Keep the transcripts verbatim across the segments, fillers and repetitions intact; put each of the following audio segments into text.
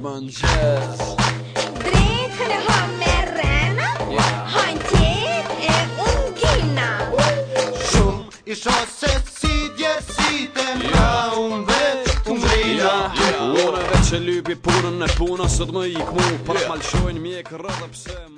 mëngjes. Drekën e hëm me rena, hajnë tjet e ungina. Shumë isha se si djerësite mra unë veç ungrina. Unë veç e lypi punën e puna sot më ik mu, pas malshojnë mjek rrëdhe pse mu.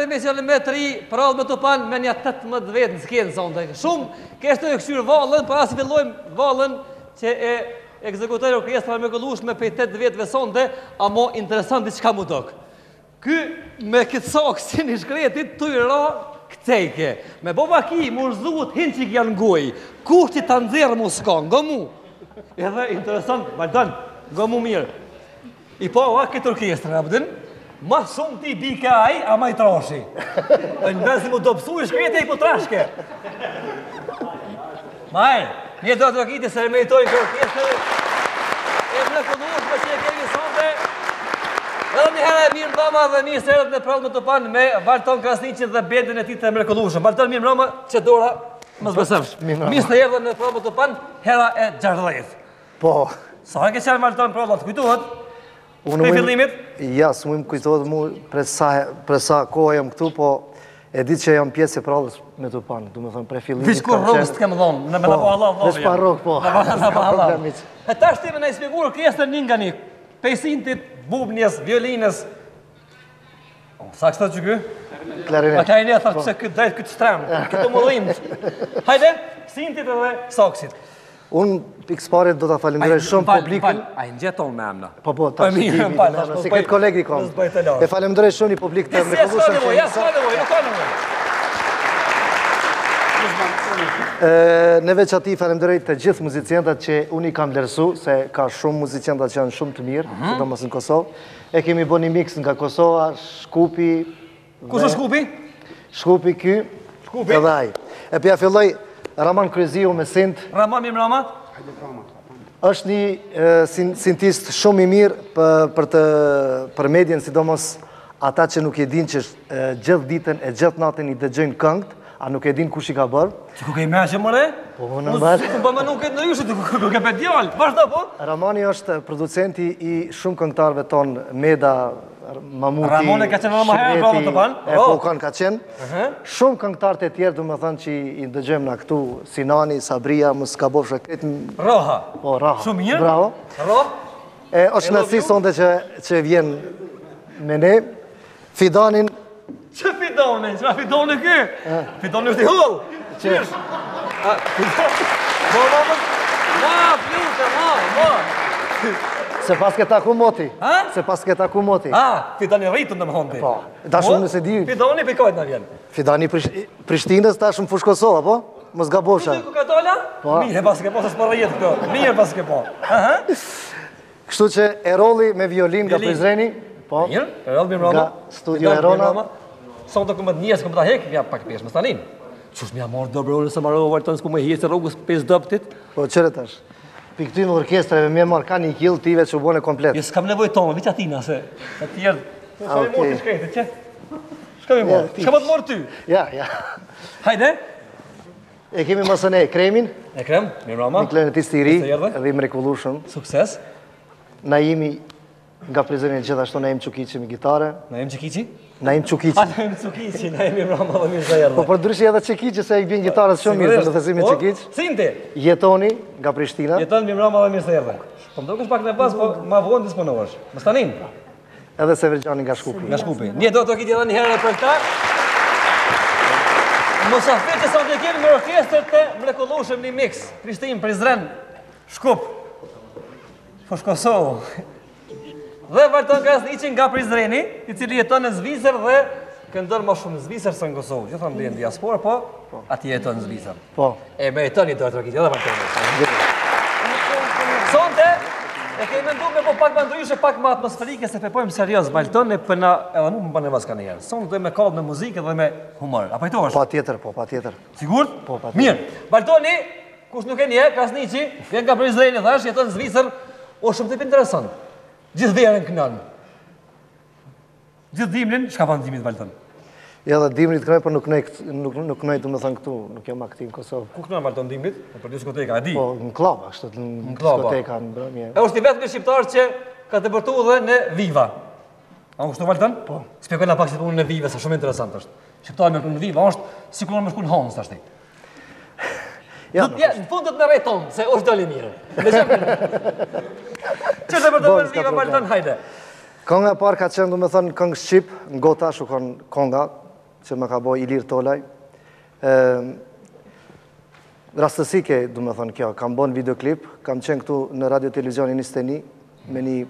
edhe me qëllë me të ri, për allë me të panë, me një tetëmbëdhjetë vetë në skenë, sonde. Shumë, kështë të këshyrë valën, për asë i fillojmë valën që e ekzekutojnë orkestra me gëllushme për tetë vetëve sonde, a mo interesant i qka mu tokë. Ky me këtë sakë si një shkretit, të i ra këtejke. Me boba ki, mu rëzut, hinë që i janë ngoj, kush që të nëzirë mu s'ka, nga mu. Edhe interesant, Valtan, nga mu mirë. I po, a këtë orkestra, abdin, ma shumë ti bike aj, a ma i trashi. Në vend si mu do pësu i shkreti i po trashke. Maj, një do të rakiti se remeditojnë për orkestrë, e më në këndush me që e kemi sonde, edhe një herë e mirë mbrama dhe mirë se erët në prallë me të panë me Valton Krasniqin dhe bendin e ti të mrekullushëm. Valton mirë mbrama që dora, më zbesëmsh. Mirë se erët në prallë me të panë, hera e gjardhejt. Po. Sa e ke qenë Valton prallat, kujtuhet? Për fillimit? Ja, së mu më kujtohet mu për sa kohë jam këtu, po e ditë që jam pjesë e prallës me të panë, du me thënë pre fillimit. Vishkur rogës të kemë dhonë, në me në po Allah, Vesh pa rogë, po. Në pa Allah. E ta shtime në ispjegur orkestrën një nga një, pejsintit, bubnjes, violinës. Sa kështë të që kë? Klarinet. A klarinet, thashtë pëse këtë drejtë këtë stremë, këtë më dhimët. Hajde, sintit edhe saksit. Unë pikës parit do të falimderoj shumë publikën. A i në gjeton me emna. Po, po, ta shqitimi, si këtë kolegi kom. E falimderoj shumë një publikë të mrekullueshëm. Ja, s'ka nevoj, ja, s'ka nevoj, nuk ka nevoj. Në veç ati falimderoj të gjithë muzicientat që unë i kam lërsu, se ka shumë muzicientat që janë shumë të mirë, që do mësë në Kosovë. E kemi bo një mix nga Kosova, Shkupi. Kush është Shkupi? Shkupi ky, edhe aj. E pja filloj Raman Kryziu me sint. Raman, mirë Rama? është një sintist shumë i mirë për medjen, sidomos ata që nuk e din që gjithë ditën e gjithë natën i dëgjojnë këngët, a nuk e din kush i ka bërë. Që ku ke i meqë, mëre? Po, më në mërë. Po, më nuk e në jushë, ku ke pe djallë, vazhdo po? Ramani është producenti i shumë këngëtarëve tonë, Meda, Mamuti, Ramone ka qenë më herë, pra më të panë? E po kanë ka qenë. Shumë këngëtarët e tjerë, du me thënë që i ndëgjëm në këtu, Sinani, Sabria, më s'ka bofshë këtë... Roha. Po, Roha. Shumë mirë? Bravo. Roha? E është në si sonde që vjen me ne, Fidanin... Që Fidanin? Që Fidanin kë? Fidanin është i hull? Qesh? Ma, ma, ma, pjutë, ma, ma. Se pas ke taku moti. Ha? Se pas ke taku moti. A, Fidani rritën në më hondi. Po, ta shumë nëse di... Fidani për kajtë në vjen. Fidani Prishtinës, ta shumë fush Kosova, po? Mos gabosha. Ku ka dola? Mije pas ke po, se s'parra jetë këto. Mije pas ke po. Kështu që Eroli me violin nga Prizreni. Po. Mirë, Eroli me Rama. Nga studio Erona. Son të këmët njësë, këmët a hekë, ja pak peshë më stanin. Qush m'ja morë dobre orë, se marrë vartën, s'ku me hjese rogës pesë dëptit. Po, qëre tash. Për këty në orkestreve me marrë ka një killë, tive që u bone komplet. Jo, s'kam nevoj tonë, vic atina, se atjerë... Shka mi morë të shkrejtë, që? Shka mi morë? Shka më të morë ty? Ja, ja. Hajde? E kemi mësën e Kremin. E Krem, mirë Rama. Një klenetist i ri, edhe i mrekullueshëm. Sukses. Naimi nga Prizreni gjithashtu Naim Çukiçi me gitare. Naim Çukiçi? Naim Çukiçi. A, Naim Çukiçi, Naim mirë Rama dhe mirë zajërë. Po për ndryshë edhe Çekiçi se i bjen gitarës shumë mirë, në thësimi Çekiç. Sinti? Jetoni nga Prishtina. Jetoni mirë Rama dhe mirë zajërë. Po më dukesh pak në pas, po ma vonë disponohesh. Më stanin? Edhe Severgjani nga Shkupi. Nga Shkupi. Një do të kiti edhe një herë për ta. Mosafir që sa të kemi me orkestrë të mrekullueshëm një mix. Prishtinë, Prizren, Shkup, Fush Kosovë. Dhe Valton Krasniqi nga Prizreni, i cili jeton në Zvicër dhe këndon më shumë në Zvicër se në Kosovë. Gjithë në diaspora, po atje jeton në Zvicër. Po. E meriton një dorë të rakiti, edhe Valton. Sonte, e kemi mendu me po pak më ndryshe, pak më atmosferike, se pepojmë serios Valton, e përna edhe mu më bënë e vas ka një herë. Sonte dhe me kallë me muzikë dhe me humor. Apo i to është? Pa tjetër, po, pa tjetër. Sigurt? Po, pa tjetër. Mirë. Valtoni, kush nuk e nje, Krasniqi, vjen nga Prizreni, thash, jeton në Zvicër, o shumë të interesant. Gjithë verën kënon. Gjithë dimrin, shka pa në dimit, Valton? Ja dhe dimrit kënoj, për nuk kënoj të më thënë këtu, nuk jam aktiv në Kosovë. Ku kënoj Valton dimrit? Për diskoteka, e di? Po, në klaba, është në diskoteka, në brëmje. E është i vetë me shqiptarë që ka të bërtu dhe në Viva. A në kështu, Valton? Po. Spjekojna pak që të punë në Viva, sa shumë interesant është. Shqiptarë me në Viva është si kur me shku në Honës, ashti. Në fund të të në rejton, se është dali mirë. Që të bërtu me në Viva, Valton, hajde. Konga e parë ka qenë, du me thënë, këngë Shqip, në gota shukon konga, që më ka bo Ilir Tolaj. Rastësike, du me thonë kjo, kam bo në videoklip, kam qenë këtu në Radio Televizionin njëzet e një, me një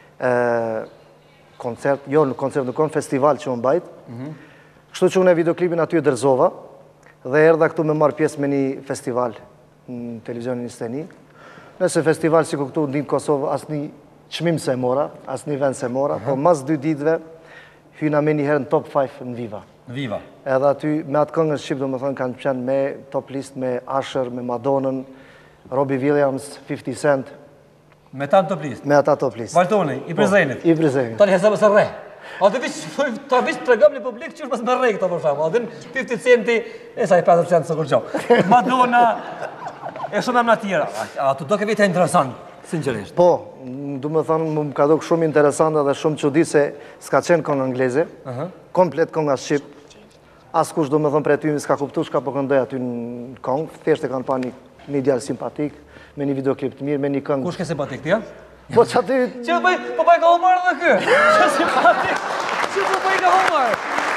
koncert, jo në koncert në konë, festival që më bajtë. Kështu që unë e videoklipin aty e dërzova, dhe erdha këtu me marrë pjesë me një festival në Televizionin njëzet e një. Nëse festival si ku këtu ndinë Kosovë, asë një qmim se mora, asë një vend se mora, po mas dy ditve, hyna me një herë në top five në Viva. Viva. Edhe aty, me atë këngën Shqip, do më thonë, kanë qenë me top list, me Asher, me Madonnën, Robbie Williams, fifty Cent. Me ta në top list? Me ata top list. Valtoni, i Prezenit? I Prezenit. Tani hesa mësë rre. A të vishë të tregëm një publik që është mësë më rre këto për shamë. A të në fifty Centi, e sa i pesëdhjetë Cent së kur qo. Madonna, e shumë e më në tjera. A të do ke vite interesant, sinqerisht. Po, du më thonë, më ka do shumë interesant dhe shumë që di se s'ka qenë këngë angleze, komplet këngë as Shqip. As kush do me thonë për e ty s'ka kuptu shka po këndoj aty në këngë, thjesht e kanë pa një djalë simpatik, me një videoklip të mirë, me një këngë. Kush ke simpatik të ja? Po që aty... Që po bëj ka humor dhe kë? Që simpatik? Që po bëj ka humor?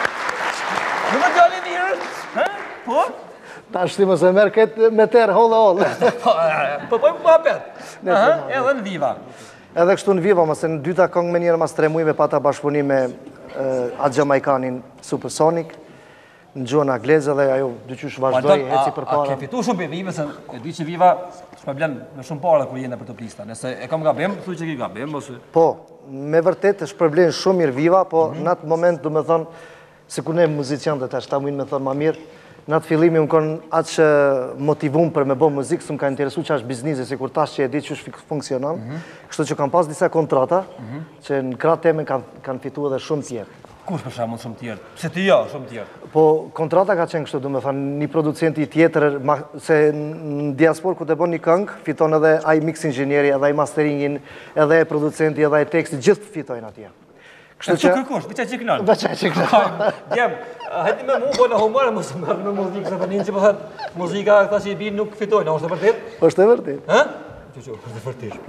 Në më djali mirë? Po? Ta shti më se merë këtë me terë, hollë, hollë. Po bëj më apet? Edhe në Viva. Edhe kështu në Viva, mëse në dyta këngë me njerë mas tre mujve pa ta bashkëpunim me atë Gjamaikanin Supersonic, në gjuhën angleze dhe ajo dyqysh vazhdoj, heci për para. A ke fitu shumë për Viva, se e di që Viva shpa blen me shumë para kër jene për të plista. Nëse e kam gabim, thuj që ki gabim, ose... Po, me vërtet është përblen shumë mirë Viva, po në atë moment du me thonë, se ku ne muzician dhe tash, ta mujnë me thonë ma mirë, në atë fillimi më konë atë që motivum për me bo muzikë, së më ka interesu që është biznizë, si kur tash që e di që është funksionan, kështu që kam pas disa kontrata, që në kratë teme kanë fitu edhe shumë tjerë. Kush për shamun shumë tjerë? Pse ti jo, shumë tjerë? Po, kontrata ka qenë kështu, du me thënë, një producenti tjetër, se në diaspor ku të bon një këngë, fiton edhe aj mix inxhinieri, edhe aj masteringin, edhe aj producenti, edhe aj teksti, gjithë fitojnë atje. E që kërkush, bëqa që kënën? Bëqa që kënën. Djem, hajti me mu, bo në humore, mos më me muzikë, se për njën që po thëtë, muzika këta që i binë nuk fitojnë, a është e vërtit? është e vërtit. Ha? Që që, është e vërtit.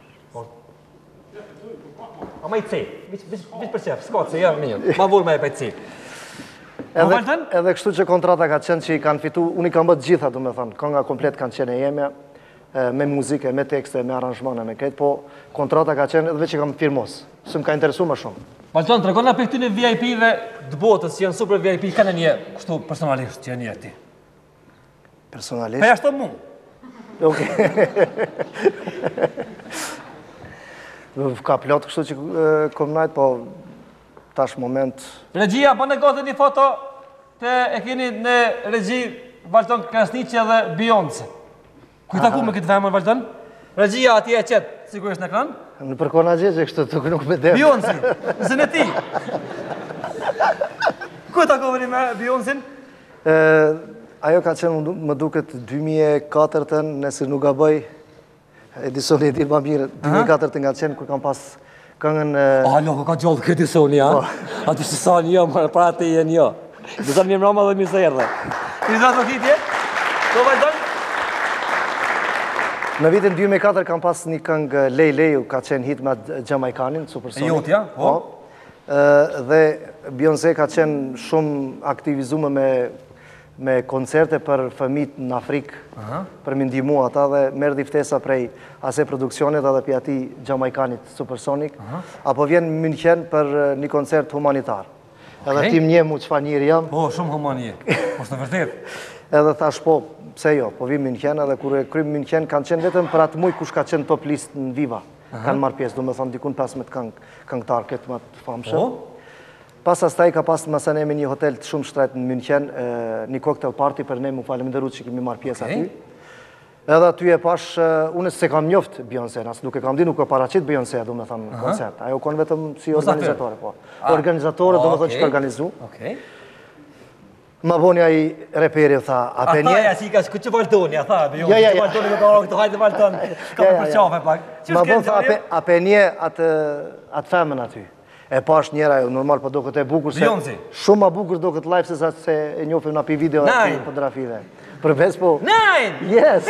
A ma i C, vish për qef, s'ka C, ja, minjën, ma vur me e pa i C. Edhe kështu që kontrata ka qenë që i kanë fitu, unë i kam bët gjitha, du me thënë, kënga komplet kanë qenë e jemja, me muzike, me tekste, me aranjmane, me këtë, po kontrata ka qenë edhe që kam firmos, së më ka interesu më shumë. Valton, të regona për këty në V I P-ve të botës, që janë super V I P, ka në një, kështu personalisht, që janë një ti? Personalisht? Për jashtë të mu? Ok. Ka plot kështu që kom najtë, po tash moment... Regjia, po në gotë një foto të e keni në regji Valton Krasniqi dhe Beyoncé. Kujta ku me këtë femër, Valton? Regjia ati e qetë, sigurisht në ekran? Në përkona gjithë, kështu të nuk me dem. Beyoncé, nëse në ti. Kujta ku vëni me Beyoncé? Ajo ka qenë më duket dy mijë e katër, nëse nuk gaboj, Edisoni e dirë ma mirë, dy mijë e katër nga qenë, kër kam pas këngën... A, loko, ka gjallë këtë Edisoni, ha? A të shësa një jo, më pra të i e një jo. Dhe sa një mrama dhe mirë se erdhe. Këtë da të kitje? Do vajton? Në vitin dy mijë e katër kam pas një këngë Lej Leju, ka qenë hit me Gjamaikanin, Supersonic. E jotja, po? Dhe Beyoncé ka qenë shumë aktivizume me me koncerte për fëmijët në Afrikë, për më ndihmu ata dhe merr diftesa prej ase produksionit edhe për ati Gjamaikanit Supersonic, apo vjen në München për një koncert humanitar. Edhe ti më njeh mu çfarë njeri jam. Po, shumë humanie. Po është vërtet. Edhe thash po, pse jo, po vim München edhe kur e krym München kanë qenë vetëm për atë muj kush ka qenë top list në Viva. Kanë marrë pjesë, do të thonë dikun pesëmbëdhjetë këngë këngëtar këtë më të famshëm. Pas astaj ka pas masane me një hotel të shumë shtret në München, një cocktail party për ne, më falemnderuar që kemi marrë pjesë aty. Edhe aty e pash, unë se kam njoft Beyoncé, as nuk e kam di, nuk e paraqit Beyoncé, do me thënë, në koncert. Ajo konë vetëm si organizatore, po. Organizatore, do me thënë që ka organizu. Ma bonja i reperi, tha, ape nje... A tha, ja, si ka shku që Valtoni, a tha, Beyoncé, që Valtoni këtë orë, këtë hajtë Valtoni, ka me përqafe pak. Ma bon, tha, ape nje atë femën aty. E pash njera, normal, po do këtë e bukur se... Beyoncé? Shumë ma bukur do këtë live se sa se e njofim nga pi video e pi fotografive. Përves po... Nine! Yes!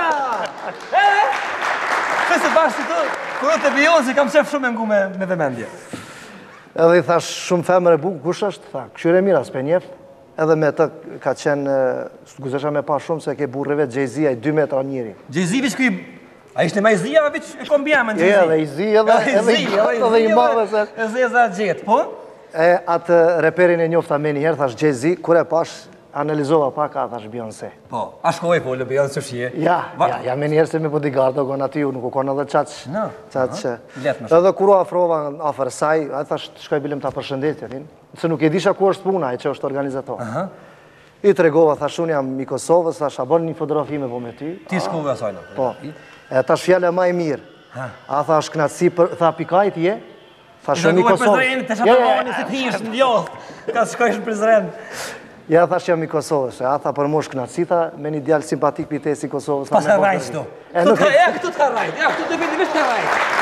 Që se bashkë të të, kërë të Beyoncé kam qef shumë e ngu me vëmendje. Edhe i thash shumë femër e bukur, kush është? Tha, këshyre mira, s'pe njef. edhe me të ka qenë, guzesha me pa shumë se ke burreve Jay-Z, ai dy metra njëri. Jay-Z viç ky, a ishte më i zi apo viç e kombiamën E, edhe i zi, edhe edhe i edhe i madhe se... E zeza gjet, po? E, atë reperin e njofta me njëherë, thash Jay-Z, kur e pash, analizova pak, a thash Beyoncé. Po, a shkoj po, lë Beyoncé shie. Ja, ja, ja me njëherë se me bodyguard, o kon aty, nuk u kon edhe qaq, No, qaq, let më shumë. edhe kur u afrova afer saj, a thash, shkoj bilim ta përshëndetje, tin, se nuk e disha ku është puna, e që është organizator. Aha. I tregova, thash, unë jam i Kosovës, thash, a bën një fotografi me po me ty? Ti shkove asaj në. Po, e tash fjale ma e mirë. A thash, knatësi për, tha pikaj ti je? Thash, jam i Kosovës. Të shapëroni si ti është në ljoth, ka shkojsh në Prizren. Ja, thash, jam i Kosovës, e a tha për mosh knatësi, tha, me një djalë simpatik për i tesi Kosovës. Pas e rajt shtu. Këtu të ka rajt, ja, këtu të vini vish ka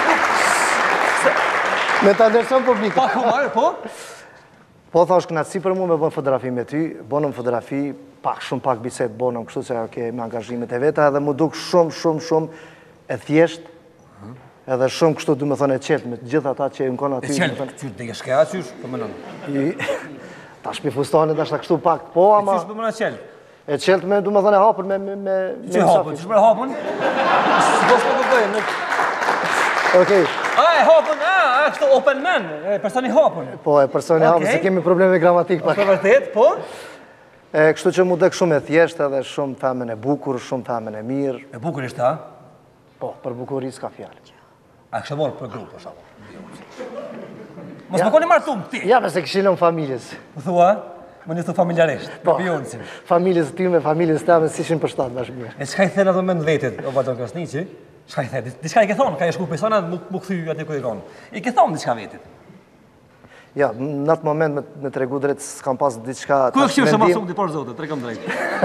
rajt. Me ta ndërson publikët. Pa humor, po? Po, thash, knatësi për mu me bën fotografi me ty, bonëm fotografi, pak shumë pak biset bonëm, kështu se ke me angazhimet e veta, edhe mu duk shumë, shumë, shumë e thjesht, edhe shumë kështu du me thonë e qeltë, me gjitha ta që e në konë aty. E qeltë, qyrë dhe shkja qysh, për më nënë. Ta shpi fustanit, ashtë kështu pak, po, ama... Qysh për më në qeltë? E qeltë me, du me thonë e hapën me... me, me Që hapën, qysh për hapën? Shko s'po këpëj, nuk... Okej. A, e hapën, a, a, kështu open man, e personi hapën. Po, e personi hapën, se kemi probleme gramatik pak. Është vërtet, po? E, kështu që mu dek shumë e thjesht, edhe shumë themen e bukur, shumë themen e mirë. E bukur ishte, a? Po, për bukuri s'ka fjallë. A kështë morë për grupë, për shabo. Mos më koni martum, ti. Ja, përse këshilëm familjes. Më thua, më një thë familjarisht, Po, për Beyoncé. familjes ty me familjes teme si ishin për shtatë bashkë mirë. E çka i thënë ato me në vetit, o Valdon Krasniqi? Çka i thënë? Diçka i ke thonë, ka e shku pesona, mu këthy aty ku i konë. I ke thonë diçka vetit. Ja, në atë moment me, me tregu drejt s'kam pas diçka... Ku e tash këshirë se ma mendim- shumë ti por zote, tregom drejt.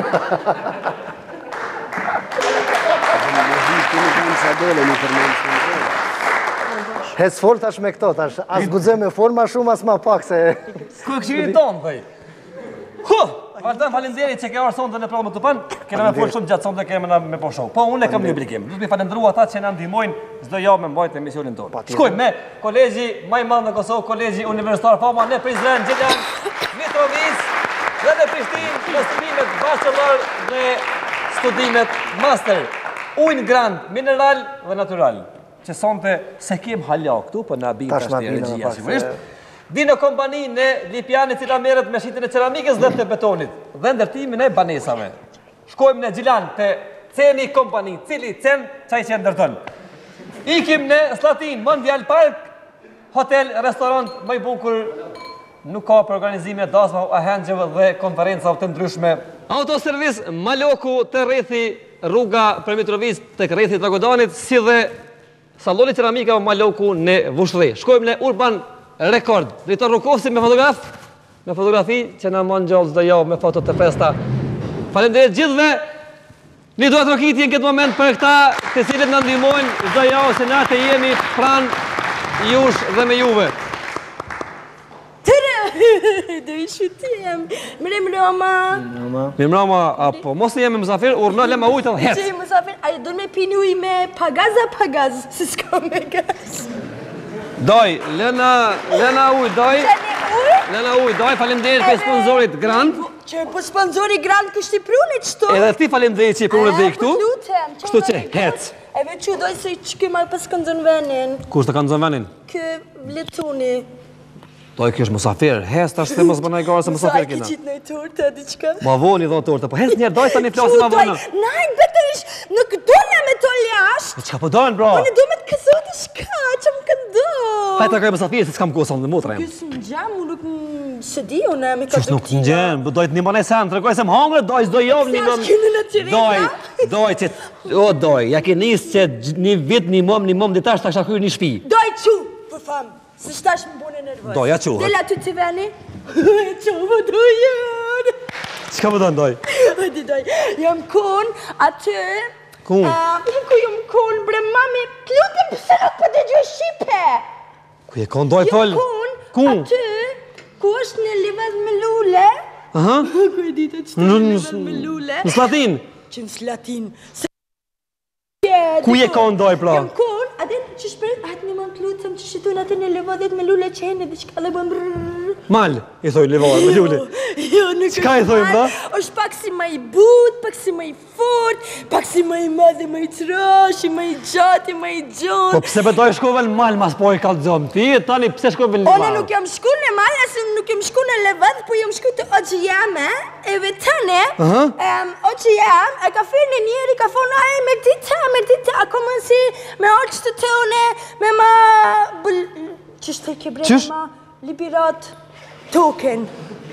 Hes fol tash me këto, tash as guxem me fol ma shumë as ma pak se... Ku e këshirë tonë, thëj? Hu! Valdon, falenderit që ke arë sonde në programën të panë, kena me folë shumë gjatë sonde keme na me po show. Po, unë e kam një obligim. Du të mi falendru ata që na ndihmojnë çdo javë me mbajtë emisionin tonë. Shkoj me kolegji më i madh në Kosovë, kolegji universitar fama në Prizren, Gjeljan Mitrovic, dhe në Prishtinë, në studimet bachelor dhe studimet master. Ujnë grand, mineral dhe natural. Që sonte se kem hala këtu, po na bin Tash tash na të bina me regjia pak, sigurisht. se- Vi në kompani në Lipjani cila merret me shitjen e ceramikës dhe të betonit dhe ndërtimin e banesave. Shkojmë në Gjilan të ceni kompani, cili cen çaj që ndërton. Ikim në Slatin, Mondial Park, hotel, restorant më i bukur, nuk ka për organizime dasma, ahengjeve dhe konferencave të ndryshme. Autoservis Maloku të rrethi rruga për Mitrovic tek rrethi Tragodanit, si dhe Salloni Ceramika Maloku në Vushtrri. Shkojmë në Urban Rekord. Drejtor Rukovsi me fotograf, me fotografi që na mban gjallë çdo javë me foto të festa. Faleminderit gjithëve. Ne do të rokitje në këtë moment për këta të cilët na ndihmojnë çdo javë se na të jemi pranë jush dhe me juve. Tërë, do i shutim. Mre mroma. Mirëmbrëma, apo mos të jemi mësafir, urna le ma ujtë dhe hec. Që i mësafir, a do me pini uj me pagaz a pagaz, se s'ka me gaz. Doj, lëna, lëna uj, doj. Qene uj? Lëna uj, doj, faleminderit për sponsorit Grand. Që po sponsori grand kështi prunit qëto. Edhe ti faleminderit që i prunë dhe i këtu. Po lutem, që Kështu që, vëni hec. E ve që doj se që ky marë pas këndën venin. Kush të kanë zënë venin? Kë letuni. Doj, kjo është mësafir, hes tash të mos bënaj garë se mësafir Sa kina. ki qitë në torta, diqka? Ma voni dhe torta, po hes njerë doj të një flasin ma vona. Naj, betërish, nuk do në me to ljasht. Qa po dojnë, bro? Unë do me të kësoti shka, që më këndo. Hajtë të kaj mësafir, se s'kam kusën dhe mutra jem. Kësë në gjamë, unë nuk më së di, unë me ka Qështë nuk në gjenë, bë dojtë një mëne sen, të rekoj se më hangre, doj, s'do jovë një Se mëm... është kënë në të Doj, rejta? doj, që... O, doj, ja ke njësë që gj- një vit, një mëm, një mëm, ditash të kësha kryrë një shpi. Doj që, për famë, se shtash më bune nervës. Doj, ja që. Dela ty të veni? Që më dojën. Qka më dojnë, doj? Hajde doj, jam kon aty. Ku? Ah, Ku jam kon, bre mami, plutim pëse nuk për dëgjoj Shqipe. Ku je kon, doj, fol? Jam kon Ku? aty, ku është në livad me lule. Aha? Ku e dita që të Në- në në- livad me lule. Në Slatin? Që në Slatin. Se- Ku je kon, doj, pra? Jam kon, atë që shpër, atë një mund të lutëm që shitun atë në levadit me lule qene, dhe që ka le bëm brrrr. Mal, i thoi Livara, me lulli. Jo, nuk Çka i thojmë, da? është pak si më i but, pak si më i fort, pak si më i madh dhe më i trash, i më i gjatë, i më i gjon. Po pse betoj shkove në mal, mas po i kallëzom. Ti tani pse shkove në Ona Livara? nuk jam shku në mal, asë nuk jam shku në Levath, po jam shku të oqë jame, e vetane, oqë jam, e ka firë në njeri, ka thonë, aj, me dita, me dita, a komën si me oqë të tone, me ma, qështë të kebre, me ma, liberat, token.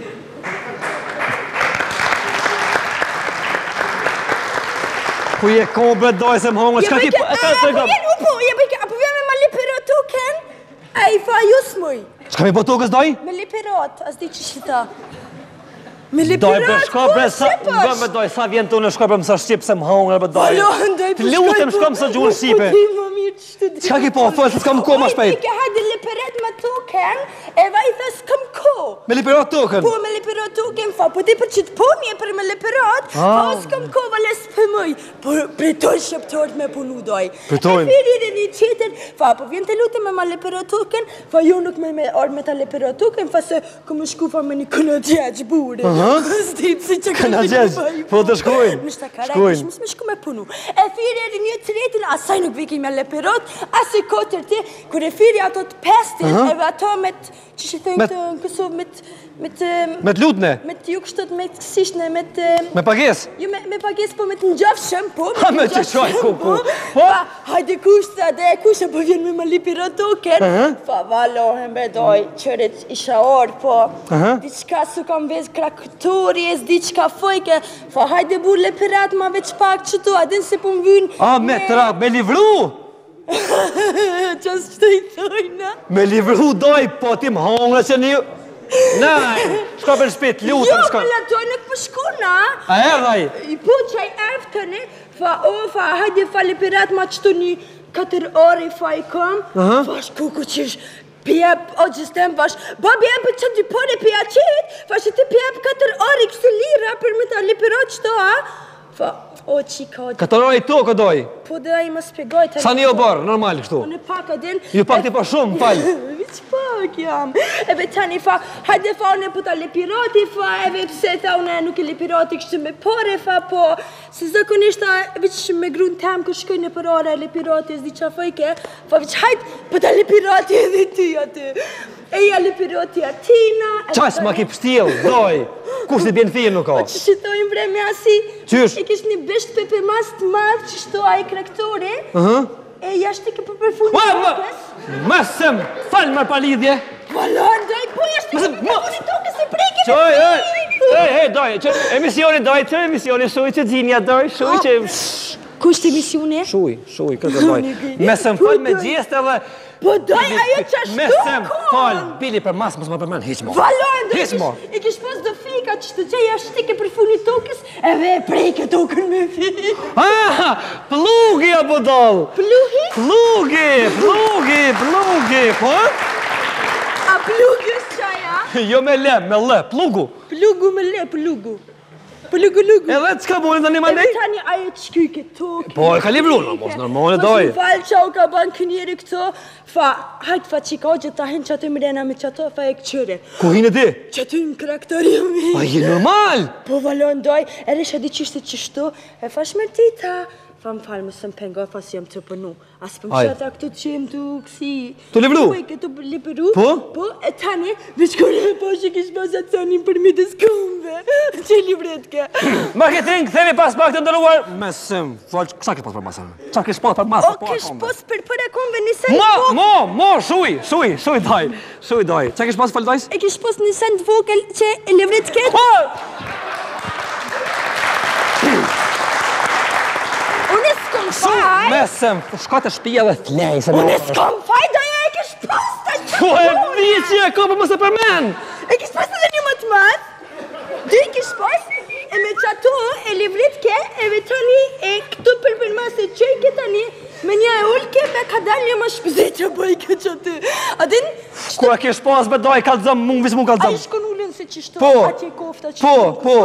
Ku je kombe doj se më hongë, qka ti po... Apo vjen upo, apo vjen me ma liberat token, a i fa just muj. Qka mi po tukës doj? Me liberat, as di që shita. Me Doj liberat, be shkobre, sa nga me doj, sa vjen tu në shkobre mësa Shqip se më hongë, be doj. Të lutem shkom se gjuhën Shqipe. Qka ki po, fëllë, se s'kam ko ma shpejt. I ke hajde liberat me token, e va i thë s'kam ko. Me liberat token? Po, me liberat token, fa, po ti për që të po mje për me liberat, fa, s'kam ko, vale s'pëmëj. Po, pretoj shëptorët me punu doj. Pretojnë. E firi dhe një qeter, fa, po vjen të lutem me ma liberat token, fa, jo nuk me me orë me ta liberat token, fa, se këmë shku fa me një kënë gjeqë bure. Stip, si që Këna gjeqë, po të shkojnë. Më shta karaj, më shme shku me punu. E firi edhe një tretin, asaj nuk viki me liberat, asaj kotër ti, kër e firi ato të pestin, e ato me të, që që thëjnë të këso, me të, me të... Me të lutne? Me të ju kështot, me të kësishne, me të... Me pages? Jo, me pages, po me të njafshëm, po, Ha, me që qoj, ku, ku. Po, hajde kushta, dhe kusha, po vjen me ma lipira token, fa valohen me doj, qërit isha orë, po, diqka su kam vez krakëtori, e s'di qka fojke, fa hajde bu lipirat ma veç pak qëtu, adin se po më vynë... A, me tra, me livru? Qas që të i thojna? Me livru doj, po ti më hongë që një... Naj, shko për shpit, lutëm Jo, shko. për latoj nuk për shku, na? A erdhaj? I po qaj eftëni, fa o, fa hajde fa lipirat ma qëtu një katër orë i fa i kom, fash kuku qish, pjep, o gjistem, fash, babi e për që dy pore pja qit, fash e ti pjep katër orë i kësë lira për me ta lipirat qëto, a? Fa, o qika, o qika. Katër orë i to, këdoj? Po dhe a i më spegoj të... Sa një o bërë, normal, kështu? Në pak adin... Ju pak ti po shumë, falë. Viq pak jam. Eve tani fa, hajde fa une po ta lipirati fa, eve pse tha une nuk e lipirati kështë me pare fa, po... Se zakonisht ta, viq me grun tem kë shkoj në për ore lipirati, zdi qa fajke, fa viq hajt po ta lipirati edhe ty aty. Eja lipirati atina... Qas ma ki pështil, doj. Kush të bjen thirë nuk ka? O që shitojnë vreme asi... Qysh? E kish një besht pepe mas të madhë që shto a i krektori... E jashtë të ke për përfuni Ua, tokës... Mësëm, falë mërë pa lidhje. Valon, doj, po jashtë të ke për përfuni tokës e preke me Qoj, ej, ej, ej, doj, që emisioni doj, që emisioni, shuj që dzinja doj, shuj që... Kusht emisioni? Shuj, shuj, kërë doj. Mësëm falë me gjest edhe... Po doj, ajo që ashtu Mësëm kon! falë, bili për mas, mësë më përmen, hiq mo. Valon, doj, Hiq mo. i kish pos do fika që të gjej jashtë të ke përfuni tokës edhe e preke tokën me fi. Ah, plugi a budol. Pluhi? Plugi, plugi, plugi, po? A plugi është qaja? Jo me le, me le, plugu. Plugu me le, plugu. Plugu, lugu. Edhe çka boni tani më Edhe nej? tani ajo të shkyj ke tokë. Po, e ka livru, në mos normale doj. Po, falë qa u ka banë kënjeri këto, fa, hajtë fa qika o gjithë ta hinë që aty mrena me qato, fa e këqyre. Ku hinë ti? Që aty në kraktori mi. A je normal? Po, valon doj, e resha di qishtë të qështu, e fa shmertita. Fa më falë, mësë më pengo, fa si jam të pënu. Asë për më Aj. shata këtu që jem të kësi... Të livru? Po, e këtu liperu. Po? Po, e tani, veç kërë e po që kish pas atë sonin për mi të skumve. Që livret ke? Marketing, themi pas pak të ndëruar. Mesëm, falë, kësa ke pas për masën? Qa ke pas për masën? O, kish pos për për e komve një sen Mo, vogël. mo, mo, shuj, shuj, shuj doj, shuj doj. Qa kesh pas falë dojs? E kish pos një sen vogël që e livret ke? Po! Unë s'kom faj. Mesëm, shka të shpija dhe t'lej se Unë s'kom faj, do e kish pos të që. Po e di që e ka për mëse për men. E kish pos edhe një më të madh. Dy kish pos, e me qato e livret ke, e me tani e këtu për për mas e qëj ke tani, me një e ullke me ka dal një më shpëzit që bëj ke që ty. Adin, Kura kesh pas be doj, kalzëm, mund visë mund a i kalzëm. shkon ullën se që shto, Po, atje kofta që po, shto po. Kosovë,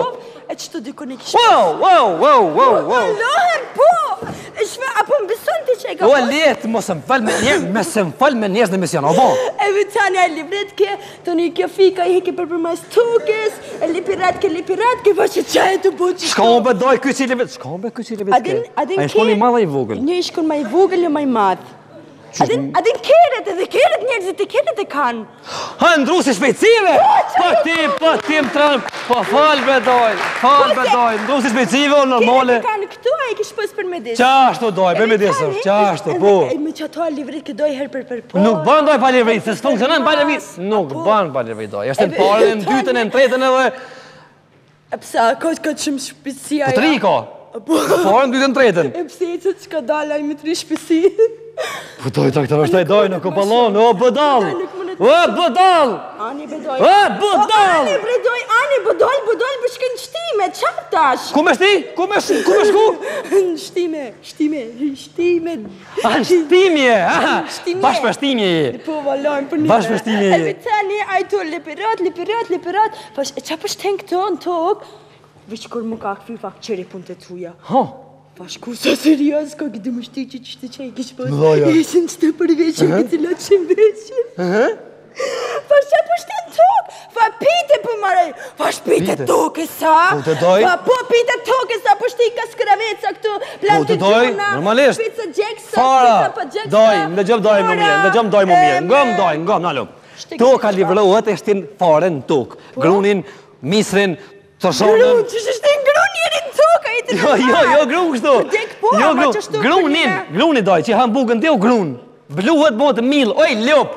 E qëtu dikon e kishë. Wow, wow, wow, wow, wow. Lohem, po! Shme, apo më beson ti që e ka O, letë, mos më falë me njerë, me se më falë me njerës në mision, o bo? E vëtani a libret ke, të një kjo fika i heke për përmas tukes, e lipirat ke lipirat ke, pa që qaj të bo që Shka unë bedoj këj cili vetë, shka unë be këj cili vetë ke? A i shkon i madha i vogël? Një i shkon ma i vogël e ma i madh. Adin keret edhe keret njerëzit e keret e kanë. Ha, ndru si shpejtësive! Pa ti, pa ti më tranë, pa falë bedoj, falë bedoj, ndru si shpejtësive o normale. Keret e kanë këtu, a i kish pës për me disë. Qashtu doj, be me disë, qashtu, po. E me që ato a livrit këdoj her për për po. Nuk ban doj pa livrit, se s'funksionan pa livrit. Nuk ban pa livrit doj, është në parën, në dytën, në tretën edhe... E pësa, ka ka shumë shpësia ja. Po tri ka, parën, dytën, tretën. E pëse e që që ka dalaj me tri shpësi. Po doj, traktor është taj doj, në këpallon, o bëdal! O bëdal! Ani bedoj. O bëdal! Ani bedoj, ani bedoj, bedoj për shkën shtime, qatë tash? Ku me shti? Ku me shku? Shtime, shtime, shtime. A, shtimje, aha! Shtimje. Bash për shtimje je. Po valojmë për një. Bash për shtimje je. E vitani, ajto lipirat, lipirat, lipirat. Pash, e qa për shten këto në tokë? Veç kur më ka këfy fakt qëri punë të tuja. Ha? Pash, kur sa serios, ka këtë më shti që qështë që i kishë për... Mdoja. Ishin që të përveqin, këtë lot që mveqin. Pash, qa për shten tokë? Fa pite për marej. Pash, pite tokë sa. Po të doj? Pa, po, pite tokë sa, për shti ka skraveca këtu. Po të doj, normalisht. Pizza Jackson, Fara, pizza pa Jackson. doj, më dëgjëm doj më mje, më dëgjëm doj më mje. Ngëm doj, ngëm, nalëm. Toka livrohet e shtin faren tokë. Grunin, misrin, të shonën. Grun, që shështë në grun njeri në tokë, a i të Jo, jo, jo, grun kështu. Dek po, Jo, ama grun, që shtu grunin, gruni doj, që han bukën dhe u grun. Bluhet bo të mil, oj, ljop.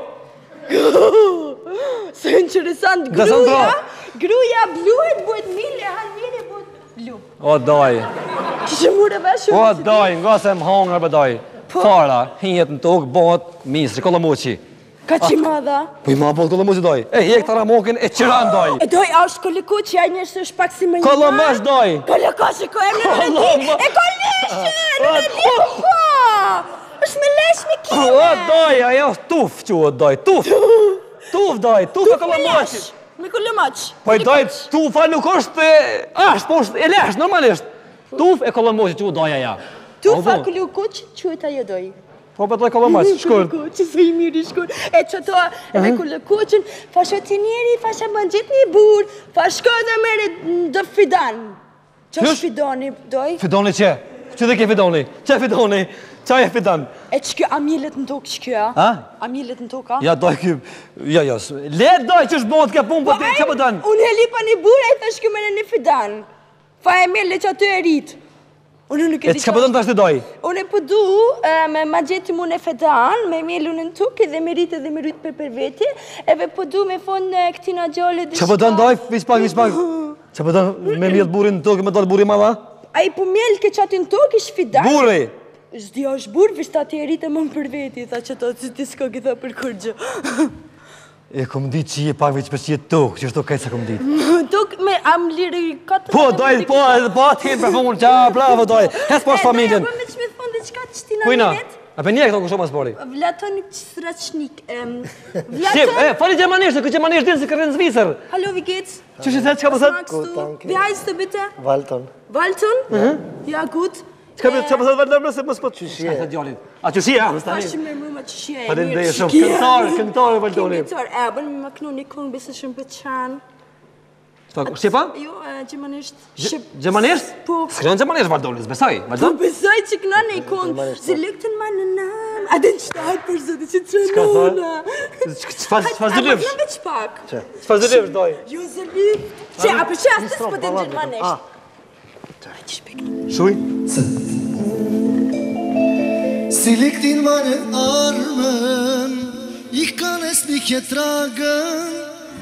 Se interesant, Gëzën gruja, pra. gruja bluhet, bëhet mile, han mile, bëhet blu. O, doj. Kështë mure veshë. O, doj, nga se më hangër për doj. Fara, hinjet në tokë, bëhet misri, kolomoqi. Ka që madha. Po i ma bëhet kolomoqi doj. E, jek të ramokin, e qiran doj. E doj, a është kolliko që ja njështë është pak si më një. Kolomoq doj. Kolliko që ko e më në në di. E kolishë, në në di, po. është me lesh me kime. O, doj, ajo tuf që o doj, tuf. Tuf doj, tuf e kolomoqi. Me kolomoq. Po i doj, tufa nuk është, ashtë, po është e lesh, normalisht. Tuf e kolomoqi që o doj aja. Tufa kolomoq, qëtë ajo doj. Po për doj kolomoq, shkurt. Që së i mirë i shkurt. E që to, edhe kolomoqin, fasho të njeri, fasha më gjithë një burë, fashko dhe mere dë fidan. Që është fidoni, doj? Fidoni që? Që dhe ke fidoni? Që fidoni? Qa e fidan? E që kjo amillet në tokë që kjo? A? Amillet në tokë, a? Ja, doj kjo, ja, ja, le doj që është bëndë ke punë, po ti, që më danë? Unë heli pa një burë, e thash kjo mene një fidan. Fa e mele që aty e rritë. Unë nuk e E që më danë të ashtë të doj? Unë e pëdu me ma gjeti mu në fidan, me mele unë në tukë, dhe me rritë dhe me rritë për për veti, e ve pëdu me fonë këtina gjole dhe Që më danë doj, vis pak, vis pak? Që më danë me mjetë burin në tukë, me dalë buri madha? A i po mele ke që aty në tukë, ish fidan. Buri! Zdi është burë, vishtë ati e rritë e më për veti, tha që to, që ti s'ko këtha për kur gjë. E kom ditë që je pak veç për që je tukë, që është okej sa kom ditë. Tukë me am liri katë... Po, doj, po, po, ti për funë, qa, bravo, doj, hes poshtë familjen. E, me që me thonë dhe qka që ti në Kujna, miret? a për një e këto kusho mas pori? Vlatonik që sraqnik. Shqip, Vlaton... e, fali gjermanisht, këtë gjermanisht dinë se kërë në Zvicër. Hallo, wie geht's? Që shi se, që ka pësat? Wie heißt du bitte? Walton. Walton? Ja, gut. Që ka pësat valdër mëse më s'pët? Që shi e? A që shi e, më stani? Ashtë me më më që shie. Pa dhe ndeje shumë, këngëtar, këngëtar e valdoni. Këngëtar, e, bën me më kënu një këngë, besë shumë për qanë. Shqipa? Jo, gjermanisht. Shqip. Gjermanisht? Po. S'kënë gjermanisht valdoni, s'besaj, Po valdon? besoj që këna një këngë. Si lëktën ma në nam. A dhe në qëtajt për zëtë që të Qka rënona. Çfarë do lëvsh? A veç pak. Çfarë do lëvsh doj? Jo zëllim. Që, a për që asë të s'pëtë në gjermanisht. Shuj? Si liktin manet armën, ich kann es nicht ertragen.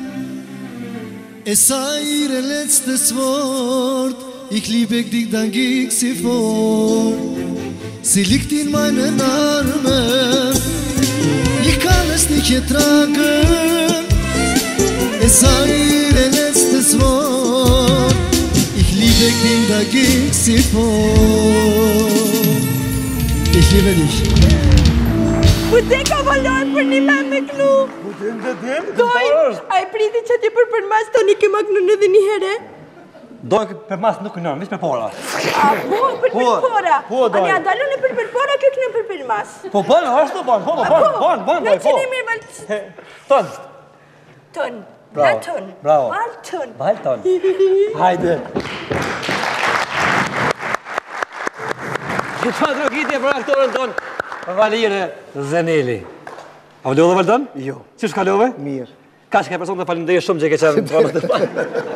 Es sei ihre letztes Wort, ich liebe dich, dann ging sie fort. Sie liegt in meinen Armen, ich kann es nicht ertragen. Es sei ihre letztes Wort, ich liebe dich, dann ging sie fort. Ich liebe dich. Pute ka valon për një me me knu. Budim dhe dim, Doj, a i priti që ti për për mas të një ke ma knu në dhe një here. Dojnë për mas nuk kënën, vish për pora. A, po, për për pora. Po, dojnë. A, ja, dalon e për për pora, kjo kënë për për mas. Po, banë, ashtu, banë, po, banë, banë, banë, Me që në mirë valë... Tonë. Tonë. Bravo. La tonë. Bravo. Val tonë. Val tonë. Hajde. Pa drogitje për aktorën tonë, Valire Zeneli. A vëllove, Valdan? Jo. Qështë kalove? Mirë. Ka që ka person të falimdeje shumë që ke qenë programët të parë.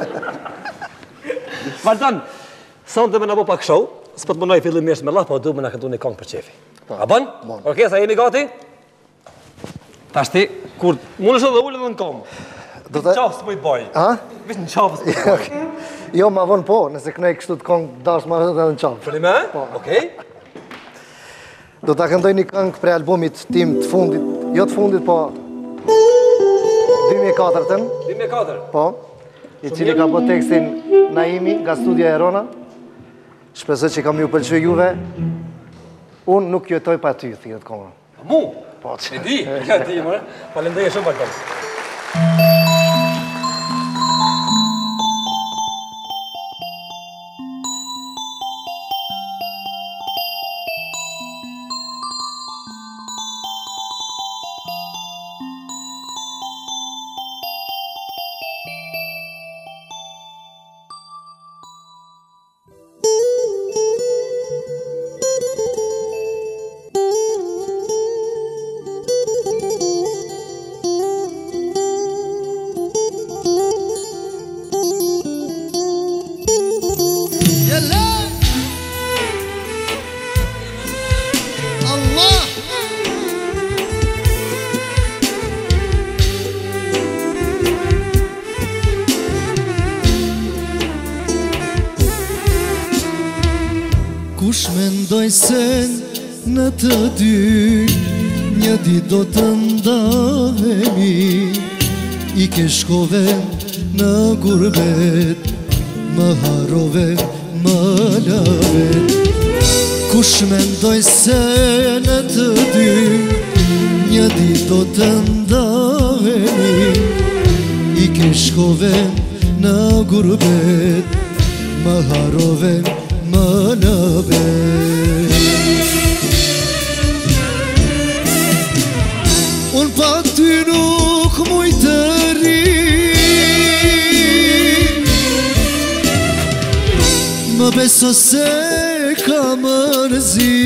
Valdan, sonë të me në bo pak show, s'po të mënoj fillimisht me Allah, po du me në këtu një kongë për qefi. A bon? Orkestra, jeni gati? Tashti, kur mund është dhe ullë dhe në komë. Në qafë s'po i të bojë. A? Vish në qafë s'po i të bojë. Jo, ma vonë po, nëse kënej kështu të kongë dash ma edhe në qafë. Për me? Okej. Do të këndoj një këngë pre albumit tim të fundit, jo të fundit, po dy mijë e katër-tën, dy mijë e katër. po, i cili ka po tekstin Naimi nga studia Erona. Shpresoj që kam ju pëlqy juve. Unë nuk jetoj pa ty, thirët kongë. Mu? Po, që... E di, ja di, mërë. Falendeje shumë, Valdan. Kush mendoj se në të dy një ditë do të ndahemi, i ke shkove në gurbet, më harove, më lavet. Kush mendoj se në të dy një ditë do të ndahemi, i ke shkove në gurbet, më harove, më lavet. Unë pa ty nuk muj të ri, më beso se ka mërzi,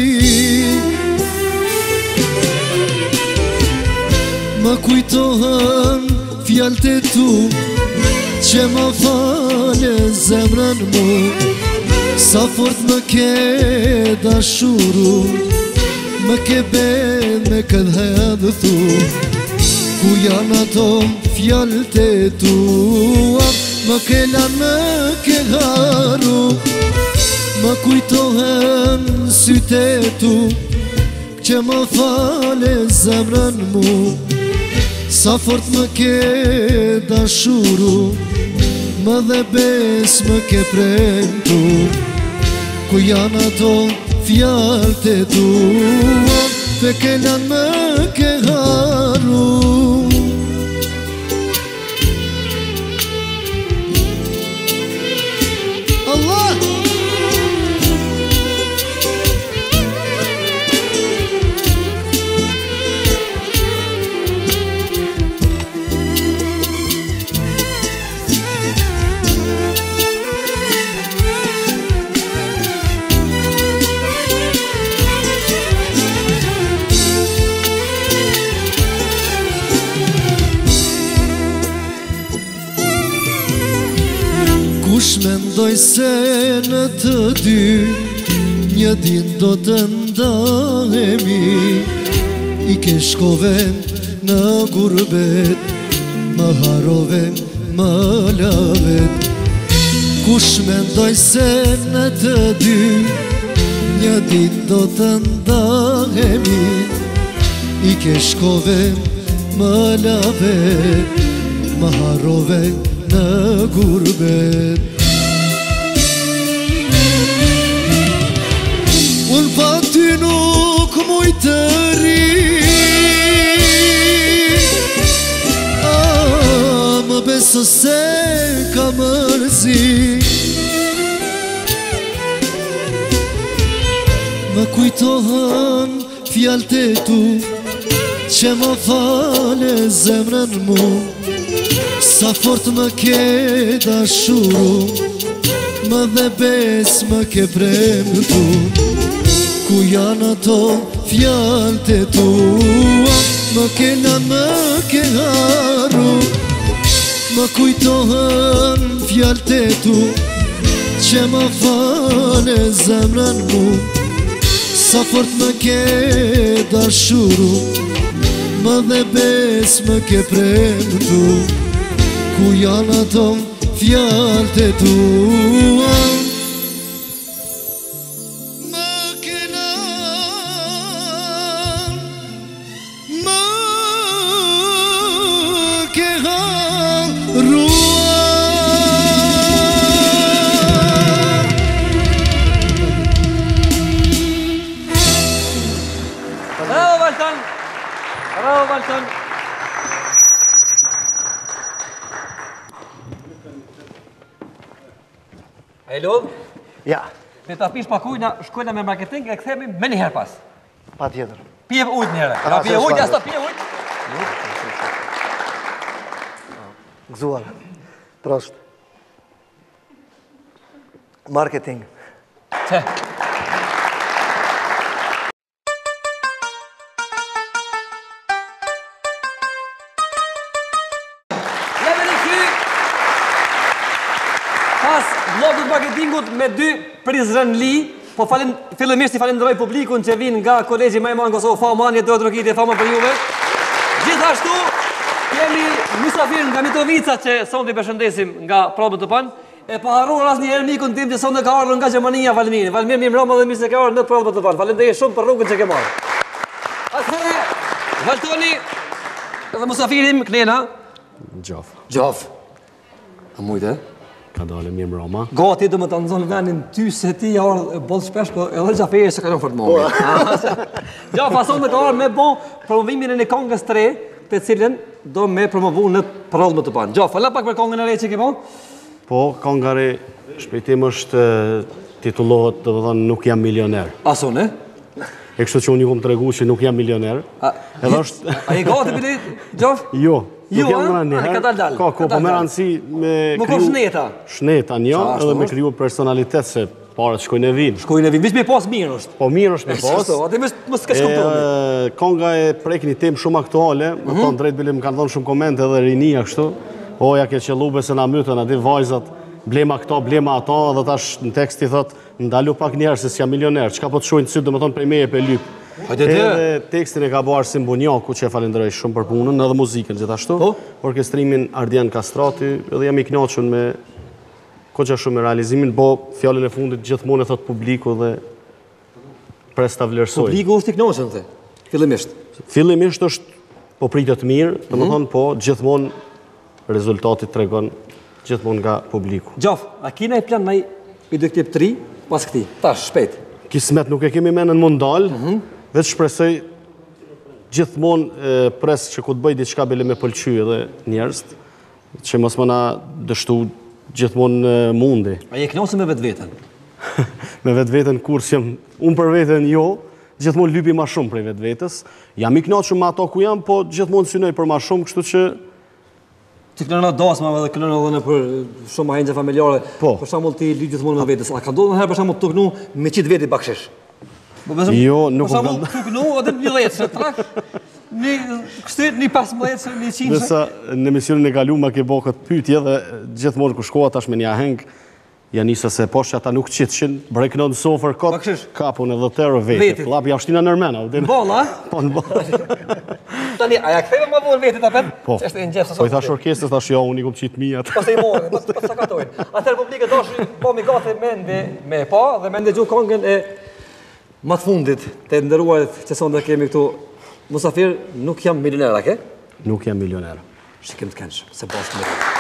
më kujtohen fjallët e tu që më fale zemrën mu. Sa fort më ke dashuru, më ke ben me këtë hedhë thu. Ku janë ato fjallët e tua, më ke lanë më ke haru. Më kujtohen sytë e tu që më fale zemrën mu. Sa fort më ke dashuru, më dhe bes më ke premtu. Ku janë ato fjallët e tua, të ke lanë më ke haru. Allah! Kush mendoj se në të dy një ditë do të ndahemi, i ke shkove në gurbet, më harove, më lavet. Kush mendoj se në të dy një ditë do të ndahemi, i ke shkove, më lavet, më harove në gurbet. Unë pa ty nuk muj të ri, a, më beso se ka mërzi, Më kujtohen fjallët e tu që më fale zemrën mu. Sa fort më ke dashuru, më dhe bes më ke premtu. Ku janë ato fjallët e tua, më ke na më ke haru. Më kujtohen fjallët e tu që më fale zemrën mu. Sa fort më ke dashuru, më dhe bes më ke premtu. Ku janë ato fjallët e tua, më kena, më ke harruar. Bravo Valton! Bravo Valton! E lodh? Ja, Me ta pish pak ujna, shkojna me marketing e kthehemi me njëherë pas. pa tjetër. Pije ujt njëherë. Ja, Ah, pije s'është ujt, fare. jasta pije ujt. Gëzuar. Prost. Marketing. Që? Jemi në kry pas vlogut marketingut me dy prizrenli, po falim, fillimisht i falenderoj publikun që vinë nga Kolegji më i madh në Kosovë, fama një do trokitje, fama për juve. Gjithashtu kemi mysafir nga Mitrovica që sonde i përshëndesim nga Probët të Pan. E pa harruar asnjëherë mikun tim që sonde ka ardhur nga Gjermania, Valmir. Valmir mirë mbrëmë dhe mirë se ke ardhur në Probët të Pan. Faleminderit shumë për rrugën që ke marrë. Atëherë, Valtoni dhe musafirim Knena. Gjaf. Gjaf. A mujtë, e? Ka dalë mirë mbroma. Gati do më të nëzonë venin ty se ti ja orë bollë shpesh, po edhe Gjaferi se ka në fort moment. Gjaf, fason të ka orë me bon promovimin e një kongës të re, të cilën do me promovu në Probët të Pan. Gjaf, falla pak për kongën e re që ke bon? Po, kongare, shpejtim është titullohet të dhënë nuk jam milioner. Asun, e? E kështu që unë ju kom të regu që nuk jam milioner. Edhe është... A i gati për ditë, Gjaf? Jo, Jo, nuk jam a? në A, njëherë. ka dalë dalë, Ka, ka ko, po dalë me dalë. rëndësi me Më ko shneta. Shneta një, Qa, ashtu edhe me është? kriju personalitet se parët shkojnë e vinë. Shkojnë e vinë, vish me pas mirë është. Po mirë është me pas. Shkështu, ati më më s'ka shkëptoni. E, Konga e prek një tem shumë aktuale, më thonë drejt bile më kanë thonë shumë komente edhe rinia kështu. Oja ke qellube se na mytën, ati vajzat, blema këto, blema ato, dhe tash në tekst i thot, ndalu pak njerë se s'jam milioner, çka po të shojnë sytë, dhe më thonë prej meje pe lyp. Hajde te. Edhe tekstin e ka bërë Simbonjaku, që e falenderoj shumë për punën, edhe muzikën gjithashtu. Po? Orkestrimin Ardian Kastrati, edhe jam i kënaqur me koqa shumë me realizimin, po fjallën e fundit gjithmonë e thot publiku dhe pres ta vlerësoj. Publiku është i knoqën, the, fillimisht. Fillimisht është po pritet mirë, të më thonë, po gjithmonë rezultatit tregon gjithmonë nga publiku. Gjaf, a kina i plan me i do këtë tri pas këti? Tash, shpejt. Kismet nuk e kemi menën mund dalë, vetë shpresoj gjithmonë e, pres që ku të bëj diçka bile me pëlqy edhe njerëz, që mos më na dështu gjithmonë e, mundi. A je knoqën me vetë vetën? Me vetë vetën kur s'jam, unë për vetën jo, gjithmonë lypi ma shumë prej vetë vetës. Jam i kënaqur me ato ku jam, po gjithmonë synoj për ma shumë, kështu që Ti kënë në dasmave dhe kënë edhe në për shumë ahenjë familjare. Po. Për shembull ti lyp gjithmonë me vetës. A ka ndodhur ndonjëherë për shembull të kënu me qit veti bakshish? Po besoj. Jo, nuk Për më shembull të kënu edhe një dhjetë trak. Një kështu një pesëmbëdhjetë, një qind. Nësa në emisionin e kaluar ke bë këtë pyetje dhe gjithmonë kur shkova tash me një aheng, ja nisa se poshtë ata nuk qitshin, breknon në sofër kot, Bakshish. kapun edhe tërë Vetit. vetit. Llap javshtina nërmena. u din- Bolla? Po në bolla. Tani, a ja ktheve më vonë vetit apet? Po. Është në gjefë Po i thash orkestrës, thash jo, unë i kom qitë mijat. Pas e i morën, pas pas sakatojnë. Atëherë publikët dashur, po mi gati mende me pa dhe mende gju kongën e më të fundit të nderuarit që sonde kemi këtu. Musafir, nuk jam milioner, a ke? Nuk jam milioner. Shikim të këndshëm, se bashkë me të.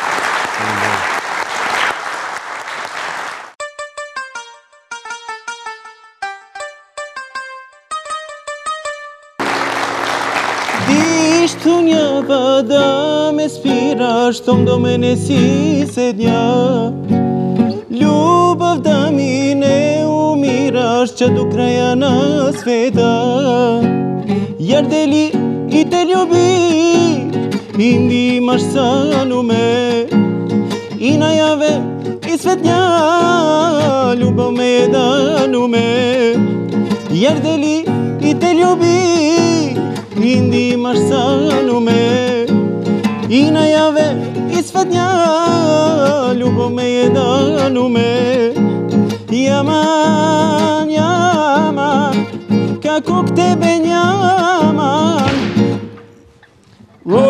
Ishtu një vëda me spira, shtom do me nesi se dja. Ljubëv da mine umiraš, që du kreja në sveta Jardeli i te ljubi Indi mašsanume I najave i svetnja Ljubav me je danume Jardeli i te ljubi Indi mašsanume I najave i svetnja Ljubav me je danume Jaman, jaman Kako k tebe njaman O,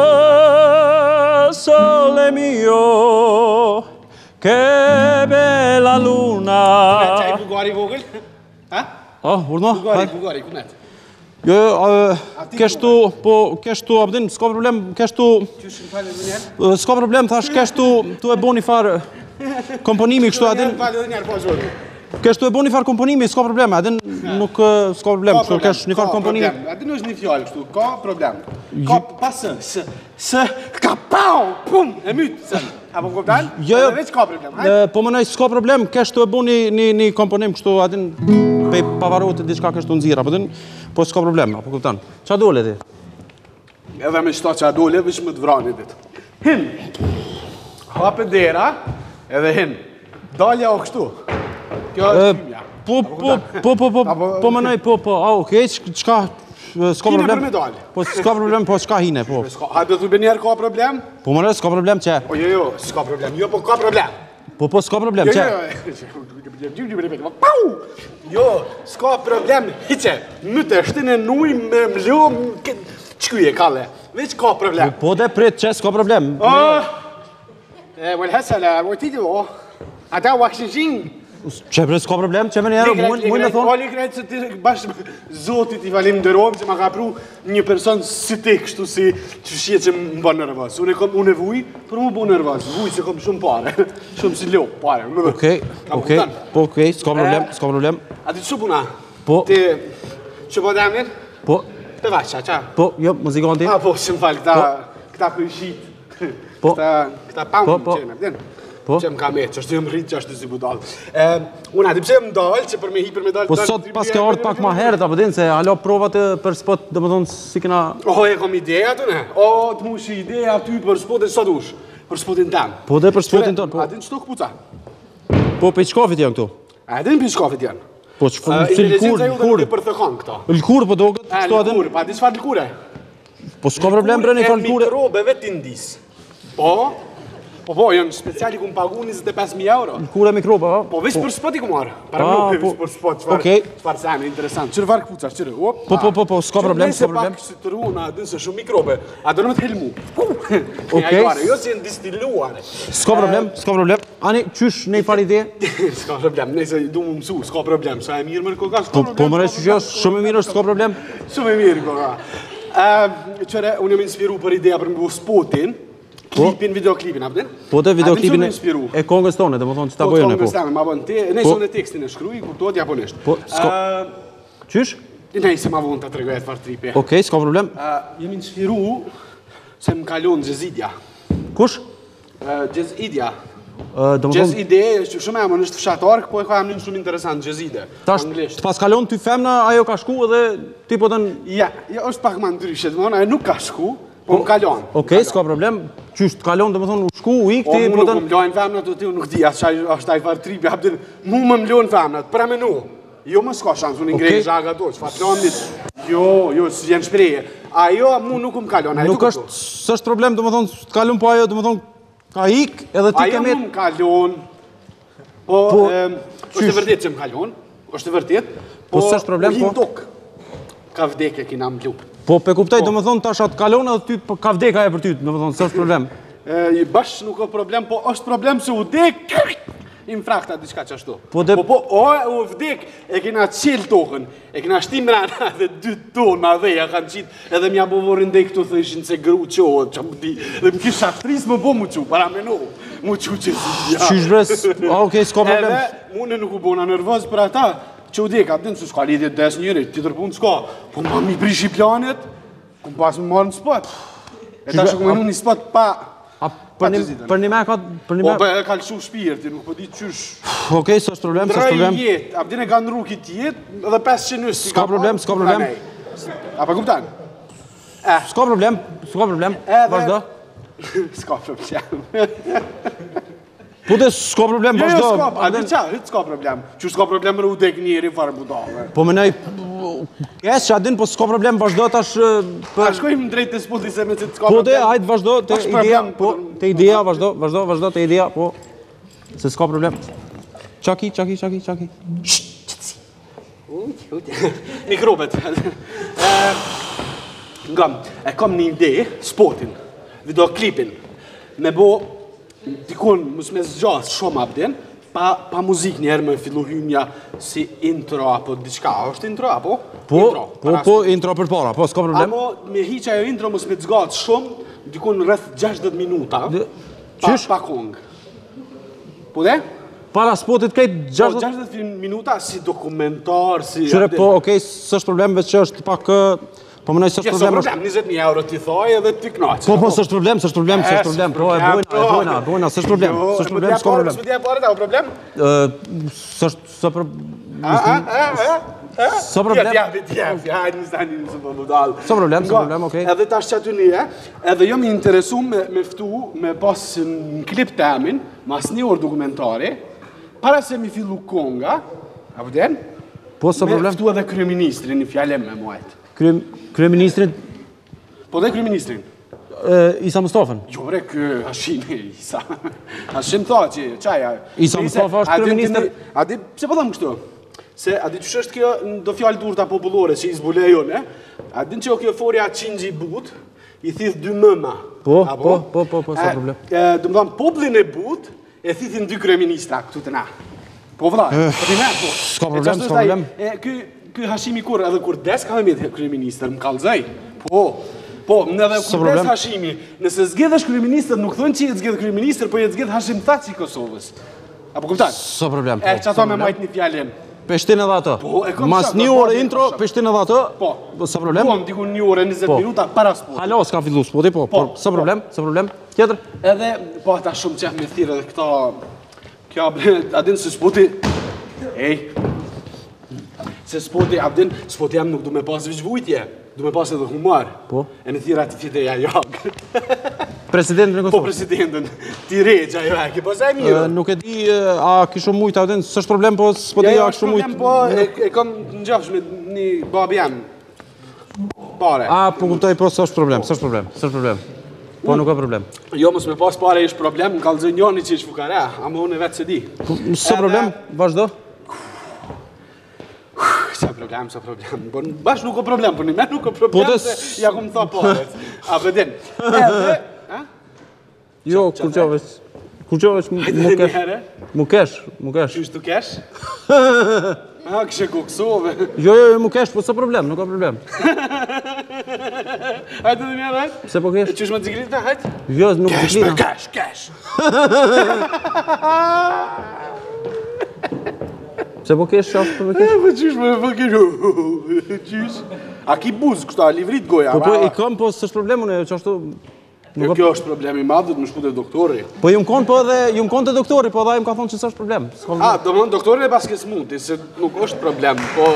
sole mio Che bella luna Qaj Bugari vogël? Ha? Oh, urno? Bugari, Bugari, kunet? Jo, jo, keshtu, po, keshtu, abdin, s'ka problem, keshtu... Qysh më falë edhe njerë? S'ka problem, thash, keshtu, tu e bo një farë komponimi, kështu, adin... Falë edhe njerë, po zhurë. Keshtu e bo një farë komponimi, s'ka problem, adin, nuk, s'ka problem, kështu, kesh një farë komponimi... Adin është një fjallë, kështu, ka problem. Ka pasë, së, së, ka pau, pum, e mytë, së. Apo kuptan? Jo, jo. Edhe veç ka problem, hajtë? Po më nëjë, s'ka problem, keshtu e bo një, një, një komponim, kështu, adin, pej pavarote, diçka keshtu nëzira, po din, po s'ka problem, apo kuptan. Qa dole, di? Edhe me shta qa dole, vish më të vrani dit. Hin, hape dera, edhe hin. Dalja o kështu. Kjo është shimja. Po, po, po, po, po, po më nëjë, po, po, a, okej, qka, s'ka Hine problem. për me dalë. Po, s'ka problem, po, s'ka hine, po. Hajde të njerë ka problem? Po më nëjë, s'ka problem, që? O, jo, jo, s'ka problem, jo, po ka problem. Po, po, s'ka problem, që? Jo, Pau! Jo, s'ka problem, hiqe. Më të shtinë në uj me mlo, qkyje, kalle. Veç ka problem. Po, dhe prit, që s'ka problem. O, e, well, hesala, vojtiti, o, ata u akshin Që bre, s'ka problem, që me njerë, mujnë me thonë? Oli krejtë se ti bashkë zotit i falim dërojmë që ma ka pru një person si ti kështu si që shje që më bërë nërvaz. Unë e kom, unë e vuj, për më bërë nërvaz. Vuj se kom shumë pare, shumë si lo, pare. Okej, okej, po okej, s'ka problem, s'ka problem. A ti që puna? Po. Ti, që po demin? Po. Të vaqa, qa? Po, jo, muzikanti. A, po, që më falë, këta, këta kujshit. Po. Këta, këta pamë Po, më po. qenë, din? Po. Që më ka me, që është të më rritë, që është të si budalë. Unë ati pëse më dalë, që për me hi për me dalë... Po sot pas ke ardhë pak ma herët, apo din, se halo provat e për spot, dhe më thonë, si kena... O, e kom ideja të ne? O, të mu shi ideja ty për spotin sot ush, për spotin tem. Po dhe për spotin tonë, po. A din qëto këpuca? Po, pe qkafit janë këtu? A din për shkafit janë? Po, që fëmë, si lkur, lkur. Për thëkon këto. Lkur, po do këtë, E, këto adin... lkur, pa di qëfar lkure? Po, s'ka problem, bre, një farë lkure. Mikrobeve t'indis. Po, po, po, janë speciali ku më pagu njëzet e pesë mijë euro. Lkure mikroba, po. Po, veç për spot i ku marë. Para Ah, nuk e po. veç për spot, qëfar Okej. qëfar sene, interesant. Qërë varë këpuca, qërë, op. Po, po, po, po, s'ka problem, s'ka problem. Nëse pak si të ruuna, din se shumë mikrobe, a do në më të helmu. Okej. Jo si jenë distiluare. S'ka problem, s'ka problem. Ani, qysh, ne i farë ide? S'ka problem, nëse du më mësu, s'ka problem. Sa e mirë mërë koka, s'ka Po, problem. po më rejtë që jo, shumë e mirë është, s'ka problem. Shumë e mirë koka. Qëre, unë jam inspiru për ideja për më bu spotin, klipin, videoklipin, apëtin? Po dhe videoklipin A, inspiru. e kongës tonë, dhe më thonë që ta Po, bojën e po. kongës teme, ma bën te, nëjse unë e tekstin e shkruj, kuptohet japonisht. Po, s'ka... Qysh? Nëjse ma vonë të tregohet far tripe. Okej, s'ka problem. Jem inspiru se më kalon gjezidja. Kush? Gjezidja. Dhe më Gjez thonë, ide, që shumë e më nështë fshatark, po e ka emnin shumë interesant, gjezide. tash, Anglisht. të pas kalon ty femna, ajo ka shku edhe ti po të në... Ja, ja, është pak ma ndryshet, më e nuk ka shku, po më kalon. Okej, s'ka problem. Qysh të kalon, dhe më thonë, u shku, u ik, O, ti mu po nuk të më në... lojnë femnat, o ti unë nuk di, ashtë taj farë tripi, abdin, mu më më lojnë femnat, për e menu. Jo më s'ka shansë, unë ingrej Okej. zhaga do, që fa planit. Jo, jo, si jenë shpreje. Ajo, mu nuk më kalon, ajo Nuk është, s'është problem, dhe më thonë, të kalon, po ajo, dhe më thonë, ka ik, edhe ti Ajo ke mu met... më kalon, po, Po, em, është qysh? e vërtet që më kalon, është e vërtet, Po, s'është problem, u hin po? tok. Ka vdekje kina më lup. Po, pe kuptaj, dhe më thonë, tash atë kalon edhe ty, po, ka vdeka e për ty, dhe më thonë, s'është problem. E, bash nuk ka problem, po është problem se u dek infrakta diçka qashtu. Po dhe- po, po o, u vdek, e kena qel tokën, e kena shtim rana dhe dy tona dheja kanë qitë edhe mja bo vorin dhe këtu thë ishin se gru qohët, që më di, dhe më kisha aktris më bo mu qu, para me no, mu qu që si, ja. Qysh bres, a, okej, s'ka problem. Edhe, mune nuk u bona nervoz për ata, që u dek, apëtin, se s'ka lidhjet des njëri, ti tërpun s'ka, po ma mi prishi planet, ku pas më marë në spot. E ta Qysh, shë ku menu një spot pa... A për një për një me ka për një Po me. be e kalëshu shpirti, nuk po di qysh. Okej, s'është problem, s'është Ndroj problem. jetë, abdin e ka ndru këtë jetë edhe pesëqind nus. S'ka problem, s'ka problem. A pa kuptan? S'ka problem, s'ka problem. Edhe- Vazhdo. S'ka problem. Po dhe s'ka problem, Jo, jo, vazhdo. s'ka, a di qa, s'ka problem. Që s'ka problem rru dek njeri farë budale. Po më nej, kes që adin, po s'ka problem, vazhdo tash... A për... shkojmë drejt të sputi se me që t'ska Po problem. dhe, hajtë vazhdo, të Tash ideja, problem, po, të ideja, vazhdo, vazhdo, vazhdo, të ideja, po, se s'ka problem. Qaki, qaki, qaki, qaki. Mikrobet. Ngam, e kam një ide, spotin, videoklipin, me bo, dikun, mus me zgjas shumë abden, pa, pa muzik njerë me fillu hynja si intro apo diçka, është intro apo? Po, Intro, po, para po, intro për para, po, s'ka problem. Apo me hiq ajo intro mos me zgat shumë, dikun rreth gjashtëdhjetë minuta, Dhe- pa, qysh? pa kong. Po dhe? Para spotit kajt Po, gjashtëdhjetë... gjashtëdhjetë minuta si dokumentar, si... Qyre, po, okej, s'është problem, veç që është pak... ë, Po më nëjë s'është Që së problem, është... problem, njëzet mijë euro t'i thoj edhe t'i knaqë. Po, po, s'është problem, s'është problem, E, s'është problem, po, e bojna, e bojna, e bojna, s'është problem, Jo, s'është më problem, t'ja s'ka parë, problem. S'më t'ja parë, o problem? Ë, s'është, s'ë për... A, a, a, a? S'ka problem. Ja, ja, ja, ja, një stani në së budal. S'ka problem, s'ka problem, okej. Edhe tash që aty një, edhe jam i interesu me, me ftu, me pas në klip temin, mas një orë dokumentari, para se mi fillu konga, a vëden? Po, s'ka Me problem. ftu edhe kryeministrin një fjallem me muajt. Kryeministrin Po dhe kryeministrin. Isa Mustafën. Jo bre, kë Hashimi Isa. Hashim tha që, qaja. Isa Mustafa është kryeministër. A di, pse po thëmë kështu? Se a di që është kjo do fjallë durta popullore që i zbulejon, e? A din që o kjo forja qingji but, i thith dy mëma. Po, Apo? po, po, po, po, s'ka problem. Dë më dhamë, poplin e but, e thithin dy kryeministra këtu të na. Po vëlla, po ti me, po. s'ka problem, E qashtu s'ka është ai, problem. E ky, ky Hashimi kur, edhe kur des ka me me kryeministër, më kallzoj. Po, po, në edhe S'ka kur problem. des Hashimi, nëse zgjedhësh kryeministër, nuk thonë që jetë zgjedhë kryeministër, po jetë zgjedhë Hashim Thaçi i Kosovës. Apo kuptan? S'ka problem. E që ato me majtë një fjallem. Peshtin edhe ato. Po, e kam Mas shak, një do orë bëhet, intro, shak. peshtin edhe ato. Po. S'ka problem. Po, më diku një orë, njëzet Po. minuta, para sport. Halo, s'ka fillu spoti, po, Po, po, s'ka po. problem, s'ka problem. Tjetër? Edhe, po ata shumë qef me thirë edhe këta... Kjo, adin se spoti... Ej... Se spoti, abdin, spoti jam nuk du me pas vëq vujtje. Du me pas edhe humor. Po. E në thira ti fite ja jog. Presidentin e Po Kosovës. presidentën, ti regja jo e, ki pas e mirë. Ë, Nuk e di, ë, a kisho mujt atë, s'është problem, po s'po di Ja, a jo, kisho është mujt. problem, po e, e kam në gjafsh me një babi jam. Pare. A, po kuptoj, po s'është problem, s'është problem, s'është problem. Po nuk ka problem. Jo, mos me pas pare ish problem, më kalzë njoni që ish fukare, ama unë e vetë se di. Po, S'ka problem, vazhdo. Sa problem, sa problem. Po bash nuk ka problem, po një me nuk ka problem, Po, des- se ja kom tha paret. A vëden. Edhe, ha? Jo, kur qovesh, kur qovesh mu Hajde dhe kesh, njëherë, mu kesh, mu kesh. qysh të kesh? A, kështë koksove. Jo, jo, jo, mu kesh, po s'ka problem, nuk ka problem. Hajde dhe njëherë, hajde. Pse po E kesh? qysh më të ziklita, hajde? Jo, nuk Kesh, me ziklina. kesh, kesh. Pse po kesh, shafë për me kesh? E, po qysh më më kesh? Qysh? A ki buz, kështu, a livrit goja? Po, po, va, i va. kam, po s'është problem, unë, që ashtu... Jo, kjo është problemi madhë, të më shkute doktori. Po jum kon po edhe, jum kon të doktori, po edhe im ka thonë që s'është problem. S'ka problem. A, do më doktorin e pas kes mundi, se nuk është problem, po...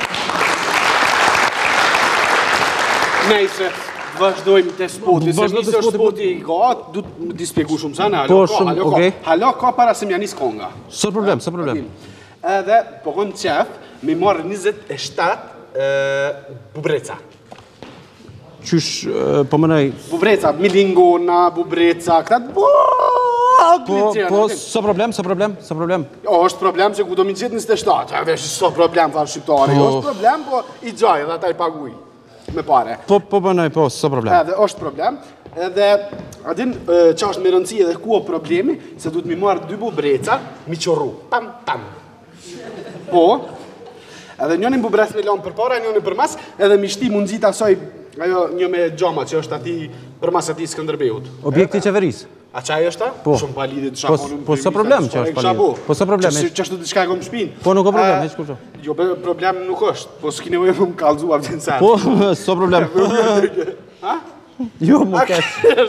Nejse, vazhdojmë të spoti, se Vazhdo te nisë është spoti, po- spoti i ka, du të di spjegu shumë sana, Po, halo ka, shumë, halo ka, okej. halo ka para se m'ja nis konga. S'është problem, s'është problem. Edhe, po kon qef, mi marrë njëzet e shtatë bubreca. Qysh, ë, po më nej, Bubreca, milingona, bubreca, këta të bo... po, po, s'ka problem, s'ka problem, s'ka problem. Jo, është problem që ku do mi qitë njëzet e shtatë, edhe s'ka problem, tharë shqiptari, jo, është problem, po i gjaj edhe ata i paguj, me pare. Po, po, po, nej, po, s'ka problem. Edhe është problem, edhe adin që është me rëndësi edhe ku o problemi, se du të mi marrë dy bubreca, mi qorru, pam, pam. Po, edhe njënin bubrec me lanë për para, njënin për mas, edhe mi shti mundësit asoj, ajo një me gjama që është ati për mas ati Skënderbeut. Objekti i qeverisë. A qaj është ta? Po. Shumë pa lidhje të Po, shakonim. po, s'ka problem që është pa lidhje. Po, s'ka problem, Që hiç. është të diçka e kom shpinë. Po, nuk ka problem, Eh, hiç kurrë. Jo, be, problem nuk është, po s'ki nevojë më më kallëzu avdin sa. Po, s'ka problem. Ha? Jo, më keq.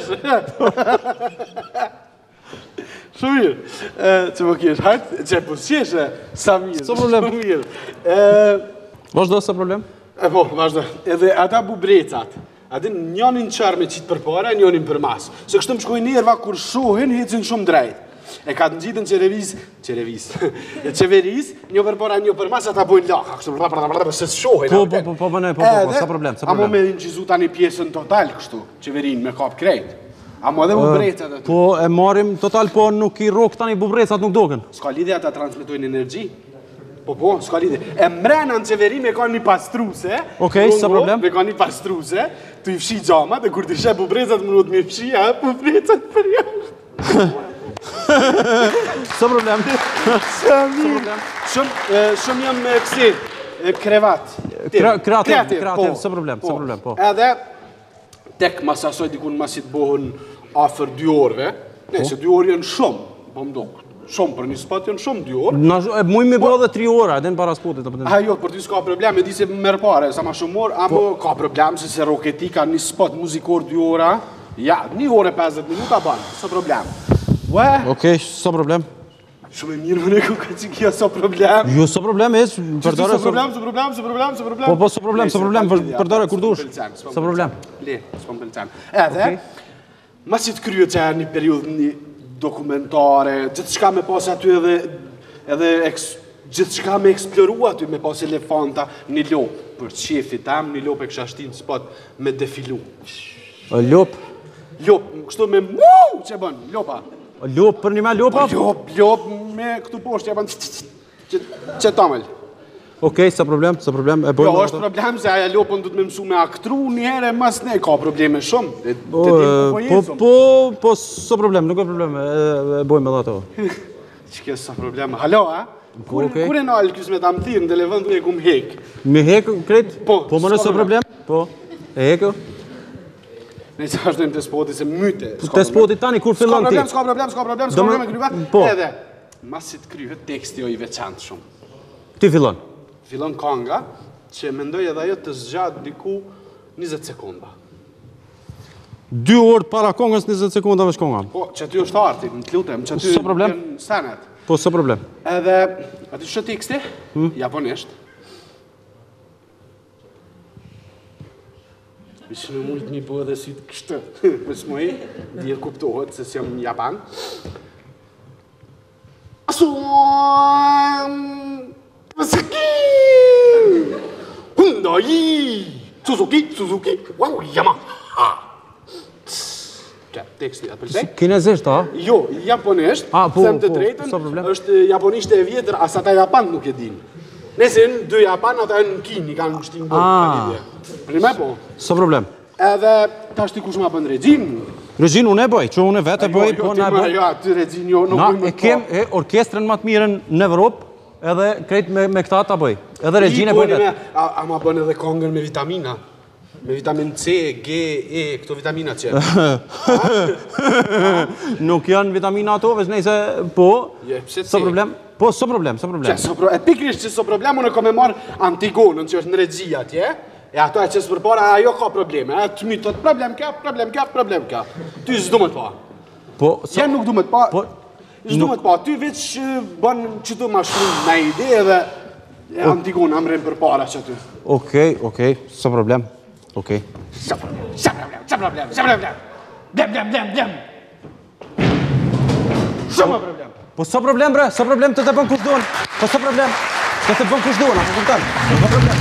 Shumë mirë. Që më kesh, hajtë, që e pusqeshe, sa mirë. S'o problem. Shumë mirë. Vazhdo, s'o problem. E po, vazhdo. Edhe ata bubrecat, adin njonin qërë me qitë për para, njonin për mas. Se kështë më shkoj nerva, kur shohin, hecin shumë drejt. E ka të njitën qerevis, qerevis, qeveris, një për para, një për mas, ata bojnë laka, kështë se shohin. Po, po, po, po, po, po, po, sa problem, sa problem. Amo me incizu tani pjesën total kështu, qeverin me kap krejt. Amo edhe bubrecat e tu. Po, e marim total, po nuk i rok tani bubrecat nuk doken. Ska lidhe ata transmitojnë energji? Po, po, s'ka lidhe. E mrena në qeveri me ka një pastruse. Okej, sa problem. Me ka një pastruse, tu i fshi gjamat, e kur t'i shë bubrecat më nëtë me fshi, a bubrecat për jashtë. Sa problem. Sa mirë. Shumë jam me kësi, krevat. Kreativ, kreativ, sa problem, sa problem, po. Edhe, tek mas asoj dikun masit bohën afer dy orëve, ne, se dy orë janë shumë, po më dokë. Shumë për një spot janë shumë dy orë. Muj me bëhe dhe tri ora, edhe në para spotit. A jo, për ty s'ka problem, e di se merë pare, sa ma shumë orë, amo ka problem, se se roketi ka një spot muzikor dy ora, ja, një orë e pesëdhjetë minuta banë, sa problem. Ue? Okej, sa problem. Shumë e mirë më në ku ka që kia sa problem. Jo, sa problem, e së përdore... Sa problem, sa problem, sa problem, sa problem. Po, po, sa problem, sa problem, përdore kur dush. Sa problem. Le, s'kom pëlqen. Edhe, masit kryo që e një periud një dokumentare, gjithë shka me pas aty edhe, edhe gjithë shka me eksploru aty me pas elefanta, një lop, për qefi tam, një lop e kësha shtin spot me defilu. Lop? Lop, kështu me mu, që bën, lopa. Lop, për një me lopa? Lop, lop, me këtu poshtë, që bën, që tamel. Okej, sa problem, sa problem, e bojnë. Jo, është problem se aja lopën du të me mësu me aktru njëherë, mas ne, ka probleme shumë. Po, po, po, sa problem, nuk e problem, e bojnë me dhe ato. Që kjo sa probleme, halo, a? Kur e nalë kësë me ta më thirë, në telefon të e ku më hek? Me hek, kret? Po, më nësë problem? Po, e hekë? Ne që ashtë dojmë të spoti se myte. Të spoti tani, kur fillon ti? S'ka problem, s'ka problem, s'ka problem, s'ka problem e kryve. Edhe, masit kryve teksti o i veçantë shumë. Ti fillon? Fillon kanga, që mendoj edhe ajo të zgjatë diku njëzet sekonda. Dy orë para kongës njëzet sekunda vesh konga? Po, që ty është arti, në të lutem, që ty jenë senet. Po, së problem. Edhe, ati shë teksti, japonisht. Ishë me mujtë një po edhe si të kështë, për s'moj, dhjetë kuptohet se si jam në Japan. Asuam... Suzuki! Hyundai! Suzuki, Suzuki, wow, Yamaha! Që, teksti, atë përsej? Kinezisht, a? Jo, japonisht, them të drejtën, është japonisht e vjetër, as ata Japan nuk e din. Nëse në dy Japan, ata në Kini, kanë në shtinë bërë. Prime po? Së problem. Edhe, ta shti kush ma bën regjin? Regjin unë e bëj, që unë e vetë e bëj, po në e bëj. Jo, ty regjin, jo, nuk bëj më të Na, e kem orkestrën më të mirën në Evropë, edhe krejt me këta ta bëj. Edhe regjin e bëj vetë. A ma bën edhe kongën me vitamina? Me vitamin C, G, E, këto vitamina që? Nuk janë vitamina ato, veç nejse, po, së problem. Po, së problem, së problem. E pikrisht që së problem, unë e kom e marë Antigonën, që është në regjia tje, e ato e qësë përpara, ajo ka probleme, e të mytot, problem ka, problem ka, problem ka. Ty s'du më të pa. Po, Tje nuk du më të pa, s'du më të pa, ty veç bën që tu ma shumë me ide edhe Antigonë amrem përpara që ty. Okej, okej, së problem, okej. Së problem, së problem, së problem, së problem, blem, blem, blem, blem. Shumë problem. Po së problem, bre, së problem të të bën kush duan. Po së problem, të të bën kush duan, apo këmëtan. Së problem.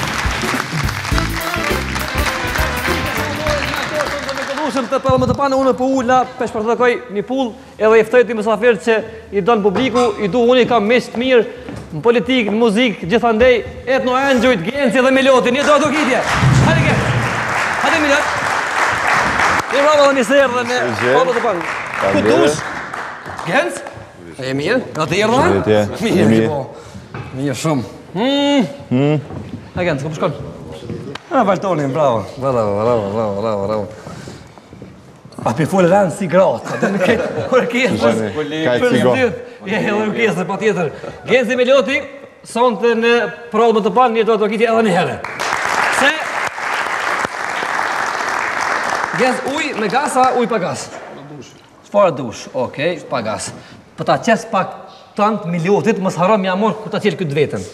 Të përë më të panë, unë për ullë, pesh për të dëkoj një pull, edhe i ftoj të mësafirë që i donë publiku, i du unë i kam mesht mirë, në politikë, në muzikë, gjithandej, Ethno Enjoyt, Genci dhe Meloti, një do ato kitje. Hajde Genci, hajde Milot. Një bravo dhe një serë dhe me përë të panë. Ku dush? Genci? E mirë? A të jërë dhe? Mirë, mirë po. Mirë shumë. Ha Genci, ku përshkon? A, Valtonin, bravo. Bravo, bravo, bravo, bravo, bravo. A për full rënë si gratë, atë në këtë orkestrës, për zdytë, e edhe orkestrë pa tjetër. Genci Meloti, sonte në prodhë më të panë, një do të kitje edhe një herë. Se... Genz, uj me gas a uj pa gas? Çfarë dush? Okej, pa gas. Po ta qes pak tant miliotit, mos haro mja mor ku ta qelë këtë vetën.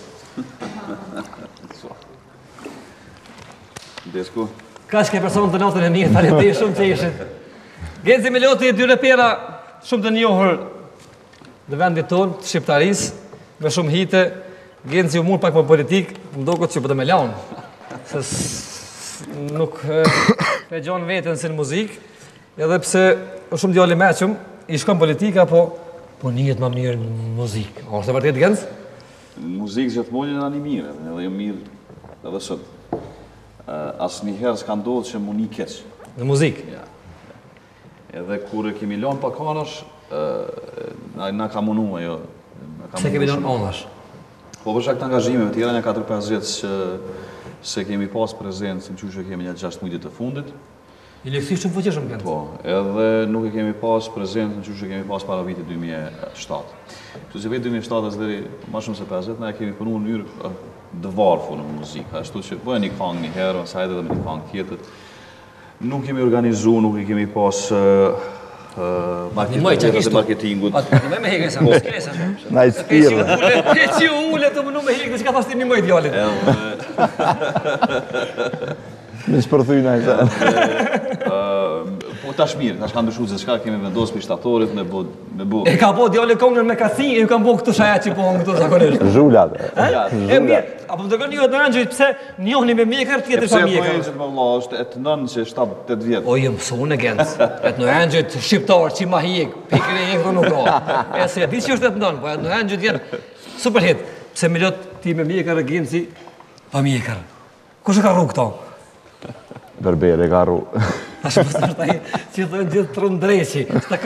Desku. Ka që ke person të natën e një, falete shumë që ishit. Genzi Miloti, dy repera shumë të njohër në vendit tonë, të shqiptarisë, me shumë hite. Genzi u mund pak më politik, më do këtë që për të me lanë. Se nuk e gjonë vetën si në muzikë, edhe pse është shumë djali meqëm, i shkon politika, po po njët më mirë në muzikë. A është e vërtet, Genz? Muzikë gjithmonë në një mirë, edhe jo mirë edhe sëtë. Asë njëherë s'ka ndodhë që mu një keqë. Në muzikë? Ja. Edhe kur e kemi lanë pak anash, na ka munu me jo. Se kemi lanë anash? Po për shak të angazhimeve tjera një katër pesë vjetës që se kemi pas prezencë në qysh e kemi një gjashtë mujtit të fundit. I lekësi shumë fuqishëm kënë? Po, edhe nuk e kemi pas prezencë në qysh e kemi pas para vitit dy mijë e shtatë. Që që vitë dy mijë e shtatë dhe ma shumë se pesë vjetë, na e kemi punu në njërë dëvarfu në muzikë, ashtu që bëhe një kangë një herë, sajtë edhe me një kangë tjetët. Nuk kemi organizu, nuk i kemi pas marketingut. Një mëj me hekë e sa, më s'kesa. Na i spirë. E që u ule të mënu me hekë, dhe s'ka thashti një mëj djallit. Me shpërthyna i sa. Po tash mirë, tash kanë dëshu se shka kemi vendosë për shtatorit me bu. E ka po djallit kongën me kasin, e ju kanë bo këtu shaja që po hongë këtu zakonisht. Zhullat. E mirë, apo më të gërë një e të nërëngjë, pëse njohni me mjekër, tjetër pa mjekër. E pëse e të më vla, është e të nënë që shtatë të të vjetë. O, jë mësu në Genz, e të nërëngjët shqiptarë që ma hjek, pikër e hjek dhe nuk ka. E se di që është e të nënë, po e të nërëngjët jenë super hit. Pse me lot ti me mjekër e Genzi, pa mjekër. Kush e ka rru këto? Berbere ka rru. A shumë së nështë aji që të në gjithë të rëndreqi.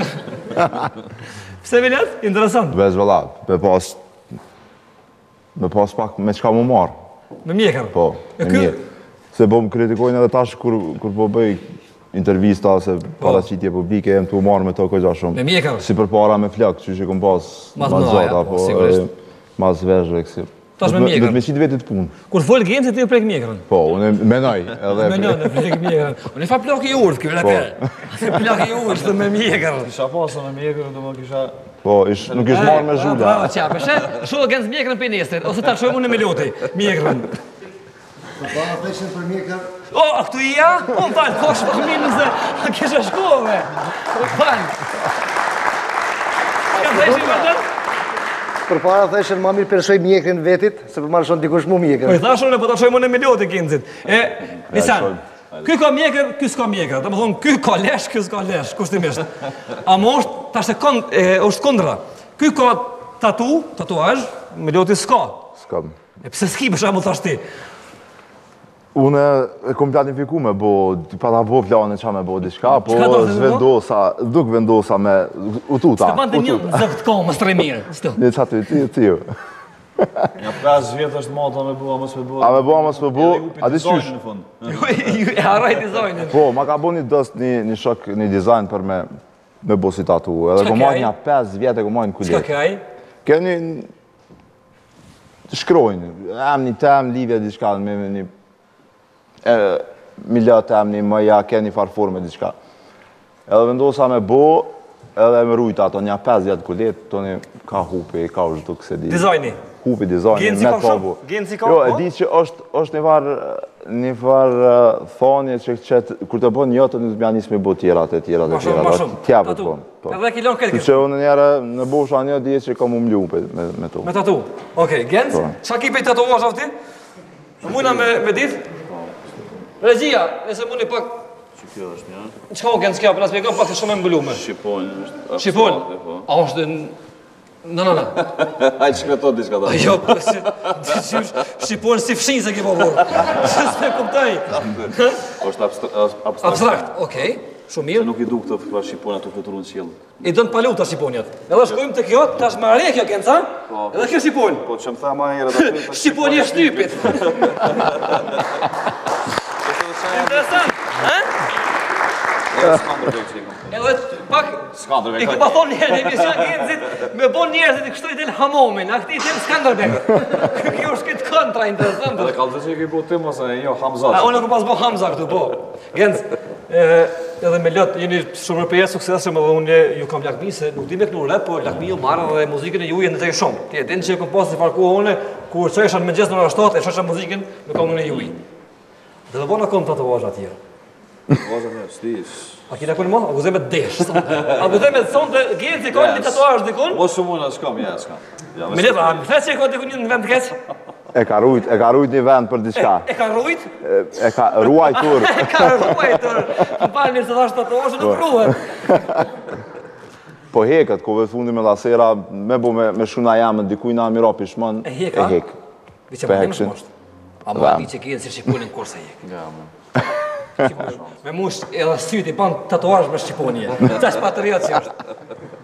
Pse me lot? Interesant. Bez vëllat, me pas... Me pas pak me qka mu marë. Me mjekër? Po, me mjekër. Se po më kritikojnë edhe tash kur po bëj intervista ose paraqitje publike, jem të u marë me to këgja shumë. Me mjekër? Si për para me flak, që që kom pas mazota, po mas veshve, kësi. Tash me mjekër? Do të me qitë vetit punë. Kur folë Genzi ti e prek mjekërën? Po, unë menoj edhe... Menoj e prek mjekërën. Unë i fa plak i urdhë, kjo leke. Se plak i urdhë me mjekër. Kisha pasë me mjekërën, do më kisha... Po, nuk ish marrë me zhulla. Bravo, qape, she, shullë Genz mjekërën për nestrit, ose ta shojmë unë në Miloti, mjekërën. Për para theshin për mjekër... O, këtu i ja? O, më falë, po shpo minus dhe, a kisha shkove. Falë. Ka theshin për të? Për para theshin ma mirë përshoj mjekërin vetit, se për marrë shonë dikush mu mjekër. Po i thashon e po ta shojmë unë në Miloti, Genzit. E, Nisan, ky ka mjekër, ky s'ka mjekër. Të më thonë, ky ka lesh, ky s'ka lesh, kushtimisht. Amo është, ta shte është kondra. Ky ka tatu, tatuaj, Miloti s'ka. S'kam. E pse s'ki për shamu thash ti? Unë e kom planifiku me bo, pa ta bo planin qa me bo diçka, po zvendosa, duk vendosa me ututa. Së bante një zëkt ka, më së mirë, së Një qatë të ti, ti ju. Ja pesë vjetë është mata me bo, a mos me bo. A me bo, a mos me bo, a di qysh? E haraj dizajnin. Po, ma ka bo një dëst një shok, një dizajn për me me bo si tatu. Edhe ko majnë një pesë vjetë e ko majnë kullet. Qka kaj? Keni shkrojnë, em një tem, livje diçka, me një miljot e emni më ja ke një farforme diçka. Edhe vendosa me bo, edhe me rujta ato një pesë vjetë kullet, to një ka hupi, ka është do këse di. Dizajni? Hupi, dizajni, Genzi ka shumë? Genzi ka? Jo, e di që është një farë, një farë thonje që qëtë, kur të bon një të një të mja njësë me bo tjera të tjera të tjera. Ma shumë, ma shumë. Edhe kilon këtë kështë? Që unë njerë në bosha një di që ka mu mlu me to. Me tatu? Okej, Genz, qa ki pej tatuash afti? Mujna me ditë? Regjia, nëse mundi pak... Që kjo është një? Qka o Genz kja, për nësë pejkon pak të shumë e mbëllume. Shqipon është... Shqipon? A është... Në, në, në. Hajtë shkretot diska ta. Jo, Shqipon si fshin se ki po vorë. Që s'me kuptaj. është abstrakt. Abstrakt, okej. Shumë mirë. Se nuk i du këtë pra Shqipon ato këtë runë qilë. I dënë palu të Shqiponjat. Edhe shkojmë të kjo, tash ma re kjo Genz, ha? Edhe kjo Shqipon. Po që më tha ma njërë atë... Shqiponi e shtypit. Interesant, ha? Edhe pak... I ku pa thonë njerë në emision Genzit, me bon njerëzit i kështu i del hamomin, a këti i del Skanderbeg. Kjo është këtë kontra interesant. Edhe kalë të që i ki bo tim, ose jo Hamzat. A, unë e ku pas bo Hamza këtu, po. Genz, edhe me lot, jeni shumë për suksesshëm edhe unë ju kam lakmi se nuk di me kënu rap, po lakmi ju marrë dhe muzikën e ju jenë të shumë. Ti e din që e kom pasë të farku une, kur që isha në mëngjes në ora shtatë, e shasha muzikën me këngën e juj. Dhe dhe bona kom tatuazh atje. Tatuazh atje, stish. A kina kënë ma? A guzej me desh. A guzej me sonte genci ka një tatuazh dikun? Mos shumë unë s'kam, ja, s'kam. Me lepa, a më the që e ka dikun një në vend të keq? E ka rujt, e ka rujt një vend për diçka. E ka rujt? E ka ruajtur. E ka ruajtur. Më palë një se dhash tatuazh nuk ruhet. Po heket, kove të fundi me lasera, me bo me shuna jamën, dikuj na mira pishman, e hek. E hek. Vice më një shmosht. A ma di që kjenë si Shqiponin kur se hek. Ja, me. Me mush edhe syti ban tatuazh me Shqiponje. Qa që patriot që është.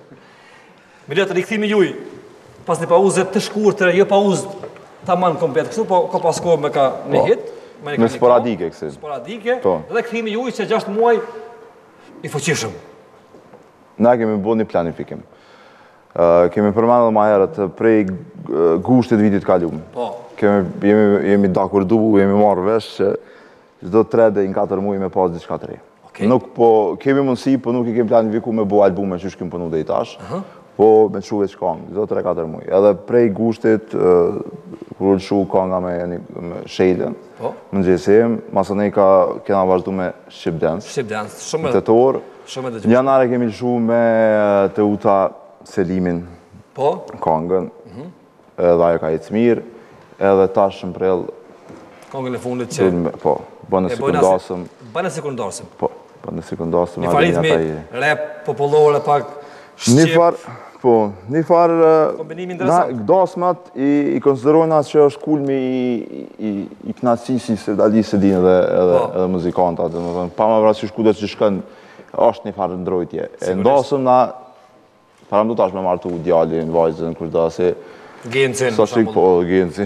Me letë rikëthimi juj, pas një pauzet të shkurë, jo pauzet ta manë komplet kështu, po ka pas kohë me ka një hit. Me sporadike kësi. Sporadike, dhe këthimi juj që gjashtë muaj i fuqishëm. Na kemi bo një planifikim. Kemi përmanë dhe ma herët prej gushtit vitit kalumë. Po. Jemi dakur dubu, jemi marrë vesh që çdo tre dhe në katër muaj me pas diçka të re. Nuk po, kemi mundësi, po nuk i kemi planifiku me bo albume që shkim përnu dhe i tash, po me shu veç kongë, çdo tre katër muaj. Edhe prej gushtit, kur ullë shu konga me Shejlen, në gjesim, masën e ka kena vazhdu me Shqip Dance. Shqip Dance, shumë edhe. Tetor, në janare kemi shu me Teuta Selimin, kongën, edhe ajo ka i cmirë, edhe tash në prell... Kongën e fundit që... Po, bënë e sekundasëm. Bënë e sekundasëm. Po, bënë e sekundasëm. Një faritmi rap popullore pak Shqip. Një farë, po, një farë... Kombinimi interesant. Dasmat i konsiderojnë atë që është kulmi i knatësisi se dali se dinë edhe muzikantat. Pa ma vratë që shkudet që shkën, është një farë ndrojtje. E ndasëm na... Para më du tash me martu djallin, vajzën, kërda se... Gencin, për shambull. Po, gencin.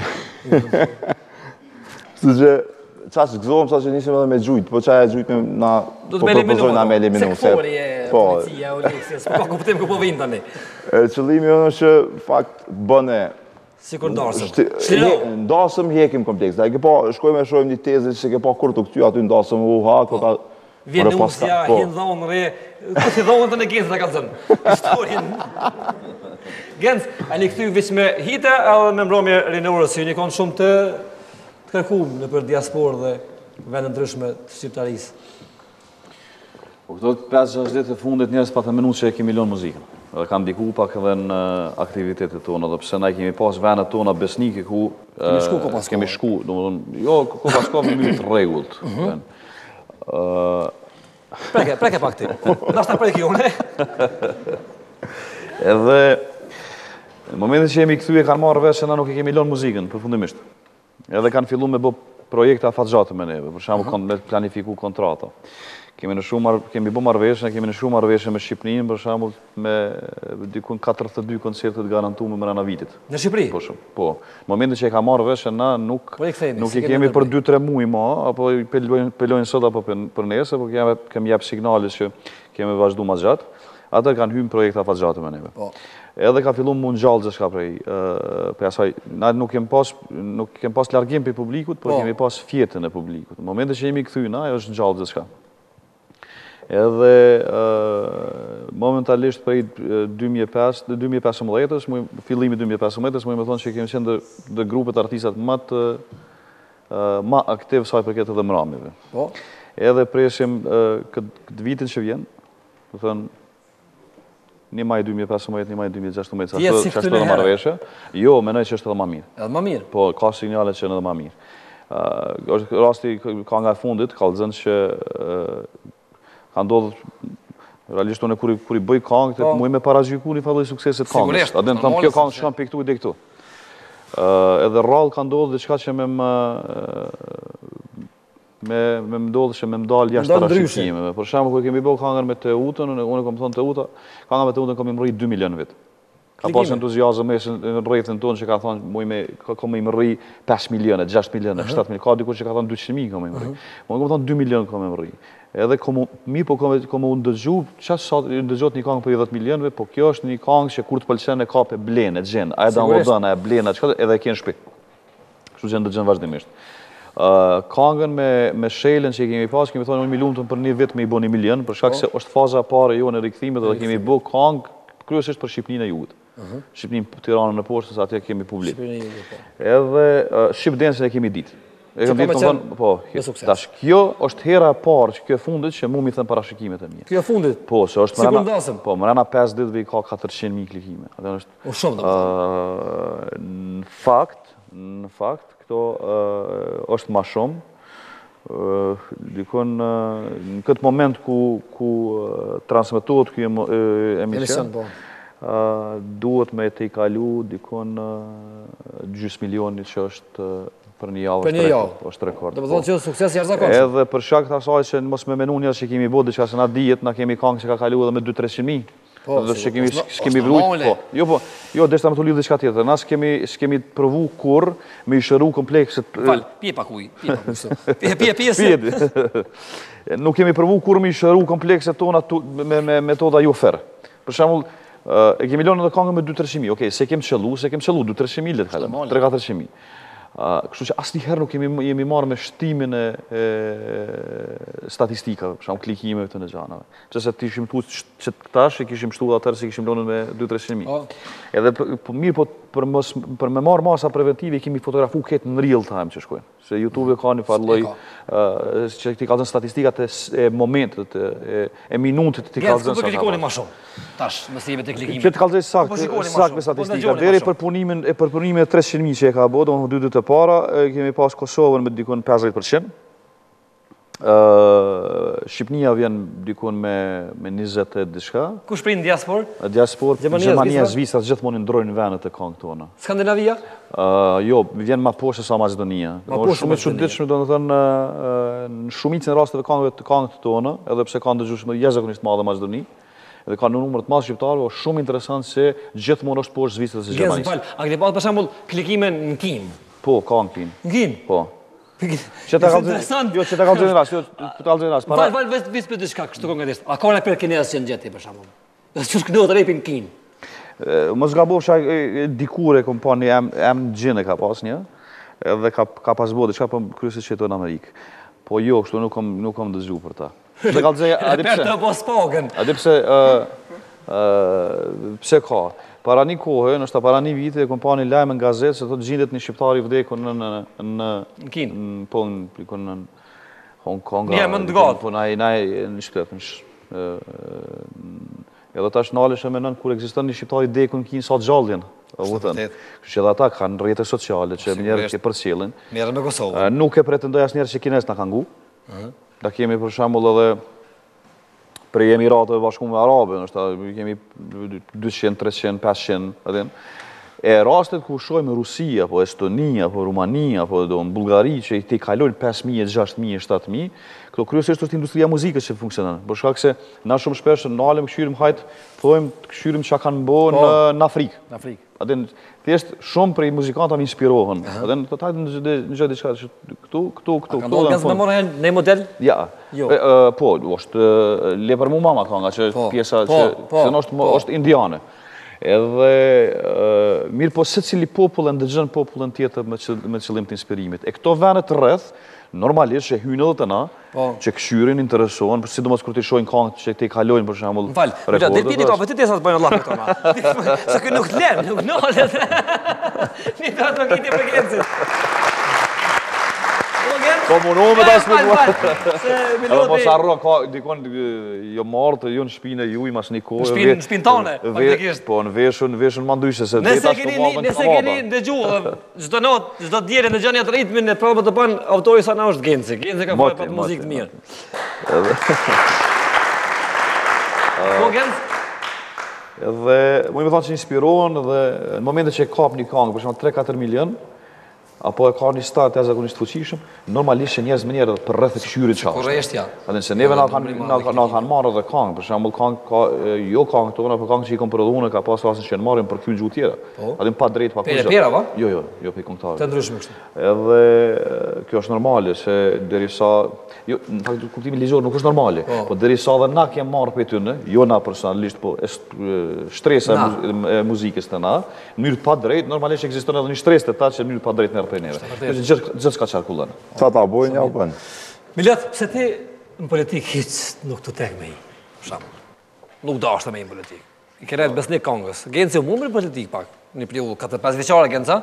Së që, qa që gëzohëm, sa që nisim edhe me gjujt, po qa e gjujt me na... Do të me eliminu, na me eliminu. Sektori e policia, o leksis, po ka kuptim ku po vinë tani. Qëllimi jo në që, fakt, bëne... Si kur ndasëm. Shlilo? Ndasëm hekim kompleks. Da, shkojme e shojmë një tezit që ke pa kur të këty, aty ndasëm u ha, këta... Vjen usja, hinë dhonë re, këtë si dhonë të në Gencë të ka zënë. Historien. Gencë, a një këty vëq me hite, edhe me mbromje rinurës, që një konë shumë të kërkumë në për diasporë dhe vendë ndryshme të shqiptarisë. Po këto pesë gjashtë ditë të fundit njërës pa të menu që e kemi lonë muzikën. Dhe kanë diku pak edhe në aktivitetet tonë, dhe pëse na kemi pas vendet tona besnike ku... Kemi shku ko pas Kemi shku, jo, ko pas ko me mjë të regullt. Preke, preke pak ti. Nashta preke jone. Edhe, në momentin që jemi këthy e kanë marrë vesh që na nuk e kemi lonë muzikën, përfundimisht. Edhe kanë fillu me bo projekte afatgjatë me neve, për shembull kanë planifiku kontrata. Kemi në shumë, kemi bo marrëveshje, kemi në shumë marrëveshje me Shqipërinë, për shembull me dikun katërdhjetë e dy koncertet garantuar brenda vitit. Në Shqipëri? Po shumë. Po. Në momentin që e ka marrë vesh na nuk nuk i kemi për dy tre muaj më, apo i pelojnë sot apo për nesër, por kemi kemi jap signale që kemi vazhdu më gjatë. Ata kanë hyrë projekte afatgjatë me neve. Po. Edhe ka fillu mund gjallë gjithka prej, për asaj, na nuk kem pas, nuk kem pas largim për publikut, por kemi pas fjetën e publikut. Në momentin që jemi këthyna, ajo është gjallë gjithka. Edhe momentalisht për dy mijë e pesëmbëdhjetës, fillimi dy mijë e pesëmbëdhjetës, më me thonë që kemi qenë dhe grupet artistat më të ma aktiv saj përket edhe mramive. Edhe presim këtë vitin që vjen, më thonë, një maj dy mijë e pesëmbëdhjetë, një maj dy mijë e gjashtëmbëdhjetë, Vjetë si këtë në herë? Jo, menoj që është edhe ma mirë. Edhe ma mirë? Po, ka sinjale që në edhe ma mirë. Rasti ka nga fundit, ka lëzën që ka ndodhë, realisht unë kur i bëj kangë, të muj me parazhjiku një falloj sukseset kangës. Adem të më kjo kangë shkam për këtu i dhe këtu. Edhe rrallë ka ndodhë dhe qka që me më me më ndodhë që me më dalë jashtë parashikimeve. Për shemë, kër kemi bëhë kangër me Teutën, unë kom thonë Teuta, kangër me Teutën kom i më rri dy milion vit. Ka pas entuziazëm në rrejtën tonë që ka thonë, kom i më rri pesë milione, gjashtë milione, shtatë milione, ka dikur që ka thonë dyqind mijë kom i më rri. Unë kom thonë dy milion kom i më rri. Edhe mi po kom u ndëgju, qasë ndëgjot një kangë për dhjetë milionve, po kjo është një kangë që kur të pëlqen e ka pe blenë, e gjenë, a e downloadën, a e blenë, edhe e kjenë shpi. Kështu që ndëgjën vazhdimisht. Kangën me Shelën që i kemi pas, kemi thonë unë mi lumëtën për një vit me i bo një milion, për shkak se është faza pare jo në rikëthimit dhe kemi bo kangë kryesisht për Shqipninë e Jugut. Shqipninë Tiranën në poshtë, se atje kemi publik. Edhe Shqipdensin e kemi ditë. E kam ditë, kam po, tash, kjo është hera e parë që kjo e fundit që mu mi thënë parashikimet e mija. Kjo e fundit? Po, se është mërena, po, mërena pesë ditëve i ka katërqind mijë klikime. O shumë dhe më. Në fakt, në fakt, këto është ma shumë. Dikon, në këtë moment ku transmitohet kjo emision, duhet me të i kalu dikon gjysmë milioni që është për një javë është rekord. Dhe më thonë që sukses jashtëzakonshëm. Edhe për shkak të asaj që mos me menu njës që kemi bo diçka se na dijet, na kemi kangë që ka kalu edhe me dy të tre qind mijë. Po, s'kemi vrujt, po. Jo, po, jo, deshta me të lidhë diçka tjetër. Na s'kemi provu kur me i shëru komplekset... Falë, pje pak uj, pje pak uj. Pje, pje, pje, Nuk kemi provu kur me i shëru komplekset tona me metoda jo ferë. Për shembull, e kemi lënë edhe kangë me dy të tre qind mijë. Okej, se kem qëllu, se kem qëllu dy të tre qind mijë, tre katër qind mijë. Kështu që asë njëherë nuk jemi marrë me shtimin e statistikave, për shumë klikimeve të në gjanave. Që se të ishim tu që tash, i kishim shtu dhe atërë si kishim lënën me dy të tre qind mijë. Edhe mirë, për me marrë masa preventive, i kemi fotografu ketë në real time që shkojnë. Se YouTube ka një farloj që ti kalëzën statistikat e momentet, e minutit të ti kalëzën. Gjenë, s'ku për klikoni ma shumë, tash, mësime të klikimit. Që të kalëzën sakt me statistikat. Deri për përpunimin e tre qind mijë që e ka bo, do më dy dy të para, kemi pas Kosovën me dikun pesëdhjetë përqind. Shqipnia vjen dikun me njëzet e dishka. Ku shprin diaspor? Diaspor, Gjermania, Zvicra, gjithmonë ndrojnë venet e kongë tona. Skandinavia? Jo, vjen ma poshtë sa Macedonia. Shumë i çuditshme, do të thënë, në shumicën e rasteve kongëve të kongët tona, edhe pse kanë dëgjueshme jashtëzakonisht madhe Macedoni, edhe kanë në numër të madh shqiptarëve, është shumë interesant se gjithmonë është poshtë Zvicrës së Gjermanisë. Gjen, fal, a keni pasur për shembull klikimin në Kim? Po, ka në Kim. Në Kim? Po. Që ta kalëzën, jo, që ta kalëzën rast, jo, të kalëzën rast. Val, val, vis për diçka, kështu konkretisht. A ka në për kinezë që në gjeti, për shembull? Që shkë në të repin në Kim? Mos gabov shaj dikure kompani em gjinë ka pas një, edhe ka pas bo diçka për kryesisht që jetu në Amerikë. Po jo, kështu nuk kam dëgju për ta. Dhe kalëzën, adi pse? Per të po spogën. Adi pse, pse ka? Para një kohë, nështë ta para një vite, e kompani lajme në gazetë se të gjindet një shqiptari vdeku në... Në Kinë? Po, në Hong Konga... Një më ndëgatë? Po, në shqiptet. Edhe ta shnaleshe me nën, kur eksiston një shqiptari vdeku në Kinë, sa të gjalljen. Kështë që edhe ata kanë në rrjetet sociale, që njerë që përcjellin. Merën me Kosovë. Nuk e pretendoj as njerë që Kines në kanë gu. Da kemi për shembull edhe prej Emiratëve Bashkuar Arabe, nështë kemi dyqind, treqind, pesëqind, edhin. E rastet ku shojmë Rusia, po Estonia, po Rumania, po Bulgari, që i ti kalojnë pesë mijë, gjashtë mijë, shtatë mijë, këto kryesisht është industria muzikës që funksionon. Për shkak se na shumë shpesh në alëm këshyrim hajt, thojmë këshyrim çka kanë bërë në Afrikë. Në Afrikë. Adin, thjesht shumë prej muzikantave inspirohen. Adin, të tajtë në gjë diçka këtu, këtu, këtu. A ka ndodhur gazë me morë në model? Ja. Po, është le për mu mama ka nga që pjesa që është indiane. Edhe mirë po se cili popull e ndëgjën popullën tjetër me qëllim të inspirimit. E këto venet rreth, normalisht që hynë edhe të na, që këshyrin, interesohen, sidomos kur të shojnë kangë që të i kalojnë, për shembull, rekordet. Në falë, dhe pjeti ka, për të tesat bëjnë Allah për tona. Se kë nuk të lem, nuk nëllet. Një të ato kiti për gjencit. Po muno me ta spekuar. Edhe po sarro ka dikon jo martë jo në shpinë e juj mas një kohë. Në shpinë tone, faktikisht. Po në veshën, veshën më ndryshe se Nëse keni nëse keni ndëgjuar çdo natë, çdo diere në gjënia të ritmin e probët të bën autori sa na është Genci. Genci ka bërë për muzikë të mirë. Po Genci. Edhe më i thonë që inspirohen dhe në momentet që kap një këngë, për shembull tre katër milion, apo e ka një start e zakonisht fuqishëm, normalisht që njerëz më njerë për rreth e këshyrit çfarë. Korresht ja. Atë se neve na kanë na kanë marrë edhe këngë, për shembull këngë ka jo këngë tona, por këngë që i kanë prodhuar ka pas rastin që në marrin për këngë gjuhë tjera. Atë pa drejt pa kurrë. Pera va? Jo, jo, jo pe këngëtar. Të ndryshme kështu. Edhe kjo është normale se derisa jo, në fakt kuptimi ligjor nuk është normale, po derisa edhe na kem marrë pe tyne, jo na personalisht, po shtresa e muzikës tona, në mënyrë pa drejt, normalisht ekziston edhe një shtresë të ta që në mënyrë pa drejt merr për neve. Gjithë s'ka qarkullën. Qa ta bojnë, ja u bënë. Milet, pse ti në politikë hiç nuk të tek me i, për shembull. Nuk dashte me i në politikë. I kere besnik Kongës. Genci u mund me politikë pak, një periudhë katër pesë vjeçare Genca?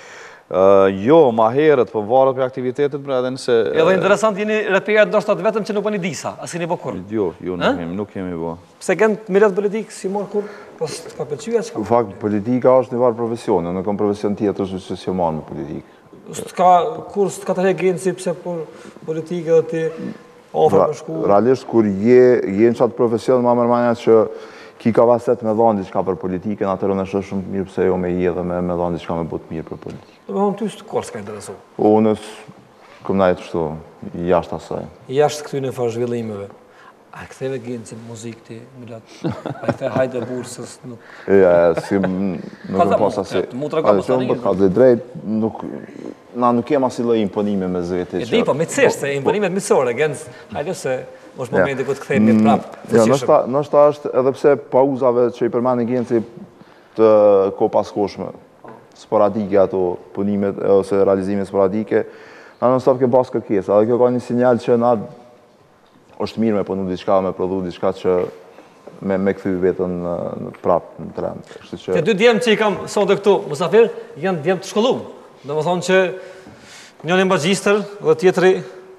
Jo, ma herët, po varet për aktivitetet, bre, edhe nëse... Edhe interesant jeni reperat ndoshta vetëm që nuk bëni disa, as keni bë kurrë. Jo, jo, nuk kemi, nuk kemi bë. Pse Gent Milet politikë si mor kur? Po s'ka pëlqyer çka? Në fakt, politika është një varë profesioni, nuk kam profesion tjetër që si marrë me politikë. S'ka kur s'ka të Genci pse për politikë dhe ti ofër për shku? Realisht, kur je je në qatë profesion, ma mërmanja që ki ka vaset me dhonë diçka për politikën, atërën është shumë mirë pëse jo me i edhe me dhonë diçka me botë mirë për politikë. Do me thonë ty së kërë s'ka interesu? Unë këm najtë shtu, jashtë asaj. Jashtë këty në farë zhvillimeve. A këtheve Genci në muzikë ti, Milat? A i the hajde bursës? Ja, si nuk më posa si... Mu të regomë së Ka dhe drejt, na nuk jem asi loj imponime me zëti. E di, po, mitësisht, se imponimet mitësore, Genci, hajde se është momenti ku të këthejmë një prapë. Ja, nështë është edhe pse pauzave që i përmani Genci të ko paskoshme, sporadike ato punimet ose realizime sporadike, na nështë të ke pas kërkesa, edhe kjo ka një sinjal që na është mirë me punu diçka, me prodhu diçka që me këthy vetën prapë në trend. Të dy djemë që i kam sotë këtu, Musafir, janë djemë të shkollum. Dhe më thonë që njën e magjistër dhe tjetëri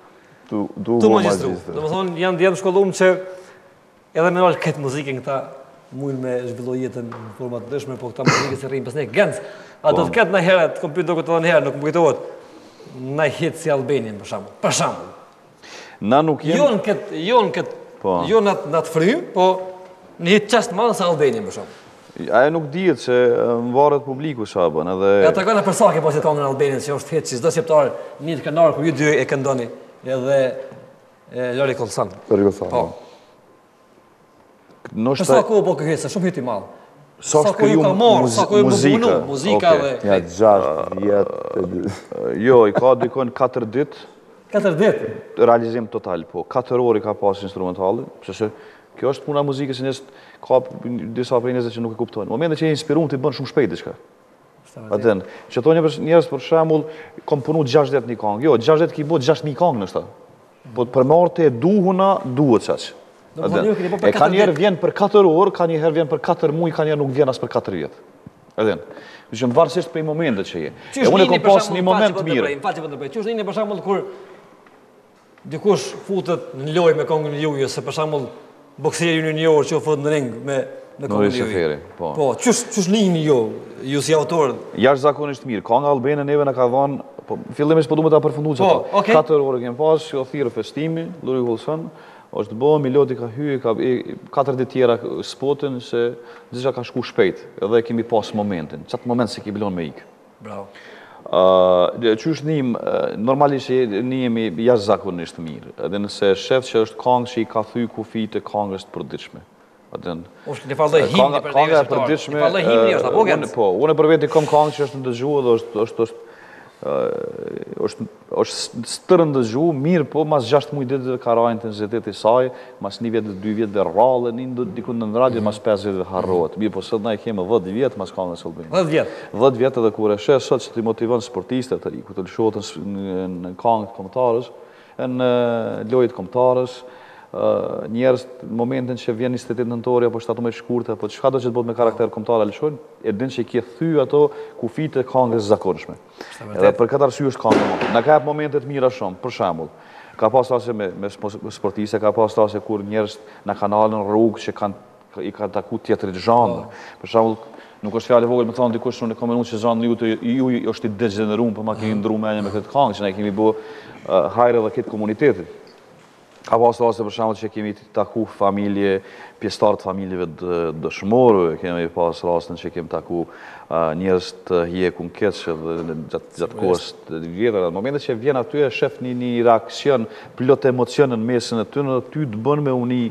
tu magjistru. Dhe më thonë janë djemë të shkollum që edhe me nërë këtë muzikën këta mujnë me zhvillu jetën në format të dëshme, po këta muzikës e rrimë pas ne Genc. A do të ketë në herë, të kompytë do këtë edhe në herë, nuk më kujtohet, në hitë si Albanian, për shambull. Për shambull. Na nuk jem... Jo në këtë, jo në këtë, jo në të frymë, po në hitë qastë manë sa Albanian, për shambull. Aja nuk dihet që më varet publiku shabën, edhe... Ja të kone për sake po që të kongën Albanian, që është hitë që zdo shqiptarë një të kënarë, kër ju dy e këndoni, edhe Lori Kolsan. Lori Kolsan, po. Për sa kohë po këhitë, se shumë hitë i malë. Sa është këju muzika. Muzika dhe... Ja, gjashtë vjetë... Jo, i ka dykon katër ditë. Katër ditë? Realizim total, po. Katër orë i ka pas instrumentalin, përse kjo është puna muzikës që njështë ka disa për njëzët që nuk e kuptojnë. Në momentet që e inspirum të i bënë shumë shpejt diçka. Aten, që to njërës për shemull, kom punu gjashtëdhjetë një kongë. Jo, gjashtëdhjetë ki bo gjashtë mijë kongë nështë ta. Po për martë e duhuna, duhet qaqë. E ka njerë vjen për katër orë, ka njerë vjen për katër muj, ka njerë nuk vjen as për katër vjetë. Aten, që më varsisht për i momentet që je. E unë e kom pas një moment mirë. Që është një për shemull kur dikush futet në loj me kongën e juje, se për shemull bokseri një një orë që u fut në ring me kongën e juje. Po, qësh një një jo, ju si autor? Jash zakonisht mirë, Konga Albane neve në ka dhanë, fillimisht po du me ta përfundu që ta. Katër orë kem pas, që o thirë festimi, Lori Kolsan, është bo, Miloti ka hyë, katër ditë tjera spotin, se gjitha ka shku shpejt, edhe kemi pas momentin, qatë moment se ki bilon me ikë. Bravo. Qysh njëm, normalisht një jemi jashtë zakonisht mirë, edhe nëse shef që është kongë që i ka thy kufit e kongës të përdiqme. Një falë dhe himni për neve shqiptarë, një falë dhe himni është, apo Genc? Po, unë e për veti kom kongë që është në dëgju dhe është stërë në dëgju, mirë po, mas gjashtë mujtë ditë dhe ka rajnë të nëzitet i saj, mas një vjetë dhe dy vjetë dhe rralë, një dikun në radio, mas pesë vjetë dhe harrohet. Mirë po, sëtë na i kemë dhjetë vjetë, mas kongës Albane. dhjetë vjetë? dhjetë vjetë edhe kur e shë, sot që të motivon sportiste të ri, ku të lëshotën në kongët kombëtarës, në lojët kombëtarës, njerës në momentin që vjen njëzet e tetë nëntori apo shtatëmbëdhjetë shkurtë, apo çka do që të bëhet me karakter kombëtar lëshojnë, e din që i kje thy ato kufit e kongës zakonshme. Edhe për këtë arsye është kongë më. Na ka jap momente të mira shumë, për shembull. Ka pas rase me sportiste, ka pas rase kur njerëz na kanë në rrugë që kanë i kanë taku tjetrit zhanr. Për shembull, nuk është fjalë e vogël, më thon dikush unë kam menuar që zhanri ju ju është i degeneruar, po ma keni ndruar me me këtë kongë që ne kemi bë hajër edhe këtë komunitetit. Ka pas rase për shembull që kemi taku familje, pjesëtar të familjeve dëshmorë, kemi pas rastin që kemi taku njerëz të hjekun keq gjatë gjatë kohës të vjetër. Në momentet që vjen aty e shef një një reakcion plot emocion në mesin e tyre, ty të bën me uni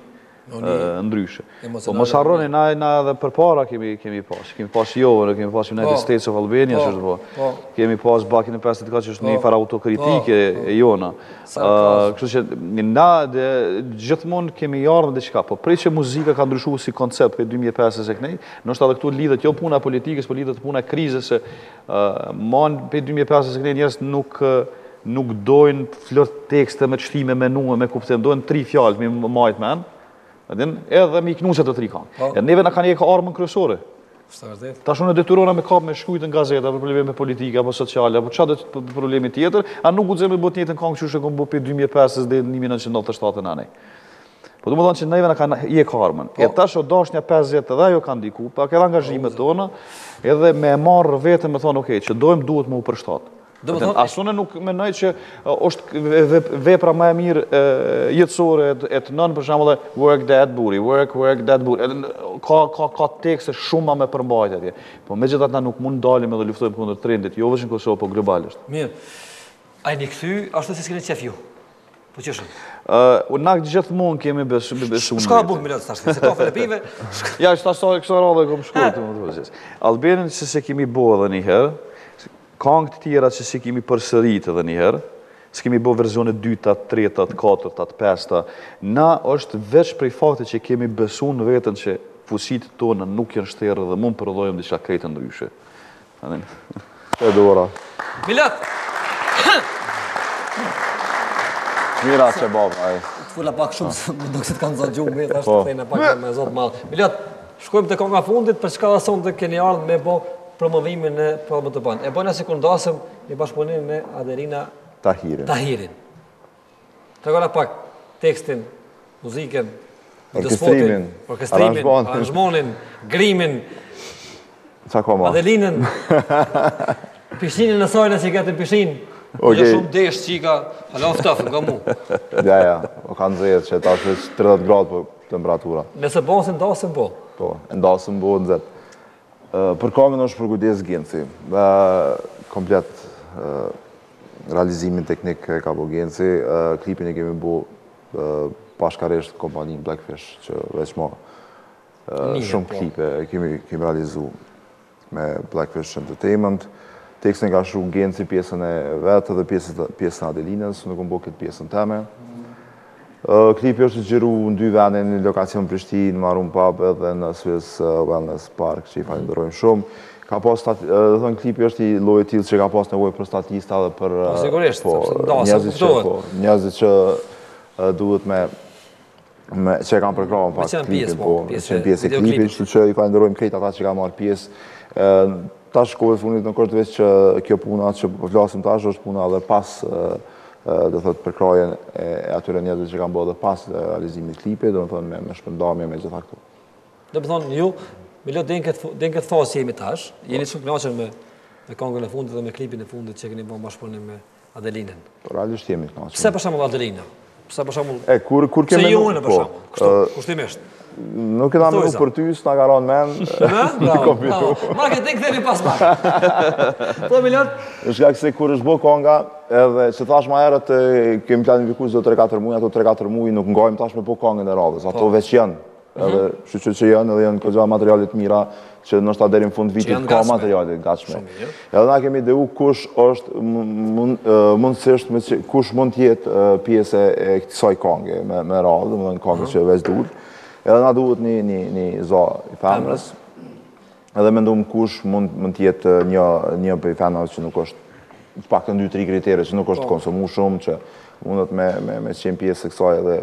ndryshe. Po mos harroni, na edhe përpara kemi pas. Kemi pas Jovën, kemi pas United States of Albania, që është po. Kemi pas Bakin e pesëdhjetë ka që është një fara autokritike e jona. Kështu që na gjithmonë kemi ardhur diçka, po prej që muzika ka ndryshuar si koncept për dy mijë e pesë e kënej, nështë edhe këtu lidhet jo puna politikës, po lidhet puna krizës, se man për dy mijë e pesë e kënej njerëz nuk nuk dojnë flot tekste me çtime, me nume, me kuptim, dojnë tri fjalë, me majt men, edhe me i knuse të tri kanë. E neve na kanë jekë armën kryesore. Tash unë detyrona me kap me shkujt në gazeta për probleme politike apo sociale apo çfarë problemi tjetër, a nuk guxojmë të bëj njëjtën këngë që kom bë dy mijë e pesë deri në një mijë e nëntëqind e nëntëdhjetë e nëntaj. Po do të thonë që neve na kanë jekë armën. E tash o dashnja pesëdhjetë edhe ajo kanë diku, pa ka angazhimet tona, edhe me marr vetëm me thonë, okay, që dojmë duhet më u përshtat. Asune nuk menoj që është vepra më e mirë jetësore e të nënë, për shembull, work that booty, work, work that booty. Ka tekste shumë me përmbajtje atje. Po megjithatë na nuk mund dalim edhe luftojmë kundër trendit, jo vetëm në Kosovë, po globalisht. Mirë. Ai nik thy, ashtu si s'keni qef ju. Po çështën. Ë, na gjithmonë kemi besuar. Shka buk me tash, se ka Filipive. Ja, tash sa këto radhë kom shkuar domethënë. Albanin se se kemi bëu edhe një herë. Këngë të tjera që si kemi përsërit edhe njëherë, s'kemi bo verzione dyta, treta, katërta, pesta. Na është veç prej fakti që kemi besu në vetën që fusit tona nuk janë shterë dhe mund përdojmë diçka krejtë ndryshe. E dora. Milat! Mira që baba, aj. Të fulla pak shumë, më do kësit kanë zotë gjumë, të ashtë të thejnë pak me zotë malë. Milat, shkojmë të konga fundit, për çka dhe sonë të keni ardhë me bo promovimin në Prallë të Banë. E bëjna si kundasëm një bashkëpunim me Adelina Tahirin. Tregona pak tekstin, muzikën, orkestrimin, orkestrimin, aranjmonin, grimin, Adelinën, pishinën e sajnë që gëtë në pishinë. Një shumë desh qika, hala ftafë nga mu. Ja, ja, o kanë zedë që ta është tridhjetë gradë për temperatura. Nëse bënë se ndasëm po? Po, ndasëm po në zetë. Për këngën është përkujdes Genci, dhe komplet realizimin teknik ka bo Genci, klipin e kemi bo bashkaresht kompaninë Blackfish, që veç ma shumë klipe kemi realizu me Blackfish Entertainment. Tekstin ka shu Genci pjesën e vetë dhe pjesën Adelinës, nuk më bo këtë pjesën teme. Klipi është gjiru në dy vende, në lokacion Prishtinë, Maroon Pub edhe në Swiss Wellness Park, që i falenderojmë shumë. Ka pas, dhe thënë, klipi është i lojë tillë që ka pas nevojë për statista dhe për njerëzit që duhet me që e kam përkrahur pak klipin, po, që në pjesë e klipit, që që i falenderojmë krejt ata që ka marrë pjesë. Tash kohë fundit në kërtë veç që kjo puna që po flasim tash është puna dhe pas dhe thot përkrajen e atyre njerëzve që kanë bërë dhe pas realizimit klipit, dhe më thonë me shpëndamje me gjitha këtu. Dhe më thonë, ju, me lo den këtë fasë jemi tash, jeni shumë knaqen me këngën e fundit dhe me klipin e fundit që keni bërë bashkëpunim me Adelinën. Por realisht jemi knaqen. Pse për shembull Adelina? Pse për shembull? E kur kur kemi Pse ju unë për shembull? Kështu, kushtimisht. Nuk e da menu për ty, s'na ka ranë men. Bravo, bravo. Marketing themi pas pak. Po, Milan? Është ka këse kur është bo konga, edhe që thash ma herët kemi planifikus do tre katër muaj, ato tre katër muaj nuk ngajmë tash me po kongën e radhës. Ato veç janë. Edhe shqyqe që janë, edhe janë këgja materialit mira që nështë ta deri në fund vitit ka materialit gatshme. Edhe na kemi ideu kush është mundësisht, kush mund tjetë pjesë e kësaj konge me radhë, dhe më dhe në konge që veç dur. Edhe na duhet një za i femrës, edhe me ndumë kush mund tjetë një për i femrës që nuk është pak të dy tri kritere, që nuk është konsumu shumë, që mundet me qenë pjesë e kësaj edhe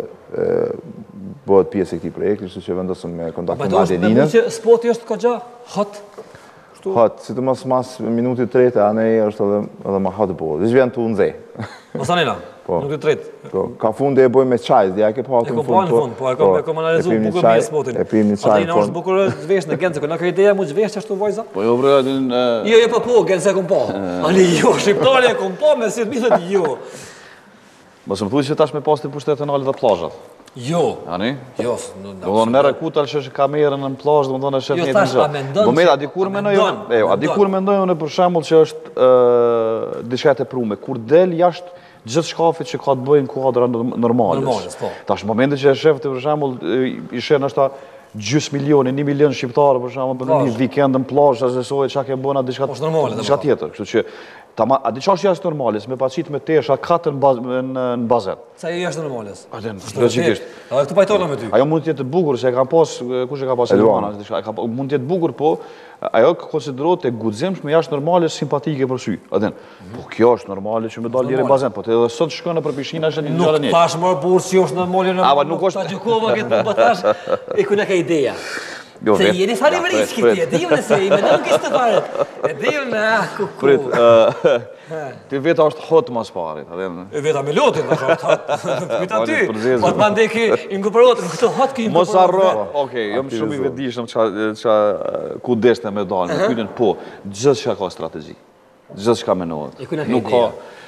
bëhet pjesë e këti projekti, që që vendosëm me kontaktu me Adelinën. Me që spoti është ka gja hot? Hot, si të mas mas minutit trete, anë e është edhe ma hot po, dhe që vjen të unëzej. Masanina? Minutit trete? Ka fundi e boj me qaj, dhe ja ke pa të në fund. E ko pa në fund, po e kom analizu bukur me spotin. E pim një qaj në fund. Adelina është bukur zvesh në Gense, në ka ideja mu zvesh që ashtu vajza? Po jo bre, adin... Jo, jo, po po, Gense e kom pa. Ani jo, shqiptari e kom pa, me si të mitët jo. Mos më thuj që tash me pas të pushtetën alë dhe plazhat. Jo. Ani? Jo. Do më mere kutal që është kamerën në plazh, do më thonë është një të gjë. Po me a dikur me ndojnë për shembull që është diçka e teprume. Kur del jashtë gjithë shkafit që ka të bëjnë kuadra normalis. Tash, në momentin që e shefti, për shembull, i shenë është ta gjysë milioni, një milion shqiptarë, për shembull, për një vikend në plazh, asoj çka ke bëna diçka tjetër. Kështu që a di çfarë është normalis, me pacit me tesha katër në bazen. Sa jo është normalis? Logjikisht. A këtu pajtona me ty. Ajo mund të jetë e bukur, se e kanë pas, kush e ka pas Elvana, mund të jetë bukur, po ajo konsiderohet e guximshme jashtë normale simpatike për sy. Aten, po kjo është normale që më dal deri në bazen, po të edhe sot shkon nëpër pishinë është një gjallë. Nuk tash më burr si është normale në. Ava nuk është. Ta gjykova këtë po tash. E ku na ka ideja. Se jeni fare vëriç këtë, e diu nëse i mendon që të fare. E diu na ku. Prit, ti veta është hot mas parit, atë. E veta me lotin, është hot. Vita ty. Po të mandej kë inkorporot në këtë hot kë inkorporot. Mos harro. Okej, jam shumë i vetëdijshëm çka çka ku deshte me dal, me pyetën po, gjithçka ka strategji. Gjithçka menohet. Nuk ka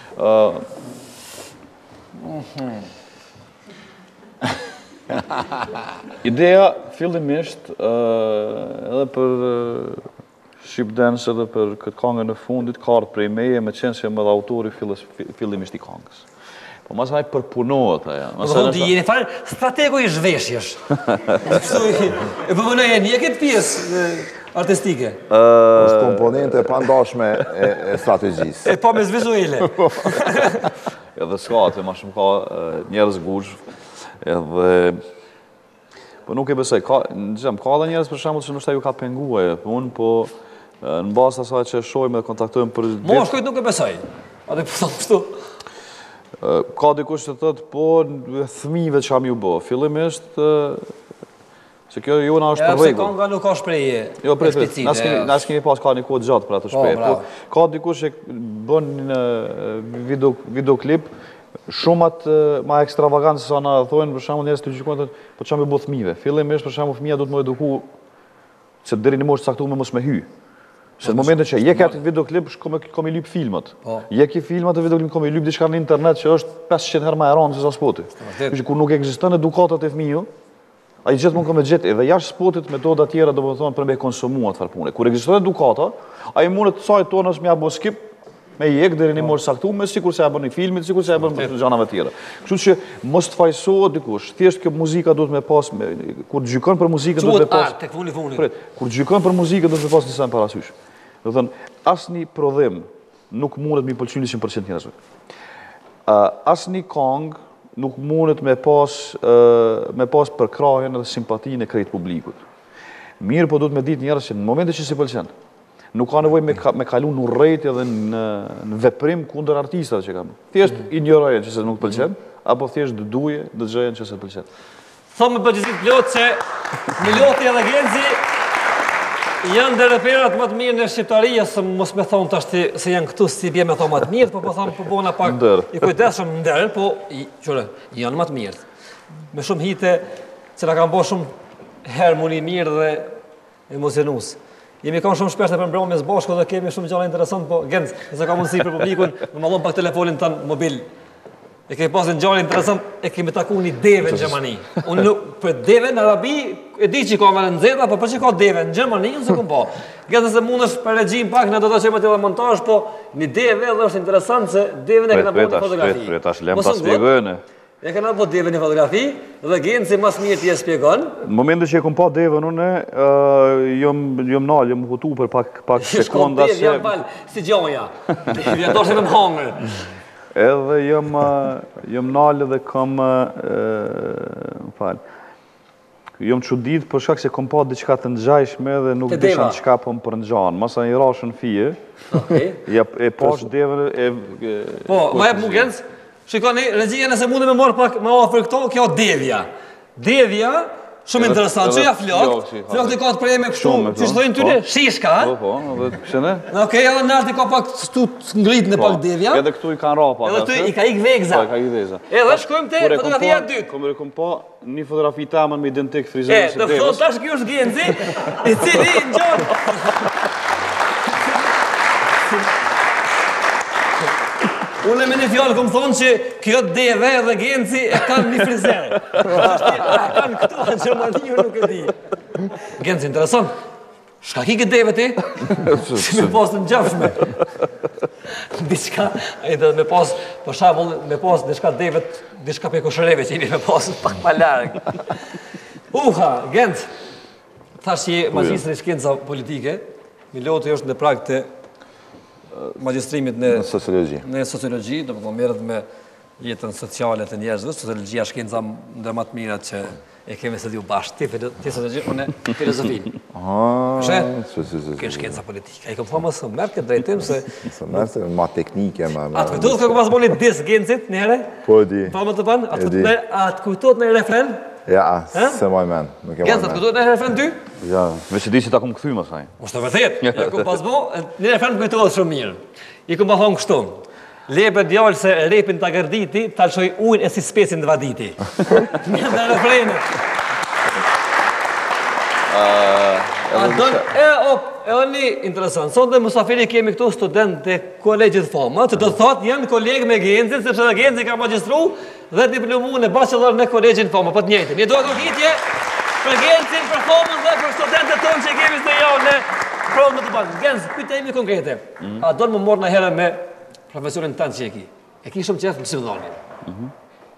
ideja fillimisht edhe për Shqip Dance edhe për këtë këngën e fundit ka ardhur prej meje me qenë se më dha autori fillimisht i këngës. Po masaj përpunohet ajo. Masaj ti jeni fare strategu i zhveshjesh. E përpunoj e një këtë pjesë artistike. Është komponente pandashme e strategjisë. E po me vizuale. Edhe s'ka atë, ma shumë ka njerëz guxh. Edhe po nuk e besoj, ka gjëm, ka edhe njerëz për shembull që ndoshta ju ka penguar, po unë po në bazë asaj që shohim dhe kontaktojmë për Mo shkojt nuk e besoj. Atë po them kështu. Ka dikush që thotë po fëmijëve çam ju bë. Fillimisht se kjo jona është për rregull. Ja, se konga nuk ka shprehje. Jo, prit, na s'kemi pas ka një kohë gjatë për atë shprehje. Po ka dikush që bën një video videoklip shumat ma ekstravagant se sa na thonë, për shembull njerëz të gjykojnë, po çam i bë fëmijëve. Fillimisht për shembull fëmia duhet të më eduku se deri në moshë caktuar mos me hy. Se në momentin që je ke atë videoklip, kam i lyp filmat. Je ke filmat e videoklip, kam i lyp diçka në internet që është pesëqind herë më e rëndë se sa spoti. Kështu që kur nuk ekziston edukatat e fëmijës, ai gjithmonë ka me gjetë edhe jashtë spotit metoda tjera domethënë për me konsumuar atë punë. Kur ekziston edukata, ai mund të thojë tonës më apo skip me jek deri në moshë caktuar, sikur se ja bën në filmit, sikur se ja bën në gjëra të tjera. Kështu që mos të fajsohet dikush. Thjesht kjo muzika duhet me pas kur gjykon për muzikën duhet me pas. Tek funi funi. Kur gjykon për muzikën duhet me pas disa parasysh. Do të thënë, asnjë prodhim nuk mundet me pëlqyer njëqind përqind njerëzve. Asnjë këngë nuk mundet me pas me pas përkrahjen edhe simpatinë e krejt publikut. Mirë, po duhet me ditë njerëz që në momentin që si pëlqen, nuk ka nevojë me me kalu në urrejt edhe në në veprim kundër artistave që kanë. Thjesht ignorojnë që se nuk pëlqen, apo thjesht dëduje, dëgjojnë që se pëlqen. Thonë me përgjithësi plot se Miloti edhe Genzi janë dhe reperat më të mirë në Shqiptaria, se mos me thonë tash se janë këtu si bje me thonë më të mirë, po po thonë po bona pak i kujdesshëm ndër, po qëre, janë më të mirë. Me shumë hite që na kanë bërë shumë harmoni mirë dhe emocionues. Jemi kanë shumë shpesh në përmbrëmjes bashkë dhe kemi shumë gjëra interesante, po Genz, nëse ka mundësi për publikun, më mallon pak telefonin tan mobil. E kemi pasur një gjë interesant, e kemi takuar një deve në Gjermani. Unë nuk për deve në Arabi e di që ka më nxehta, po për çka ka deve në Gjermani unë s'e kam pa. Genz se mundesh për regjim pak na do ta çojmë atë montazh, po një deve edhe është interesant se devën e kena bërë në fotografi. Prit, tash lem ta shpjegojnë. E kena bërë devën në fotografi dhe Genzi mas mirë ti e shpjegon. Në momentin që e kam pa devën unë, jam jam nal, jam hutu për pak pak sekonda se jam val si gjonja. Devja doshë më hongër. Edhe jam jam nal dhe kam më fal. Jam çudit për shkak se kam pa diçka të ngjajshme dhe nuk disha çka po më përngjan. Mos ai rashën fije. Okej. Ja e posh devën e Po, më jep Mugenz. Shikoni, regjia nëse mundi me marr pak më afër këto, kjo devja. Devja, shumë interesant, që ja flok, flok të ka të prej me kështu, që shtojnë tyre, shishka, ha? Po, po, dhe këshene? Okej, edhe nërti ka pak stu të ngrit në pak devja. Edhe këtu i kanë rapa. Edhe këtu i ka ik vegza. Po, i ka ik vegza. Edhe shkojmë te fotografia dytë. Këmër e kom pa një fotografi tamën me identik frizerën se devës. E, dhe thonë tash kjo është Genzi, i cili në gjonë. Unë me një fjallë këmë thonë që kjo deve dhe Genzi e kanë një frizerë. E kanë këtu në Gjermani, nuk e di. Genzi, interesant. Shka ki këtë deve ti? Si me pas të ngjashme. Diçka, edhe me pas, për shembull, me pas diçka devet, diçka pe koshëreve që jemi me pas pak ma larg. Uha, Gent, thash që je magjistri i shkenca politike, Miloti është në prag të magjistrimit në sociologji. Në sociologji, domethënë merret me jetën sociale të njerëzve, sociologjia shkenca ndër më të mirat që e kemi studiu bashkë, ti ti sociologji, unë filozofin. Ah, Ke shkenca politike. Ai kam thënë më merr këtë drejtim se se merr se ma teknike më. Atë kujtohet që pas boni dis Gencit në herë? Po di. Po më të pan, atë atë kujtohet në refren? Ja, se moj men, nuk e moj men. Gencat kujtohet në refren ty? Ja, veç e di që ta kom kthy më thaj. Mos të vërtet. Ja ku pas bo, në refren kujtohet shumë mirë. I kom pa thonë kështu. Lepe djalë se repin ta gërditi, ta lëshoj ujnë e si spesin të vaditi. Një dhe refrenet. E, op, e o një interesant. Sot dhe Musafiri kemi këtu student të kolegjit Fama, që të thotë janë kolegë me Gencin, sepse dhe Genci ka magistru dhe diplomu në bachelor në kolegjin Fama. Po të njëjtë. Një duhet rukitje për Gencin, për Famën dhe për studentët tonë që kemi së javë në provë në të banë. Genc, pyte imi konkrete. A do në më morë në herë me profesionin tënë që e ki? E ki shumë qefë në simdhoni?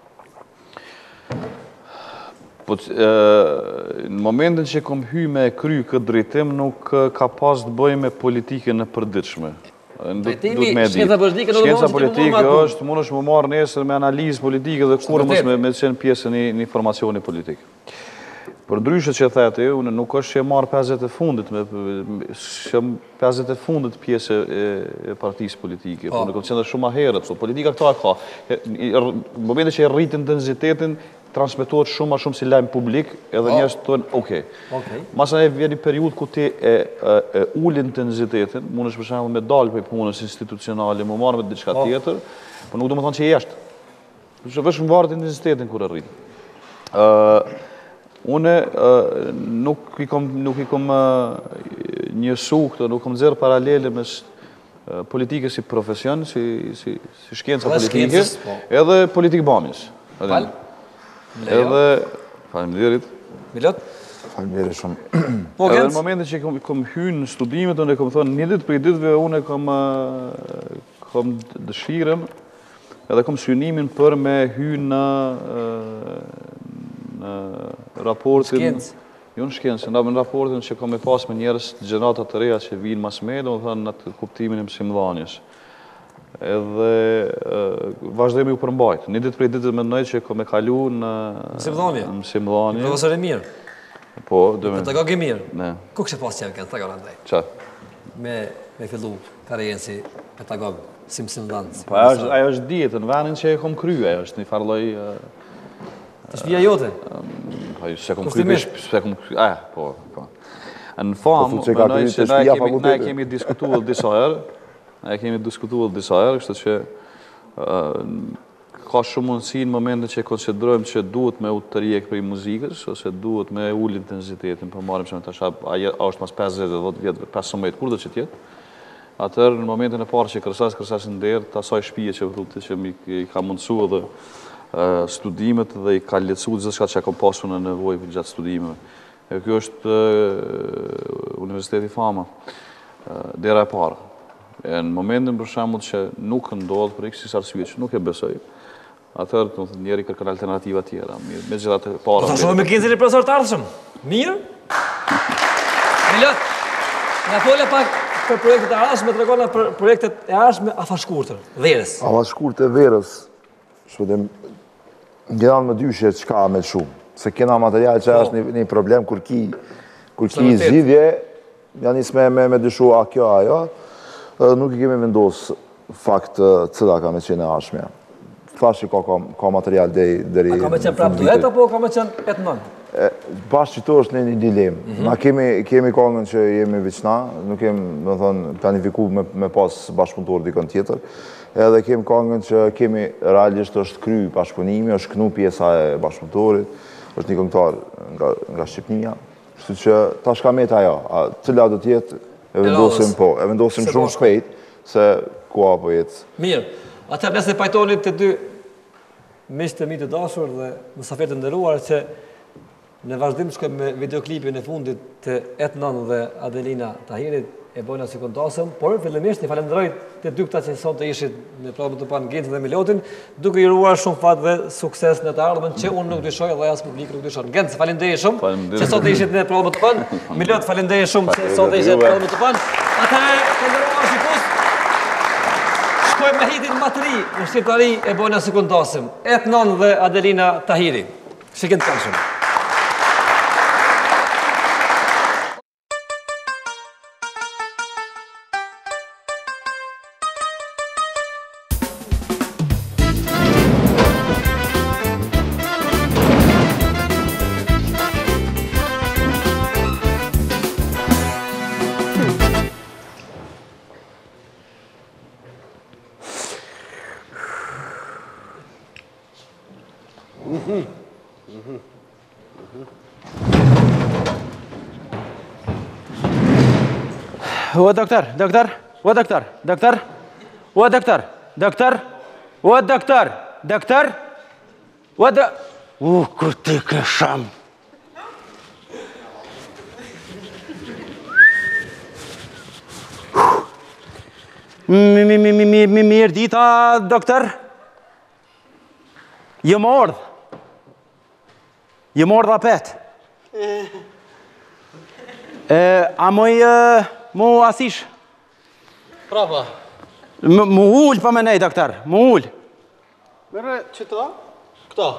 Po, në momentin që kom hy me kry këtë drejtim, nuk ka pas të bëj me politike në përditshme. Shkenca politike në Shkenca politike është, mund është më marrë nesër me analizë politike dhe kur mos me qenë pjesë një formacioni politik. Për ndryshe që thete, unë nuk është që e marrë pesëdhjetë e fundit, pesëdhjetë e fundit pjesë e partisë politike, po në kom qenë dhe shumë a herët, politika këta ka. Në momentin që e rritë intensitetin, transmitohet shumë a shumë si lajmë publik, edhe njerëz thonë, okej. Masa e vjen një periudhë ku ti e ul intensitetin, mund është për shembull me dalë për punës institucionale, më marrë me diçka tjetër, por nuk do të thonë që jeshtë. Që vetëm varet intensitetin kur e rrit. Unë nuk i kom nuk i kom njësu këtë, nuk kom nxjerr paralele mes politikës si profesion, si si si shkenca politike, edhe politikë bamjes. Edhe, faleminderit. Milot? Faleminderit shumë. Edhe në momentin që kom, kom hyrë në studimet, unë e kom thonë, një ditë për i ditëve, unë e kom, kom dëshirën, edhe kom synimin për me hyrë në, në raportin... Shkencë? Jo në shkencë, në raportin që kom e pas me njerës gjenerata të reja që vinë mas me, do më thënë në të kuptimin e mësimdhanjes. Edhe vazhdojmë ju përmbajt. Një ditë prej ditët me nëjtë që kom e kalu në mësimdhanje. Profesor e mirë? Po, dhe me... Pedagog e mirë? Ne. Ku kështë pas qenë kënë, të gara ndaj? Qa? Me fillu karijerën si pedagog, si mësimdhanë. Po, ajo është djetë, në venin që e kom kryu, ajo është një farloj... Të shpia jote? Se kom kryu, se kom kryu, eh, po, po. Në famë, më nëjtë që na e kemi diskutuar disa herë, na e kemi diskutuar disa herë, kështë që ka shumë mundësi në momentin që konsiderojmë që duhet me u të rjek për i muzikës, ose duhet me ullë intensitetin, për marim që me të shab, a është mas pesëdhjetë e dhjetë vjetë, pesëmbëdhjetë, kur dhe që tjetë. Atër, në momentin e parë që kërësas, kërësas në derë, të asaj shpije që vërtu që i ka mundësu edhe studimet dhe i ka letësu gjithë shka që ka pasu në nevoj për gjatë studimeve. E kjo është Universiteti Fama, dera e parë. Në momentin për shembull që nuk ndodhë për x arsye që nuk e besoj, atëherë njeri kërkon alternativa tjera. Me gjithatë e para... Po të shumë me Gencin e profesor të ardhshëm. Mirë? Milot, nga fole pak për projektet e ardhshme, të regona për projektet e ardhshme afashkurtër, verës. Afashkurtër, verës, shpëtim, gjedan më dyshe që ka me shumë. Se kena material që është një problem kur ki zgjidhje, janë isme me dyshu a kjo a jo, nuk i kemi vendosë fakt cëla ka me qenë e ashmja. Thash që ka material deri... A ka me qenë prap duet, apo ka me qenë petë nënë? Bashkë që to është një dilemë. Na kemi kongën që jemi veçna, nuk kemi, më thonë, planifiku me pas bashkëpunëtor dikën tjetër, edhe kemi kongën që kemi realisht është kry bashkëpunimi, është knu pjesa e bashkëpunëtorit, është një këngëtar nga Shqipnia, kështu që ta shka me ta jo, cila do tjetë, e vendosim po, e vendosim shumë shpejt, se ku apo jetë. Mirë, atër nëse pajtonit të dy miqtë të mi të dashur dhe mësafet të ndëruar që Në vazhdim shkojmë me videoklipin e fundit të Etnan dhe Adelina Tahirit e bojna sekundasëm, por fillimisht i falenderoj të dy këta që sot të ishit në programin të panë Gencën dhe Milotin, duke i uruar shumë fat dhe sukses në të ardhmen që unë nuk dyshoj dhe as publiku nuk dyshon. Gencë, falenderoj shumë që sot të ishit në programin të panë. Milot, falenderoj shumë që sot të ishit në programin të panë. Atëherë, falenderoj shikues. Shkojmë me hitin më të ri në shqiptari e bojna sekundasëm. Etnan dhe Adelina Tahiri. Shikim të shumë. O doktor, doktor, o doktor, doktor, o doktor, doktor, o doktor, doktor, o do... U, kur ti ke sham. Mirë dita, doktor. Jë mordh. Jë mordh apet. A moj... Mu asish? Prapa. Mu ull pa me nej, doktor, mu ull. Mere, që ta? Këta?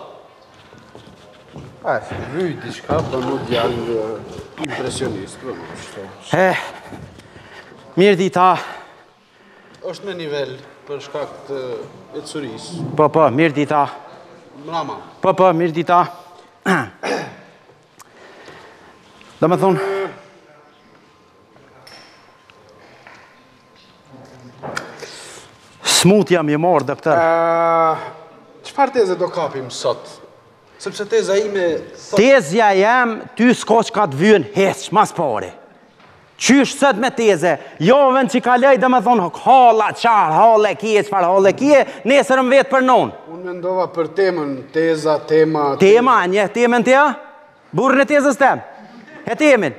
A, vyjt i shka, për mu djallë impresionist, për mu shto. Eh, mirë dita. Është në nivel për shkak të etësuris. Po, po, mirë dita. Mrama. Po, po, mirë dita. Do me thonë... Smut jam i morë, doktor. Qëfar teze do kapim sot? Sepse teza ime... Tezja jam, ty s'ko që ka të vyën heq, mas pare. Qysh sët me teze? Joven që ka lej dhe me thonë, hala qarë, hala kje, qëfar hala kje, nesër më vetë për non. Unë me ndova për temën, teza, tema... Tema, një temën të ja? Burën e tezës tem? E temin?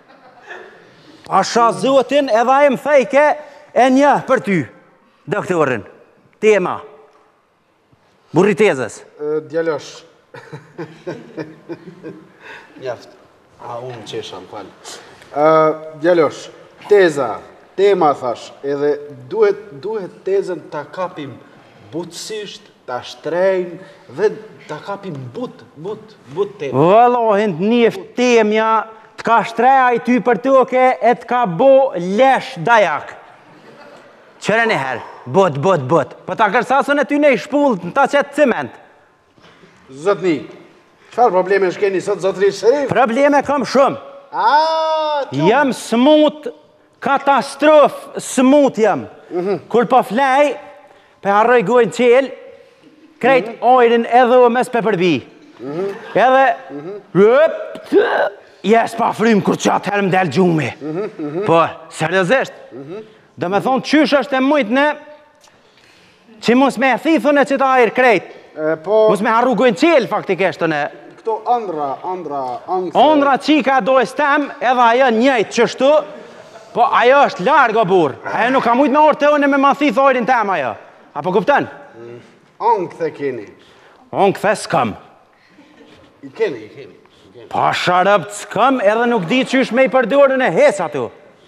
Asha zotin edhe e më thejke e një për ty. Doktorin, tema, burri tezës. Djallosh. Njaft. A, unë qesha, më falë. Djallosh, teza, tema, thash, edhe duhet, duhet tezën ta kapim butësisht, ta shtrejnë, dhe ta kapim but, but, but tema. Vëllohin të njëft temja, të ka shtreja i ty për tuke, e të ka bo lesh dajak. Qëre në herë, bot, bot, bot. Po ta kërsasën e ty në i shpullë në ta qëtë ciment. Zotni, qëfar probleme shkeni sot, zotri Sherif? Probleme kam shumë. A, të... Jam smut, katastrof, smut jam. Kur po flej, pe harroj gojnë qelë, krejt ojrin edhe o mes pe përbi. Edhe, rëp, jes pa frim kur qatë herë më del gjumi. Po, seriosisht. Do me thonë, qysh është e mujtë në që mos me e thithën e që ta ajrë krejt. Mos me harru gojnë qelë faktikeshtë në. Këto andra, andra, andra... Andra qika do e stem, edhe ajo njëjtë qështu, po ajo është largë o burë. Ajo nuk ka mujtë me orë të une me ma thithë ojrin tem ajo. Apo kupten? Angë the keni. Angë the s'kam. I keni, i keni. Pa sharëp s'kam edhe nuk di qysh me i përdurën e hes atu.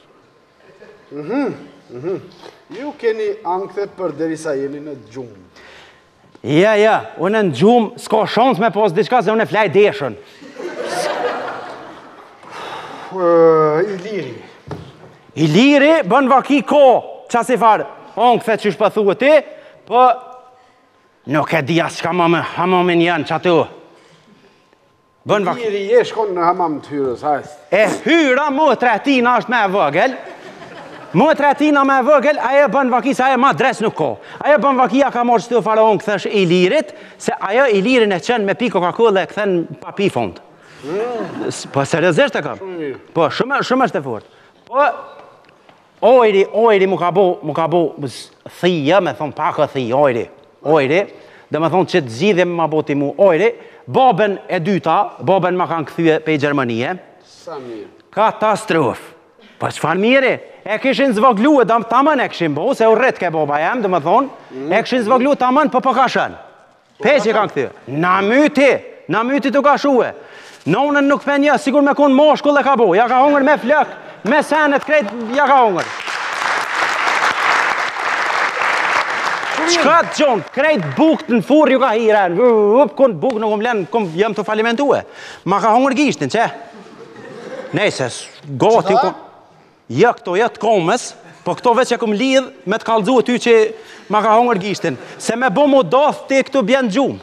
Ju keni ankthe për derisa jeni në gjumë. Ja, ja, unë në gjumë s'ka shans me pos diçka se unë e flaj deshën. Iliri. Iliri bën vaki ko, qa si farë, ankthe që shpëthu ti, po nuk e di as qka më me hamamin janë që atu. Iliri je shkon në hamam të hyrës, hajth. E hyra mu tretina është me vëgel. Mu e tretina me vëgel, ajo bën vaki se ajo ma dres nuk ko. Ajo bën vaki a ka morë që të faraon këthesh i lirit, se ajo i lirin e qenë me pi Coca-Cola e këthen pa pi fond. Po seriozisht e kam. Po, shumë është e fort. Po, ojri, ojri mu ka bo, mu ka bo thija, me thonë pak o thija, ojri. Ojri, dhe më thonë që të zhidhe ma boti mu ojri, babën e dyta, babën ma kanë këthyë pe i Gjermanie. Sa mirë. Katastrofë. Po çfarë mirë, e kishin zvoglu e dam tamam e kishin bo, se u rrit ke baba jam, dhe më thonë, e kishin zvoglu tamam për po ka shën. Peqë kanë këthyë. Na myti, na myti të ka shuë. Nonën nuk pen një, sigur me konë moshkull e ka bo, ja ka hongër me flëk, me senet krejt, ja ka hongër. Qka të gjonë, krejt bukt në fur ju ka hiren, up, kun buk nuk më len, kun jam të falimentue. Ma ka hongër gishtin, që? Nejse, gati u kon... Ja, këto jetë komës, po këto veç e kom lidh me të kalzu ty që ma ka hongër gishtin. Se me bo mu doth ti këtu bjen gjumë.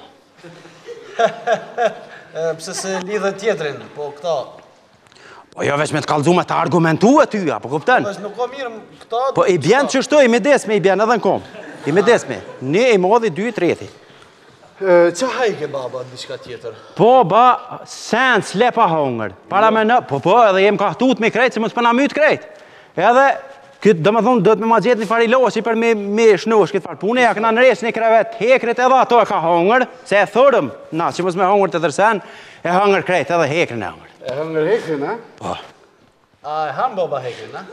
Pse se lidhe tjetrin, po këta... Po jo veç me të kalzu me të argumentu e tyja, po kupten? Nuk ka mirë këta... Po i bjen që shtu, i me desme i bjen edhe në kom. I me desme. Një i modhi, dy, treti. Qa hajke baba, diçka tjetër? Po, ba, sen, slepa hongër. Para me në, po, po, edhe jem ka htut me krejt, se më të përna mytë krejt. Edhe, këtë, dhe më thonë, do të me ma gjetë një farilosi për me, me shnush këtë farë pune, ja këna në resë një krevet hekrit edhe ato e ka hongër, se e thërëm, na, që mësë me hongër të dërsen, e hongër krejt edhe hekrin e hongër. E hongër hekrin, a? Po. A, e hanë baba hekrin, a?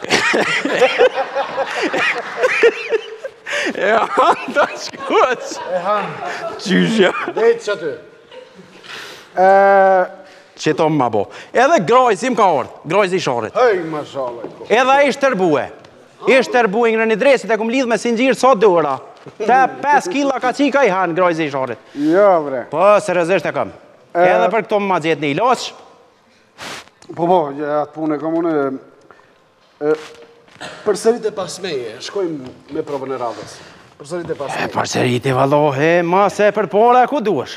E hanë të shkuq. E hanë. Qyshja. Dhejtë që ty. Që to më bo. Edhe grojzim ka orë, grojzi i shorit. Hej, ma shalaj. Edhe ishtë tërbue. Ishtë tërbue në një dresit e kum lidh me singjirë sot dëra. Te pesë kila ka qika i hanë grojzi i shorit. Jo, bre. Po, seriozisht e kam. Edhe për këto më ma gjetë një iloq. Po, po, atë punë e kam unë... Përsërit e pasmeje, shkojmë me provën e radhës. Përsërit e pasmeje. E përsërit e valohe, ma se për pora ku duesh.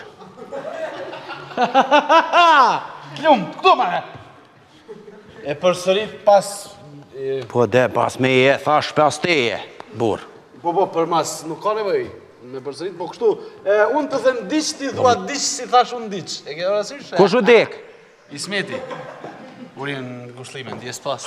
Klumë, këto ma e! E përsërit pas... Po dhe pas me e, thash pas teje, burë. Po, po, për mas, nuk ka nevoj. Me përsërit, po kështu. Unë të them diq, ti thua diq, si thash unë diq. E ke rasysh? Kush u dek? Ismeti. Urin gushlime, ndjes pas.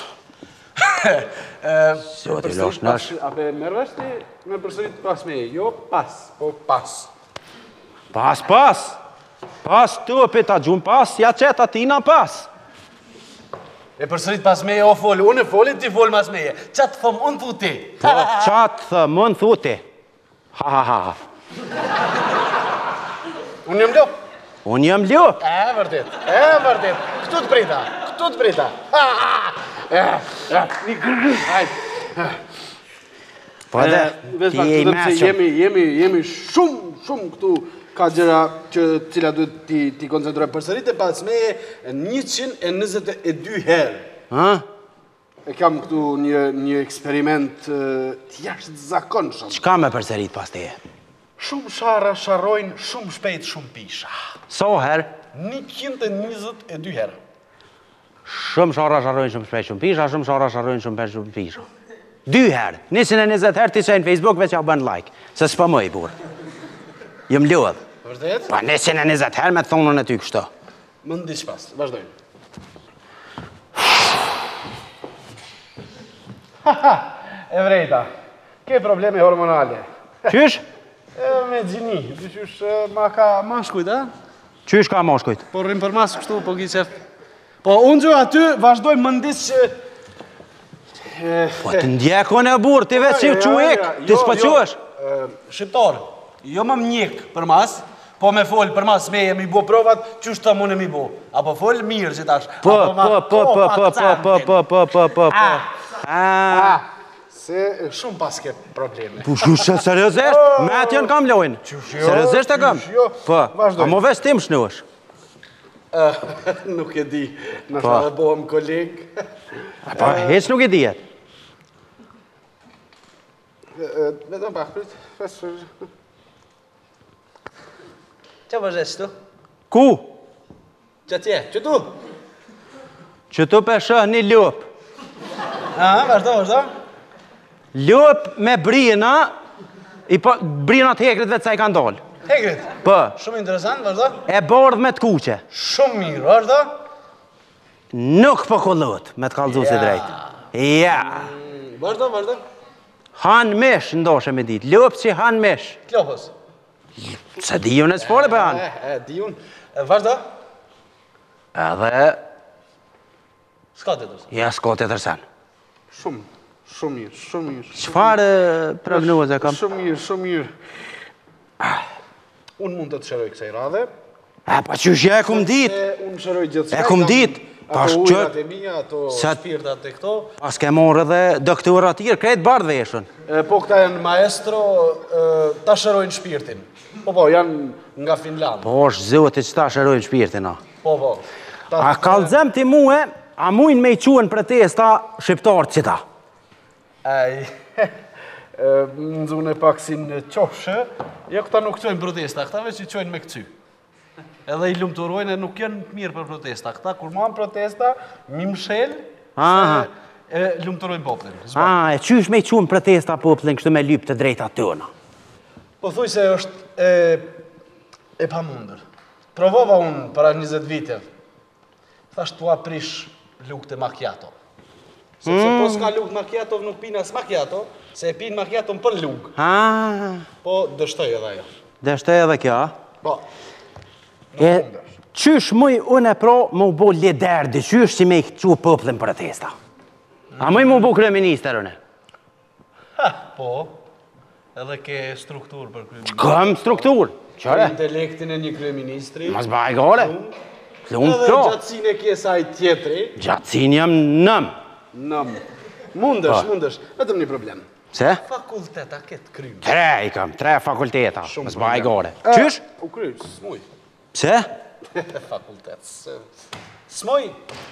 Se o t'i losh nash. Ape mërvesh ti me përsërit pas me, jo pas, po pas. Pas, pas. Pas tu e pita gjumë pas, ja qeta tina pas. E përsërit pas meje o folë, unë e folë, ti folë mas meje. Qatë thëmë, unë thu ti. Po, qatë thëmë, unë thu ti. Ha, ha, ha, ha. Unë jam lop. Unë jam lop. E, vërtet, e, vërtet. Këtu të prita, këtu të prita. Ha, ha, e, e, një gërgë. Hajtë. Po edhe, ti e i mesëm. Jemi, jemi, jemi shumë, shumë këtu ka gjëra që cila duhet ti, ti koncentrojë përsërit e pas meje njëqind e njëzet e dy herë. Ha? E kam këtu një, një eksperiment të jashtë zakonshëm. Qka me përsërit pas teje? Shumë shara sharojnë shumë shpejt shumë pisha. So herë? njëqind e njëzet e dy herë. Shumë shara sharojnë shumë shpejt shumë pisha, shumë shara sharojnë shumë shpejt shumë pisha. Dy herë, njëqind e njëzet herë ti qenë Facebook veç ja bën like, se s'pa më i burë. Jëm lodhë. Vërdet? Pa njëqind e njëzet herë me të thonën e ty kështë. Më ndiq pas, vazhdojnë. Haha, e vrejta, ke probleme hormonale. Qysh? E me gjini, dyqysh ma ka mashkujt, a? Qysh ka mashkujt? Po rrim për mas kështu, po ki qef. Po unë gjë aty, vazhdojnë më ndiq që... Po të ndjekon e burë, ti vetë që që ek, ti s'pa quash? Shqiptarë, jo më mjek për mas, po me folë për mas me jemi bo provat, qështë të mune mi bo? Apo folë mirë që tash? Po, po, po, po, po, po, po, po, po, po, po, po. A, se shumë pas ke probleme. Po shushë, seriozisht, me atë janë kam lojnë. Seriozisht e kam? Po, a mo vesh tim shnuash? Nuk e di, në shara bohem kolegë. Po, heq nuk e dijet. Vetëm pak, prit, fesë. Qa vazhesh tu? Ku? Qa tje, që tu? Që tu peshë një ljup. A, vazhdo, vazhdo. Ljup me brina, brina të hekrit vetë sa i ka ndollë. Hekrit? Po. Shumë interesant, vazhdo. E bordh me të kuqe. Shumë mirë, vazhdo. Nuk po kollot, me të kalzu si drejtë. Ja. Vazhdo, vazhdo. Han mesh, ndoshe me ditë. Ljup që han mesh. Klopës. Se di unë e s'fole për anë. E, e, di unë. E, vazhdo? Edhe... S'ka të tërsen. Ja, s'ka të tërsen. Shumë, shumë mirë, shumë mirë. Qëfar prognoze kam? Shumë mirë, shumë mirë. Unë mund të të shëroj kësaj radhe. E, pa qysh ja e kum dit. Unë shëroj gjithë shka. E kum dit. Ato ujrat e mija, ato shpirtat e këto. Pas ke morë edhe doktora tjirë, krejt bardh veshën. Po këta janë maestro, ta shërojnë shpirtin. Po po, janë nga Finland. Po është zëvët e që ta shërojnë shpirtin, a. Po po. A kalzem ti muhe, a mujnë me i quen protesta shqiptarët që ta? Aj, më zune pak si në qofshë, jo këta nuk qojnë protesta, këta veç i qojnë me këcy. Edhe i lumëturojnë e nuk janë mirë për protesta. Këta kur manë protesta, mi mshel, se lumëturojnë poplin. A, e qysh me i quen protesta poplin kështu me lypë të drejta tëna? Po thuj se është e pa mundër. Provova unë para njëzet vite, thashtë tua prish lukë të macchiato. Sepse po s'ka lukë macchiato, nuk pina as macchiato, se e pinë macchiato për lukë. Po dështoj edhe ajo. Dështoj edhe kjo, a? Po. E qysh muj unë e pro më u bo lider dhe qysh që me i që pëplën protesta? A muj më u bo kryeminister unë? Ha, po. Edhe ke struktur për kryeministri. Këm struktur? Qare? Intelektin e një kryeministri. Mas baj gore. Plumë pro. Edhe gjatësin e kjesaj tjetri. Gjatësin jam nëm. Nëm. Mundësh, mundësh. Vetëm një problem. Se? Fakulteta këtë krymë. Tre i kam, tre fakulteta. Mas baj gore. Qysh? U krymë, s'muj. Pse? Fakultet. S'muj.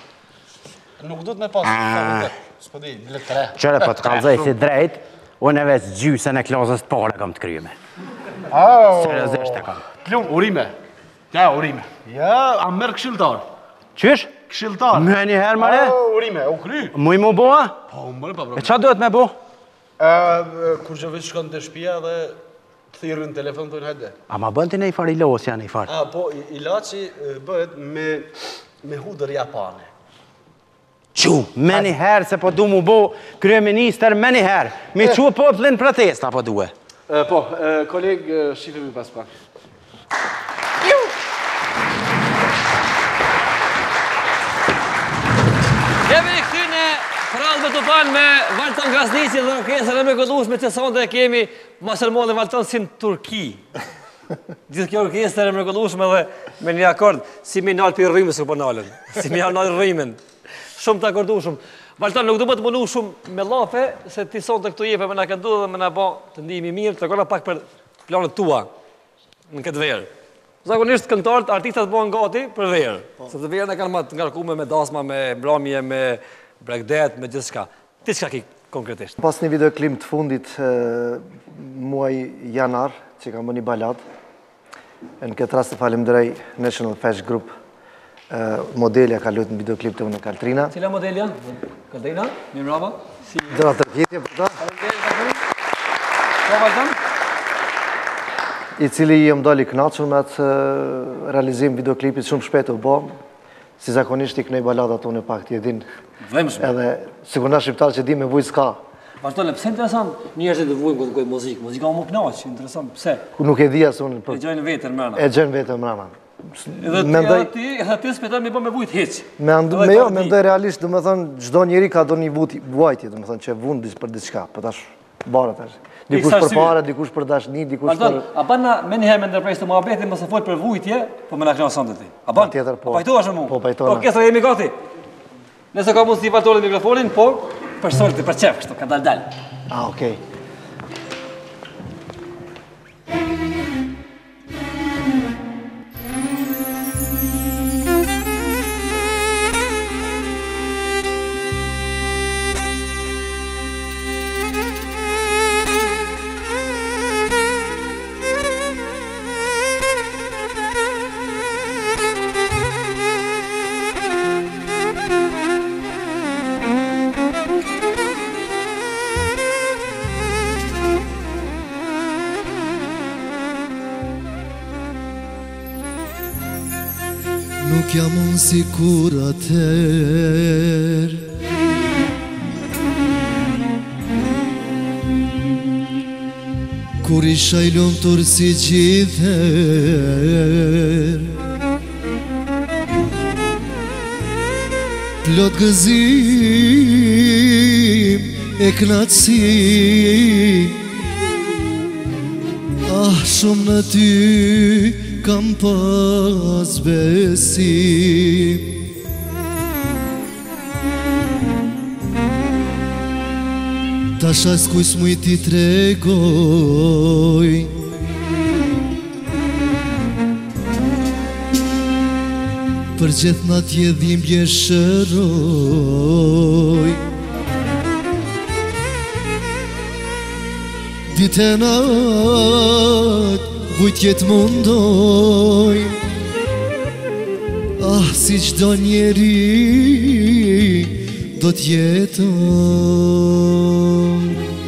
Nuk du të me pasë fakultet. S'po di, le tre. Qëre po të kalzoj si drejt, unë e veç gjysën e klasës të pare kam të kryme. Seriozisht e kam. Plum, urime. Ja, urime. Ja, a mërë këshiltar. Qysh? Këshiltar. Më një herë mare? Urime, u kry. Muj mu boa? Po, mërë pa problem. E qa duhet me bo? Kur që veç shkon të shpia dhe të thirën telefon të në hajde. A ma bënd të ne i farë i losja në i farë? A, po, ilaci bëhet me hudër japane. Qu, me një herë se po du mu bo kryeminister me një herë. Me qu pëplin protesta po duhe. Po, kolegë, shifemi pas pak. Jemi këty në prallë me Tupan me Valton Krasniqi dhe orkestrën e mrekullueshme që sonte e kemi Maselmon dhe Valton si në Turki. Gjithë kjo orkestrë e mrekullueshme dhe me një akord si mi nalë për rrimës këpo nalën. Si mi nalë rrimën. Shumë të akordushëm. Valton, nuk du më të mënu shumë me lafe, se ti sonte këtu jepe me nga këndu dhe me nga ba të ndihemi mirë, të kona pak për planët tua në këtë verë. Zakonisht këngëtarët, artistat bëhen gati për verë. Se të verën e kanë matë ngarkume me dasma, me bramje, me bregdet, me gjithë shka. Ti shka ki konkretisht? Pas një videoklip të fundit muaj janar, që kam bë një balad, në këtë rast të falemderej National Fashion Group, modelja ka lutë në videoklip të unë Kaltrina. Cila modelja? Kaltrina? Mirë mrava? Dëra tërkjetje për ta. Po, Valton? I cili i më dali knaqën me atë realizim videoklipit shumë shpetë u bo, si zakonisht i kënej baladat unë e pak t'i edhin. Vëmshme. Edhe, sikur na shqiptarë që di me vujt s'ka. Valton, pëse interesant njerëzit të vujnë këtë muzikë? Muzika më knaqë, interesant, pëse? Nuk e dhja së unë. E gjojnë vetër mrena. E gjojnë vetër mrena. Edhe ti, edhe ti s'petar me bë me vujt heq. Me jo, me ndoj realisht, du me thonë, gjdo njeri ka do një vujtje, du me thonë, që vund për diçka, për tash barët tash. Dikush për pare, dikush për dashni, dikush për... A ban na me njëherë me ndërprejsh të muhabetin, mëse folë për vujtje, po me në kënë sëndë ti. A ban? Tjetër, po. A pajtoha shumë mu? Po, pajtoha. Orkestra jemi gati. Nëse ka mundë si Valtoni mikrofonin, po, për solti, për qef, kështu, ka dal-dal. A, okej. Nuk jam unë si kur atër Kur isha i lumtur si gjither, plot gëzim e knatësi, ah, shumë në ty kam pas besim. Tash as kujs mu i ti tregoj, për gjithë natje dhimbje shëroj, ditë e natë vujtje t'mundoj, ah, si çdo njeri do t'jetoj.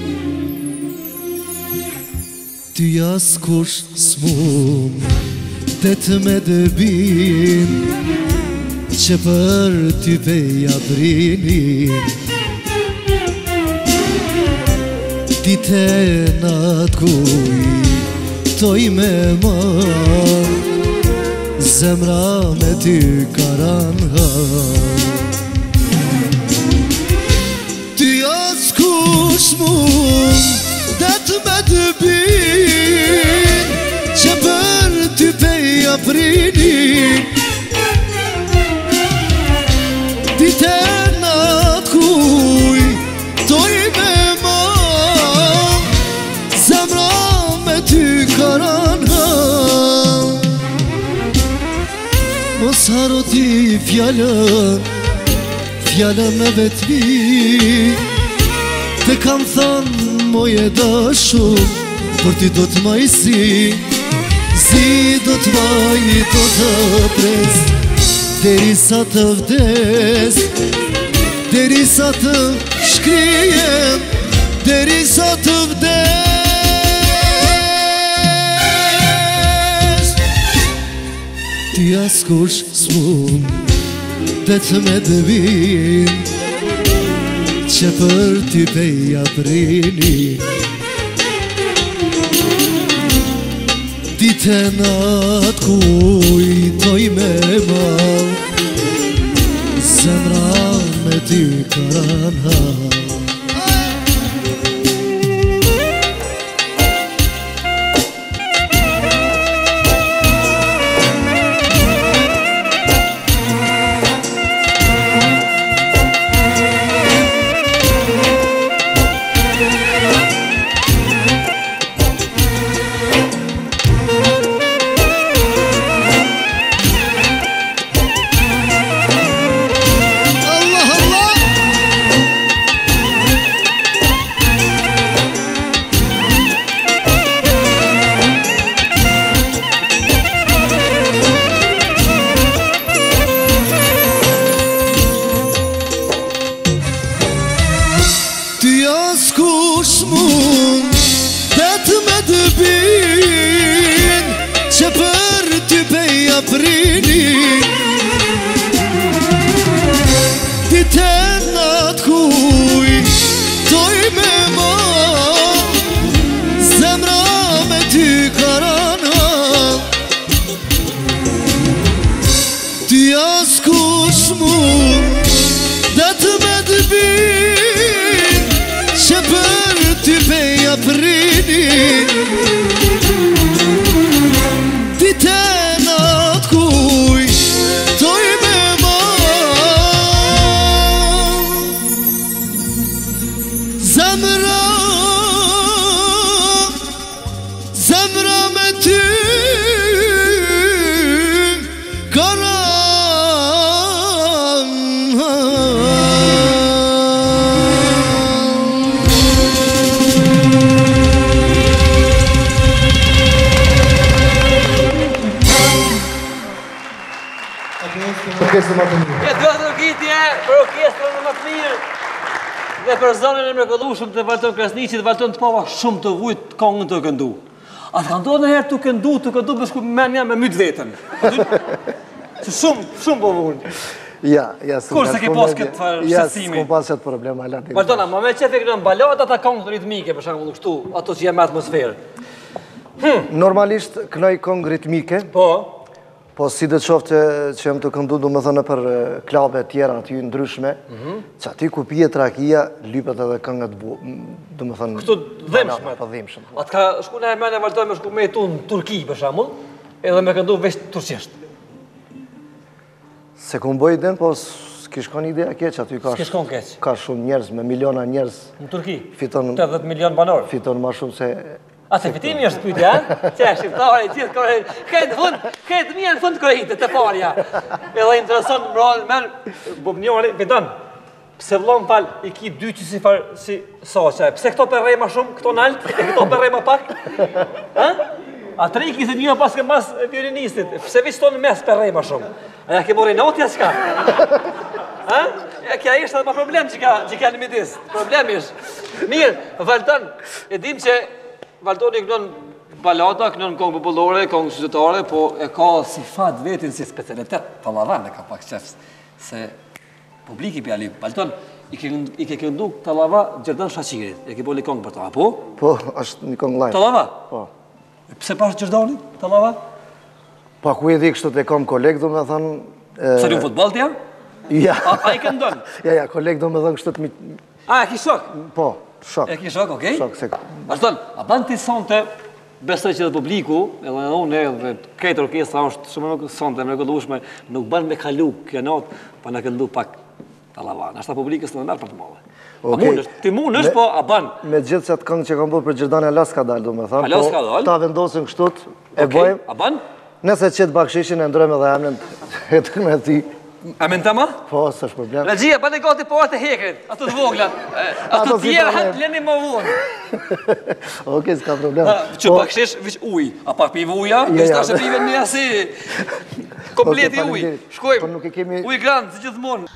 Ty as kush s'mum dhe të me dëbim, që për ty veja brinin, ditë e natë kuj toj me marr, zemra me ty karanhar. Ty as kush mund dhe të me dëbin, që për ty veja brinin, ditë e natë kuj toj me marr, zemra me ty karanhar. Mos haro ti fjallën, fjallën me vetmi, te kam thënë moje dashur, për ti do t'maj zi, zi do t'maj do të pres, deri sa të vdes, deri sa të shkrijem, deri sa të vdes. Ti as kush s'mund dhe të me dëbin, që për ty veja brinin, ditë e natë kuj toj me marr, zemra me ty karanhar. Dhe për zonën e mrekullueshëm të Valton Krasniqit, Valton të pava shumë të vujt këngën të këndu. A të këndohet në herë të këndu, të këndu për shku menja me mytë vetën. Shumë, shumë po vunë. Ja, ja, së Kur se ke pas këtë shësimi? Ja, s'kom pas qëtë problema. Valtona, ma me që e fikë në balada ta këngët ritmike, për shembull kështu, ato që jem atmosferë. Normalisht kënoj këngë ritmike. Po. Po si dhe qoftë që jem të këndu, du më thënë për klave tjera aty ndryshme, që aty ku pije trakia, lypet edhe këngët bu, du më thënë... Kështu dhimshme. Po dhimshme. Atë ka shku në e mene valdoj me shku me tu në Turki, për shamull, edhe me këndu veç turqisht. Se ku më bëj den, po s'kish kon ideja keq, aty ka... S'kish kon keq. Ka shumë njerëz, me miliona njerëz. Në Turki? Fiton... tetëdhjetë milion banor. Fiton ma shumë se... A se fitimi është pytja, ha? Që e shqiptare, gjithë kore... Këtë fund, këtë mija në fund korejtë, të parja. Edhe interesant, mërën, men, bubnjori, fiton, pse vlon tal, i ki dy që si farë, si soqa, pse këto përrej ma shumë, këto naltë, e këto përrej ma pak? Ha? A të rejki se një pas ke mas violinistit, pse vishë tonë mes përrej ma shumë? A ja ke mori notja qka? Ha? Ja kja ishtë edhe ma problem që ka në midis, problem ishtë. Mirë, Valdon, e dim që Valdoni kënon balada, kënon këngë popullore, këngë qytetare, po e ka si fat vetin si specialitet, tallavan e ka pak qefs, se publiki pjali, Valdon, i ke këndu tallava Gjerdan Shaqirit, e ke boli këngë për ta, po? Po, është një këngë live. Tallava? Po. Pse pas Gjerdani, tallava? Pa ku e di kështu të kom kolegë, do me thënë... Sa një futbol t'ja? Ja. A i këndon? Ja, ja, kolegë do me thënë kështu të mi... A, e ki shok? Po, shok. E ki shok, okej? Shok, se... Vazhdon, a ban ti sonte, besoj që dhe publiku, edhe edhe unë, edhe krejtë orkestra është shumë nuk sonte, me këllushme, nuk ban me kalu kjo natë, pa në këndu pak tallava. Nështë ta publikës në nërë për të madhe. Ti mund është, po, a ban? Me gjithë që atë këngë që kam bërë për Gjerdani Alas ka dalë, do me thënë. Alas ka dalë? Ta vendosin kështut, e bëjmë. A ban? Nëse qëtë bakshishin e ndrojmë edhe emnin e të në ti. Amen të ma? Po, së është problem. Regjia, ban e gati po atë hekrit, atë të vogla. Atë tjerë hatë leni më vonë. Oke, s'ka problem. Që bakshish, vish uj. A pak pive uja, vish ta shë pive një asi. Kompleti uj. Shkojmë, uj granë, si gjithmonë.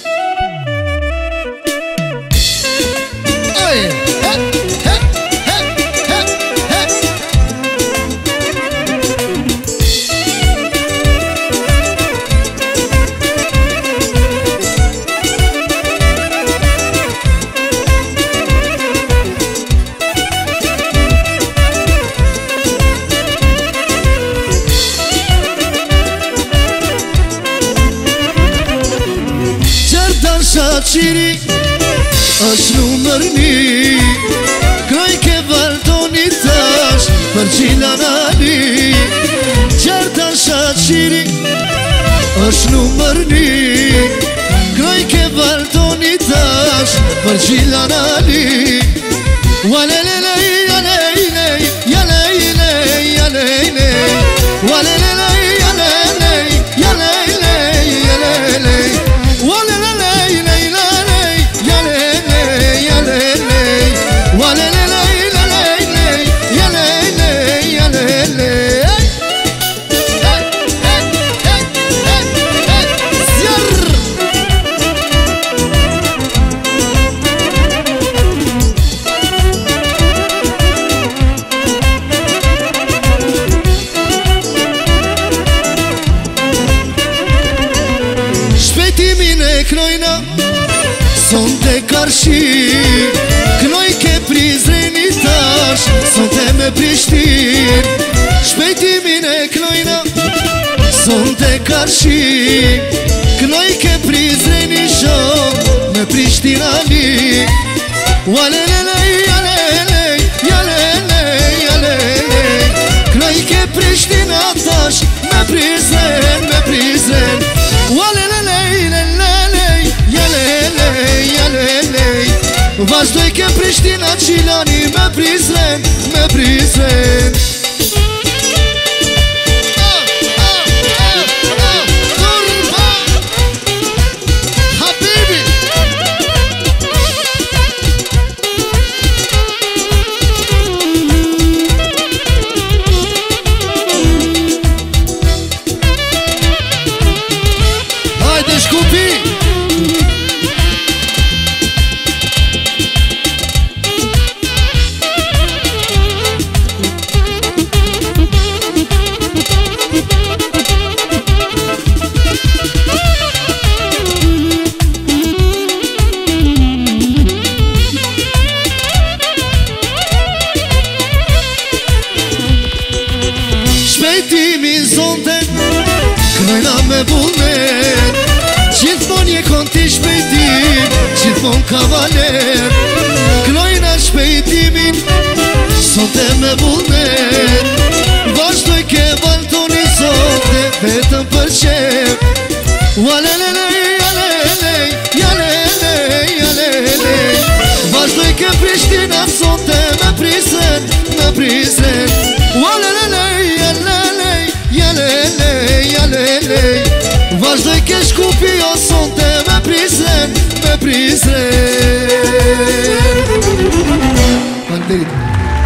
Shaqiri është numër një, kroj ke Valdoni tash për qilan ali. Gjerdan Shaqiri është numër një, kroj ke Valdoni tash për qilan ali. Walelelej, jalejlej, jalejlej, jalejlej, walelelej, jalejlej, jalejlej, jalejlej, walelelej. Knoj ke Prizreni tash, sonte me Prishtin. Shpejtimin e knojna, sonte Karshi. Knoj ke Prizreni shok, me Prishtin ali. Walelelej, jalelej, jalelej, jalelej. Knoj ke Prishtina tash, me Prizren, me Prizren. Walelelej, jalelej, jalelej, jalelej. Vazhdoj ke Prishtina qilani me Prizren, me Prizren. Habibi hajde shkupi. shpejtimin zonte Knojna me vullnet Gjithmon je kon ti shpejtim Gjithmon kavaler Knojna shpejtimin Sonte me vullnet Vashdoj ke valtoni zonte Vetëm për qep Walelelej, jalelej, jalelej, jalelej Vashdoj ke Prishtina sonte me prisen, me prisen Walelelej, jalelej, jalelej, jalelej Vashdoj ke Shkupi o sonte me prisen, me prisen Faleminderit.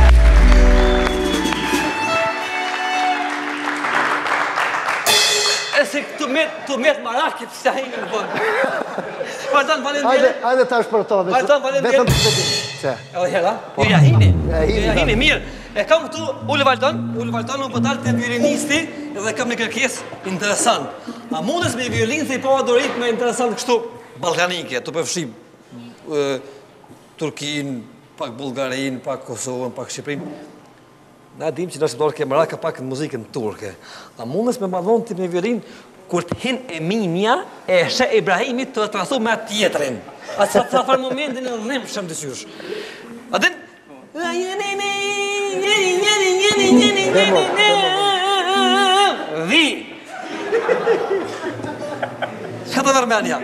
Se të met, të met marakit, se hinë në vënd. Vazhdan, Hajde, Valentin. hajde tash për to. Vazhdan, Valentin. Vetëm të të Se. Edhe hera, jo ja hini. Ja hini, Ja hini, da. mirë. E kam këtu, ullë Vazhdan, ullë Vazhdan, unë pëtall të violinisti, edhe kam një kërkes interesant. A mundes me violinë se i pa adorit me interesant kështu balkanike, të përfshim Turkin, pak Bulgarin, pak Kosovën, pak Shqiprin. Na dim që në shqiptarë ke mëraka pak në muzikën turke. A mundes me madhon ti me violin, kur të hin e minja e shë Ibrahimit të trasu me tjetërin. A që të farë momentin e dhimë shëmë të qysh. A din? Dhi. Që të vërmenja?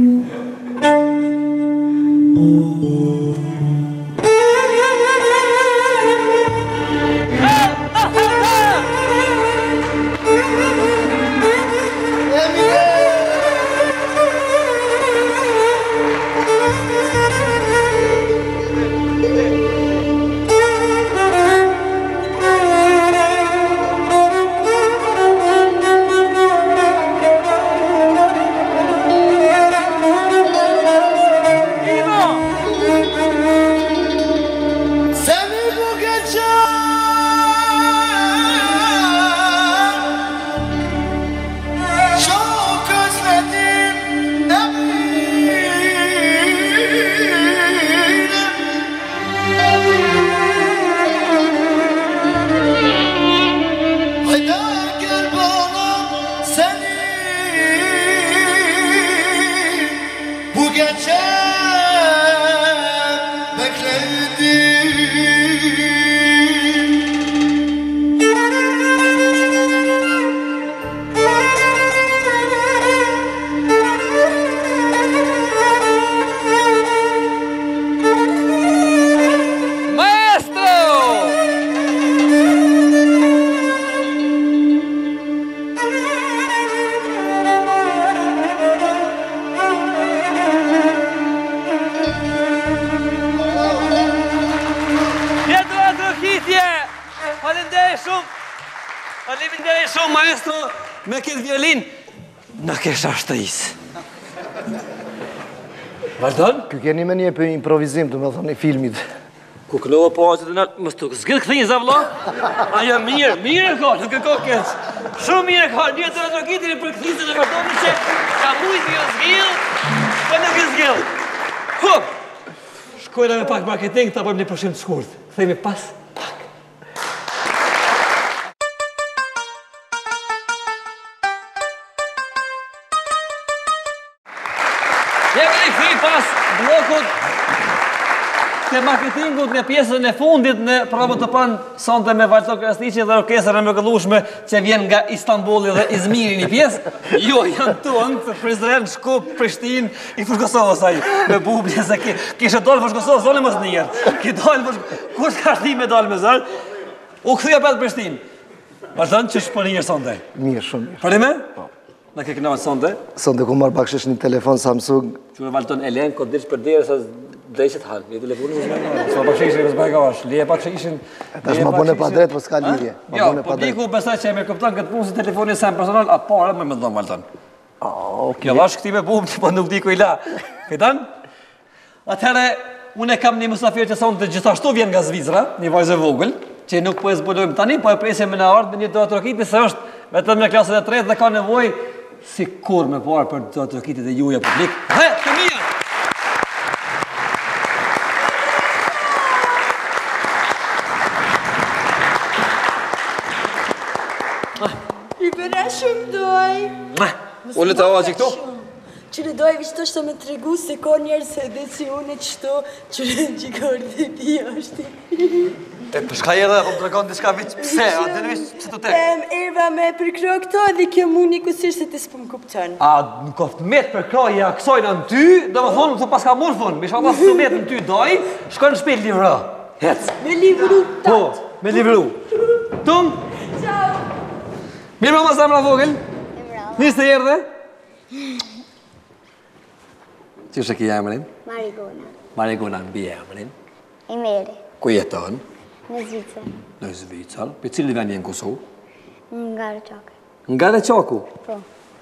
Faleminderit shumë, maestro, me këtë violin, në kesha shtërisë. Vazhdon? Kë keni me një për improvizim, të me thonë, i filmit. Ku këllohë po që të nërë, më stukë, zgëllë këthinjë, zavlo? Aja mirë, mirë e ka, nuk e ka keq. Shumë mirë e ka, një të retrokitin për këthinjë të vazhdoni që ka mujtë një zgjellë, për nuk e zgjellë. Hup! Shkojna me pak marketing, ta bëjmë një përshim të shkurt. Këthejme pas. Jemi i këthi pas blokut të marketingut në pjesën e fundit në provën të panë sonte me Vajto Krasniqi dhe orkestrën e mrekullueshme që vjen nga Istanbuli dhe Izmiri një pjesë. Jo, janë tunë, të Prizren, Shkup, Prishtinë, i fush Kosovës ai, me bublje se kishe dalë fush Kosovës, zone mos njerë. Ki dalë fush, kush ka shti me dalë me zërë? U këthuja për të Prishtinë. Vazhdojnë që shpër njërë sonte. Mirë, shumë mirë. Përime? Në ke kënavë sonte? Sonte ku marrë bakshesh një telefon Samsung. Që me valton Elen, ko dirës për dirë, sa drejqet halë. Një telefonin më zbajka s'ma bakshishin, më zbajka vash. Lije bakshishin... Ta është ma bone pa drejt, po s'ka lidhje. Jo, publiku besaj që e me këptan këtë punë si telefonin sem personal, atë pare me me dhëmë valton. Kjo vash këti me bumë, po nuk di ku i la. Fitan? Atëhere, unë e kam një mësafir që sonte gjithashtu vjen nga Zvizra, një vajzë e vogël, që nuk po e zbulojmë tani, po e presim me në ardhë me një do atrokiti, se është vetëm në klasët e tretë dhe ka nevoj si kur me parë për do atrokitit e juja publik. He, të mija! I bëra shumë doj. Ullë të oa që këtu? Qërë doj vishë të shtë me të regu se ka njerë se dhe si unë qëto qërë në gjikar dhe ti është. E përshka jere dhe po më të regon diska vich pse, a të në vishë pse të tek? Erva me përkro këto dhe kjo mu një kusirë se të s'pëm kupton. A në koftë met përkro ja kësojnë në ty, dhe më thonë, më të pas ka mund thonë, misha pas të met në ty doj, shkojnë në shpejt livra. Hec. Me livru tatë. Po, me livru. Tum? Ciao. Mirë më mazam la vogël? Mirë se jerdhe? Që shë kja emrin? Marigona. Marigona në bje emrin? Imeri. Ku jeton? Në Zvicër. Në Zvicër. Për cili veni në Kosovë? Nga Reçaku. Nga Reçaku? Po.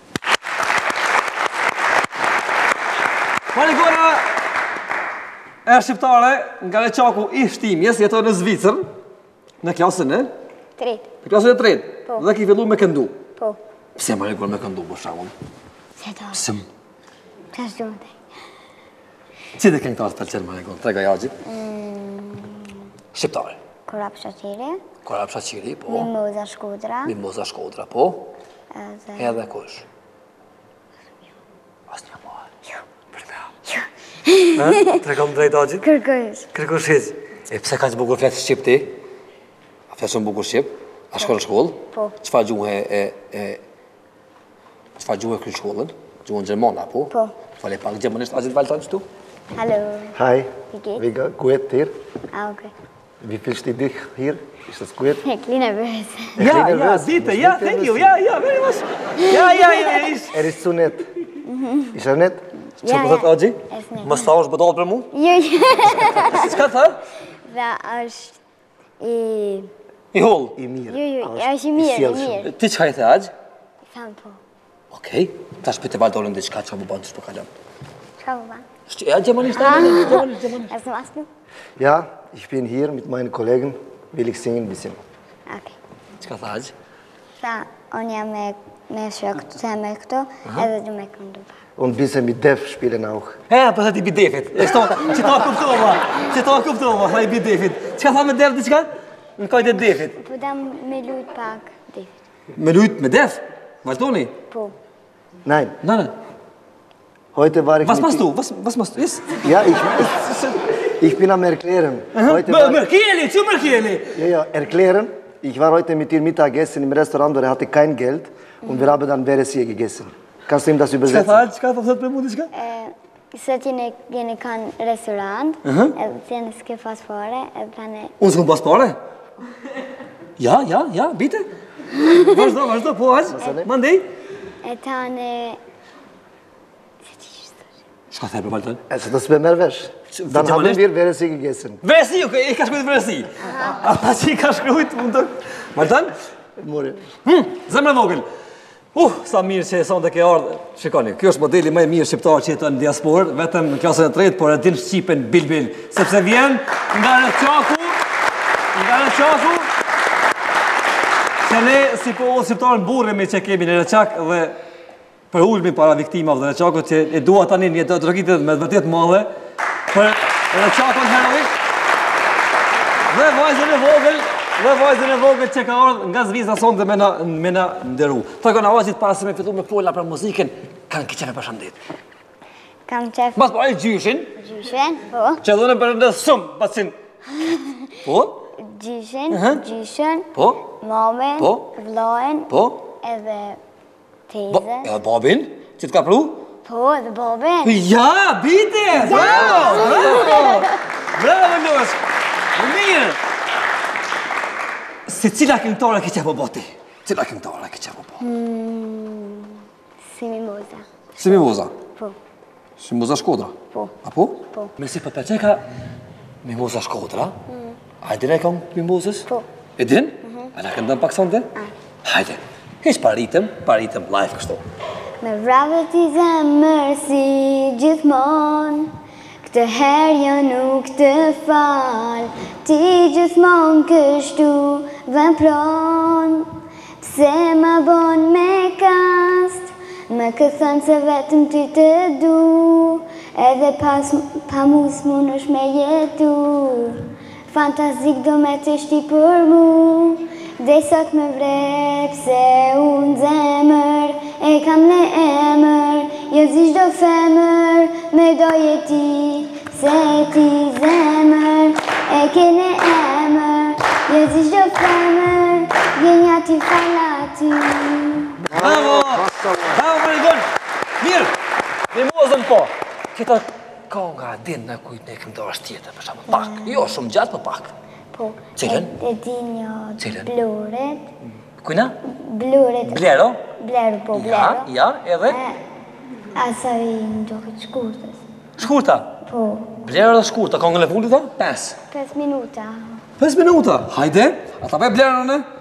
Marigona e shqiptare nga Reçaku i shtimjes, jeton në Zvicër, në klasën e? Tretë. Në klasën e tretë? Po. Dhe ki fillu me këndu? Po. Pse Marigona me këndu, për shamun? Se do. Pse? Pse është gjunde. Që dhe këngëtarë të pëlqenë Marigona? Trega jagjit? Shqiptare. Korap Shaqiri. Korap Shaqiri, po. Mimoza Shkodra. Mimoza Shkodra, po. Edhe... Edhe kush? As një marë. Jo. Për me ha. Jo. Tregom drejt agjit? Kërkësh. Kërkush hiq. E pse ka që bukur fletë Shqip ti? A fletë shumë bukur Shqip? A shkollë shkollë? Po. Qëfar gjuhë e... Qëfar gjuhë e krynë shkollën? Gjuhën Gjermana, po? Po. Fale pak gjermanisht agjit valton qëtu? Hallo. Hi. Wie geht's? Wie geht hier? Ah, okay. Wie fühlst du dich hier? Ist das gut? Ik li nervös. Ja, ja, bitte, ja, thank you, ja, ja, very much. Ja, ja, ja, is. Er ist zu nett. Ist er nett? Që po thot Agji? Es nett. Mos tha është bëdall për mu? Jo, jo. Çka tha? Dhe është i... I holl. I mirë. Jo, jo, është i mirë, i mirë. Ti çka i the Agj? Tham po. Okej. Tash për të valdolën diçka çka më bën të shpëkalon. Çka më ban? Ja, gjermanisht, gjermanisht, gjermanisht. Erst machst du? Ja, ich bin hier mit meinen Kollegen. Will ich singen ein bisschen. Okay. Çka tha Agj? Tha, unë jam me, me shok të të me këto, edhe du me këndu. Und ein bisschen mit Def spielen auch. Ja, po thati bidefit. E shto, që ta kuptova. Që ta kuptova, tha i bidefit. Çka tha me def diçka? Në kajt e defit. Po dam me lujt pak defit. Me lujt me def? Vazhdoni? Po. Nein. Nein, nein. Heute war ich Was mit machst du? Was, was machst du? Yes? Ja, ich, ich bin am Erklären. Heute war, Merkeli, zu Merkeli. ja, ja, erklären. Ich war heute mit ihr Mittagessen im Restaurant, und er hatte kein Geld. Und wir haben dann Veresier gegessen. Kannst du ihm das Çka übersetzen? tha? Çka tha thot për mu diçka? E, sot jeni, jeni kanë restorant, edhe të jeni s'ke pas fare, edhe tane... Unë s'kom pas pare? Ja, ja, ja, bite. Vazhdo, vazhdo, po Agj. Mandej. E tane... Çka the për Valton? Also, das wäre mehr vesh. Dann haben wir Veresier gegessen. Veresi, okay, i ka shkruajt Veresi. Ata që i ka shkruajt mund të... Valton? More. Hm, zemra vogël. Uh, sa mirë që e son të ke ardhë. Shikoni, kjo është modeli më i mirë shqiptar që jeton në diasporë, vetëm në klasën e tretë, por e din Shqipen bil-bil. Sepse vjen nga Reçaku, nga Reçaku, që ne si po shqiptarën burremi që kemi në Reçak dhe për ulmi para viktimave dhe Reçakut që e dua tani një drogitë me vërtet madhe për Reçakun heroik dhe vajzën e vogël dhe vajzën e vogël që ka ardhur nga Zvicra sonte me na me na nderu. Tregon avazit para se me fillu me fola për muzikën, kanë kiçë me përshëndet. Kam qef... Mas po ai gjyshin, Gjyshin, po. që dhënë përshëndet shumë, bacin. Po? Gjyshin, gjyshin, Po? mamin, Po? vllain, Po? edhe Ba, tezën. e babin, që të ka pru? Po, edhe babin. Ja, bite! Bravo! Bravo! Bravo, Lush! Mirë! Si cila këngëtare ke qepo boti? Cila këngëtare ke qepo boti? Hmm, si mimoza. Si Mimoza? Po, Si Mimoza Shkodra? po. A po? Po. Me si për përqe ka Mimoza Shkodra? A e din e kam Mimozës? Po. E din? A na këndon pak sonte? Hajde. Heq paritëm, paritëm live kështu. Me vrave ti zemër si gjithmon, këtë herë jo nuk të fal, ti gjithmon kështu vepron, pse ma bon me kast, me këthën se vetëm ty të du, edhe pas pa mus mun është me jetu, fantazik do me të shti për mu, Dhe sot më vrep se unë zemër e kam në emër, jo zi shdo femër me doje ti, se ti zemër e ke në emër, jo zi shdo femër, gjenja ti fala ti. Bravo! Bravo, Marigon! Mirë! Dhe mozën po! Këta ka nga din në kujt në këndar tjetër, për shumë pak. Jo, shumë gjatë, për pak. Po, Cilën? e di një Cilën? bluret. Kujna? Bluret. Blero? Blero, po, Ja, blero. ja, edhe? Asaj më duket shkurtës. Shkurta? Po, Blero dhe shkurta, ka nga në fundit, ta? Pes. pes minuta. Pes minuta? Hajde, ata pe Blerën e?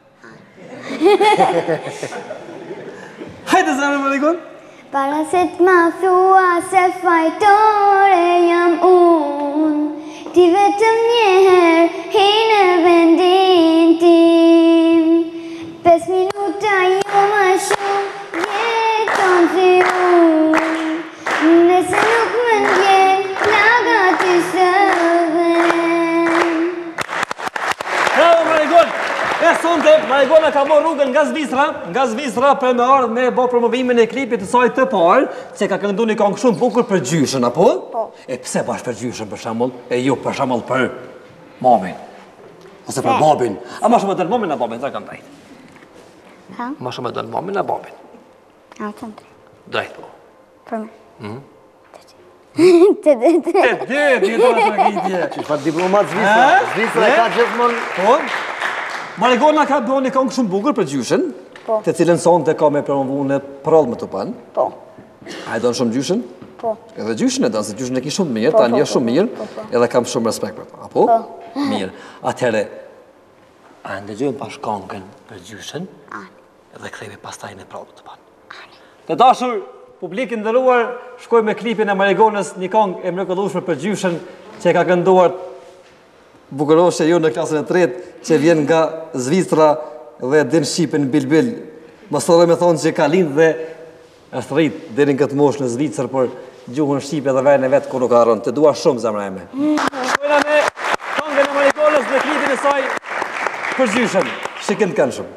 Hajde, zemre, Marigon. Para se t'ma thua se fajtore jam unë, ti vetëm njëherë hi në vendin tim. Pes minuta jo më shumë jeton si unë, nëse nuk më ndjen plaga ty së dhem. Bravo, Marigon! E sonte, Marigona ka bo rrugën nga Zvicra, nga Zvicra për me ardhë me bo promovimin e klipit të saj të parë, që ka këndu një këngë shumë bukur për gjyshën, apo? Po. E pse bash për gjyshën, për shambull, e ju për shambull për mamin, ose për babin. A ma shumë e dënë mamin a babin, të kam drejt. Ha? Ma shumë e dënë mamin a babin. A, të ndre. Drejt, po. Për me. Mhm. Të dhe të. Të dhe, një do në tragedje. Që fa diplomat Zvicra. Zvicra e ka gjithmonë... Po? Marigona ka bëhë një këngë shumë bukur për gjyshën, Po. të cilën sonte ka me promovu në prallë më të panë. Po. A e donë shumë gjyshën? Po. Edhe gjyshën e donë, se gjyshën e ki shumë mirë, Po, ta po, një po, shumë mirë, po, po. edhe kam shumë respekt për ta. Apo? Po. Mirë. Atëhere, a ndëgjojmë pash këngën për gjyshën, edhe kthehemi pastaj në prallë më të panë. Të dashur, publikin nderuar, shkoj me klipin e Marigonës, një këngë e mrekullueshme për gjyshën, që ka kënduar bukuroshe ju në klasën e tretë, që vjen nga Zvicra dhe din Shqipin Bilbil. Më sërë me thonë që ka lindë dhe është rritë deri në këtë moshë në Zvicër, por gjuhën Shqipe dhe vejnë e vetë kur nuk arron. Të dua shumë, zemra eme. Shkojna me këngën e Marigonës dhe klipin e saj për gjyshën. Shikën të kënë shumë.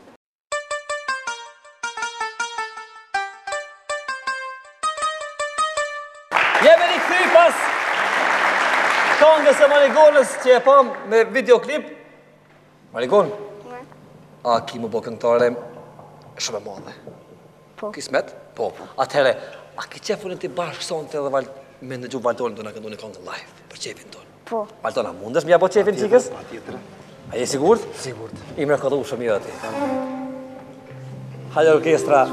Jemi një këthy pas këngës e Marigonës që e pam me videoklip. Marigon, a ki më bo këngëtare shumë e madhe? Po. Kismet? Po. Atëhere, a ki qefurin të bashkë sonte dhe val, me në gjuhë Valtonin do në këndu një këngë live për qefin tonë? Po. Valtona, mundesh mja bo qefin qikës? Pa tjetër. A je sigurt? Sigurt. I mre këllu shumë i ati. Hajde orkestra.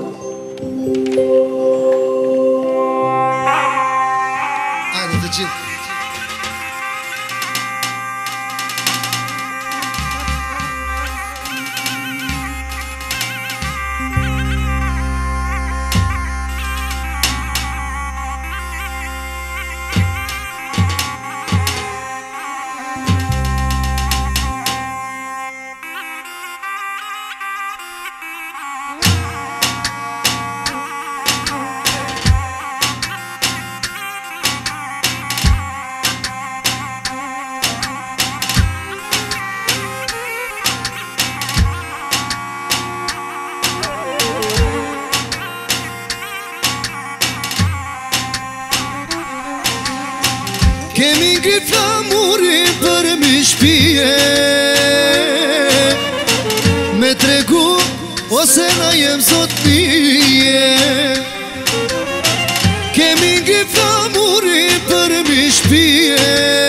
Ajde të gjithë. Kemi ngrit flamurin për mi shpije, me tregu ose na jem sot pije. Kemi ngrit flamurin për mi shpije,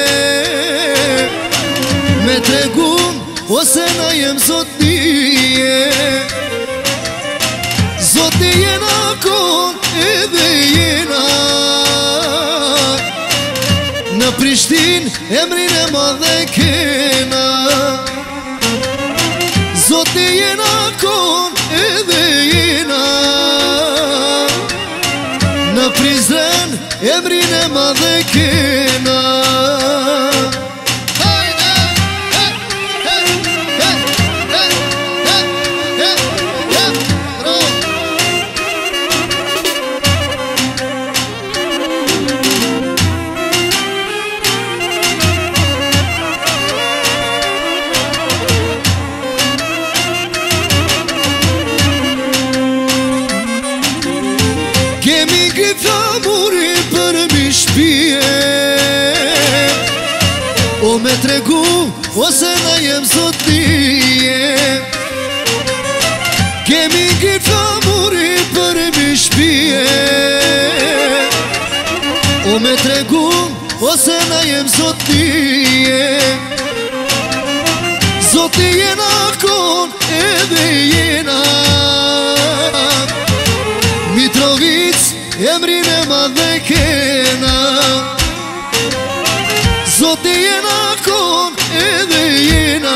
me tregu ose na jem sot pije. Zoti jena kon edhe jena në Prishtin emrin e madhe kena. Zoti jena kon edhe jena në Prizren emrin e madhe kena. ose na jem sotie. Kemi ngrit famuri për mi shpije. O me tregu ose na jem sotie. Zoti jena kon edhe jena. Mitrovic emrin e madhe kena. Zoti jena kon edhe jena.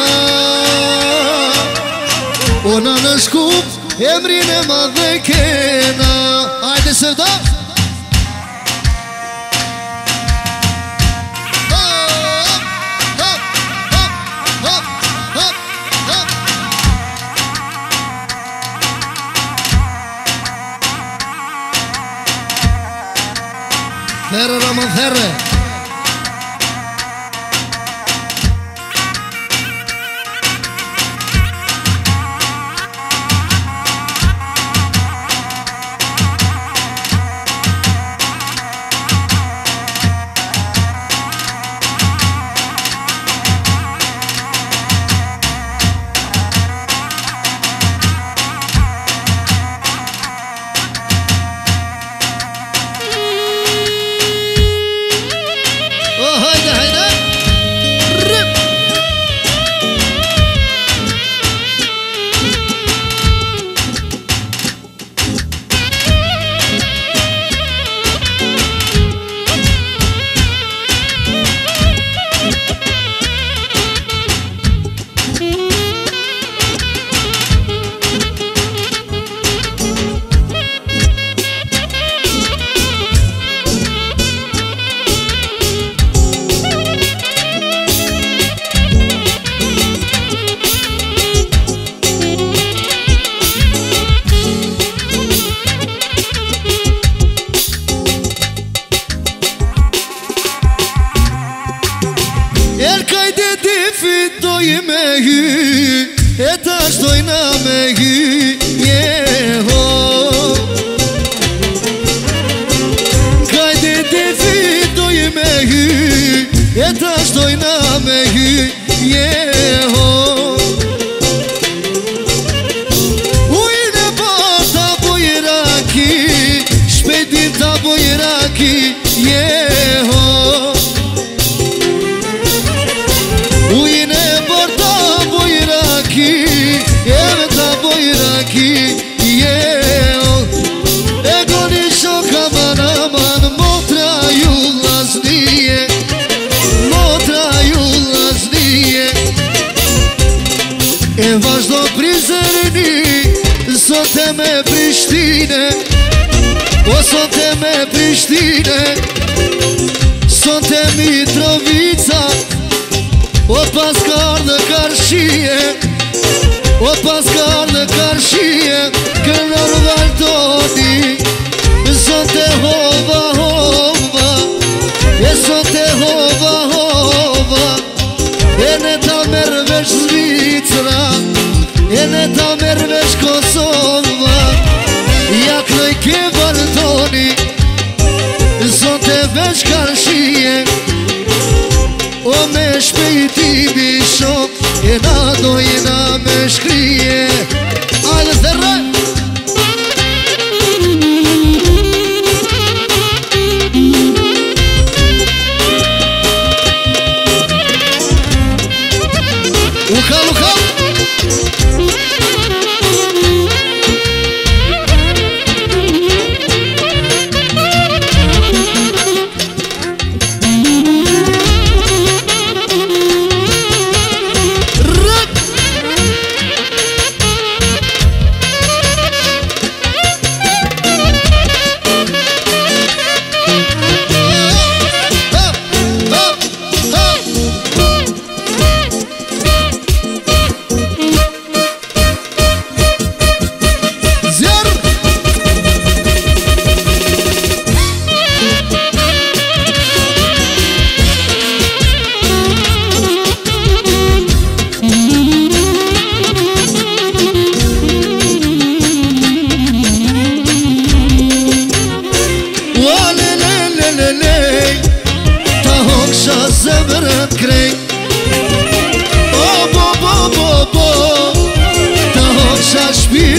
Ona në shkup emrin e madhe kena. Ajde se da Therre Raman Therre.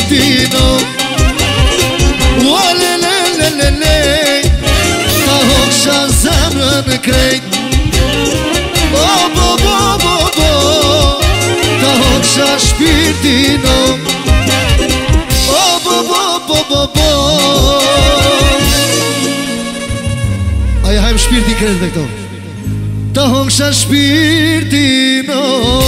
shpirtino O le le le le le Ta hoksha zemrën e krejt Bo bo bo bo bo Ta hoksha shpirtino O bo bo bo bo bo Aja hajmë shpirti krejt dhe këto Ta hoksha shpirtino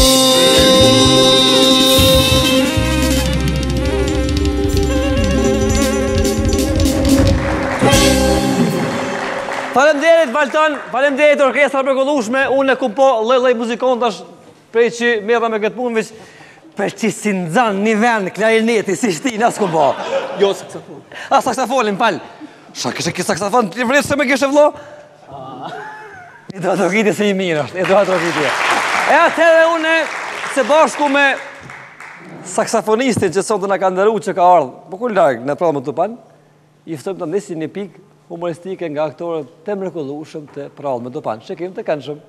Falemderit Valton, falemderit orkestra mrekullueshme, unë e kum po lloj-lloj muzikon tash prej që merra me këtë punë veç për që si nxan një vend klarineti si shtin as kum po. Jo saksofon. A saksofonin pal. Sa kishe ki saksofon ti vret se më kishe vëlla? I do të rriti se i mirë është, i do të rriti. E atëherë unë se bashku me saksofonistin që sot na ka ndëruar që ka ardhur, po ku larg në provën të pan, i ftojmë të ndesi një pikë humoristike nga aktorët të mrekullueshëm të Prallë me Dopan. Shikim të këndshëm.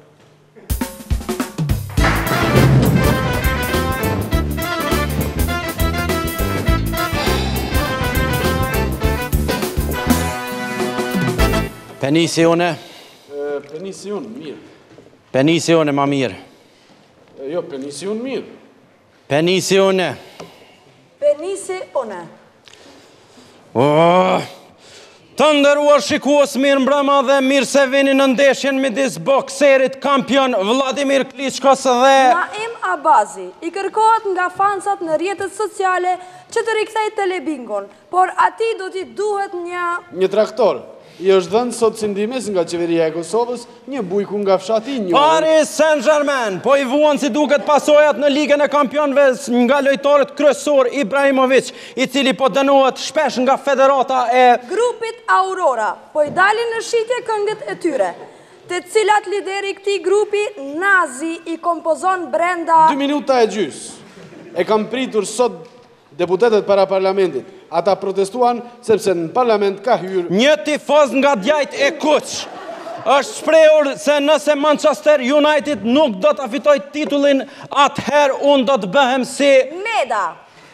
Penisione. Penisione, mirë. Penisione, ma mirë. Jo, penisione, mirë. Penisione. Penisione. Oh, të ndëruar shikues mirë mbrëma dhe mirë se vini në ndeshjen midis bokserit kampion Vladimir Klitschkos dhe Naim Abazi. I kërkohet nga fansat në rrjetet sociale që të rikthej telebingon, por atij do t'i duhet një Një traktor. I është dhënë sot si ndihmës nga qeveria e Kosovës një bujku nga fshati i njohur. Paris Saint-Germain po i vuan si duket pasojat në Ligën e Kampionëve nga lojtarët kryesor Ibrahimovic, i cili po dënohet shpesh nga federata e grupit Aurora, po i dalin në shitje këngët e tyre, të cilat lideri këtij grupi Nazi i kompozon brenda dy minuta e gjys. E kam pritur sot deputetët para parlamentit. Ata protestuan sepse në parlament ka hyrë një tifoz nga djajt e Kuq. Është shprehur se nëse Manchester United nuk do të fitoj titullin, atëherë unë do të bëhem si Meda.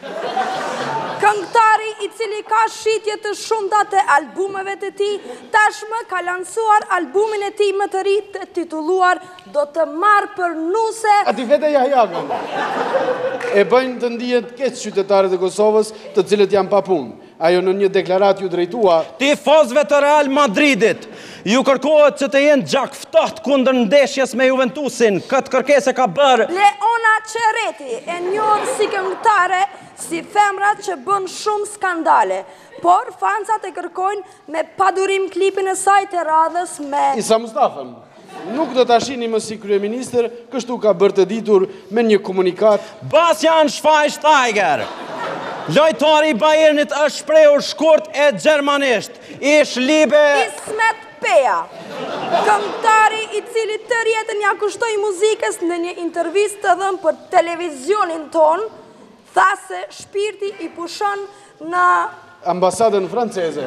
Këngëtari i cili ka shitje të shumta të albumeve të tij, tashmë ka lansuar albumin e tij më të ri të titulluar Do të marr për nuse. Ati vete jahjakën. E bëjnë të ndihet keq qytetarët e Kosovës, të cilët janë pa punë. Ajo në një deklarat ju drejtua tifozëve të Real Madridit. Ju kërkohet që të jenë gjak ftohtë kundër ndeshjes me Juventusin. Këtë kërkesë ka bërë Leona Qereti, e njohur si këngëtare, si femra që bën shumë skandale, por fansat e kërkojnë me padurim klipin e saj të radhës me Isa Mustafën. Nuk do të ashini më si kryeministër, kështu ka bërë të ditur me një komunikat. Bastian Schweinsteiger, lojtari i Bayernit, është shprehur shkurt e gjermanisht. Ish libe Ismet Peja, këngëtari i cili të rjetën ja kushtoi muzikës në një intervistë të dhënë për televizionin ton, tha se shpirti i pushon në ambasadën franceze.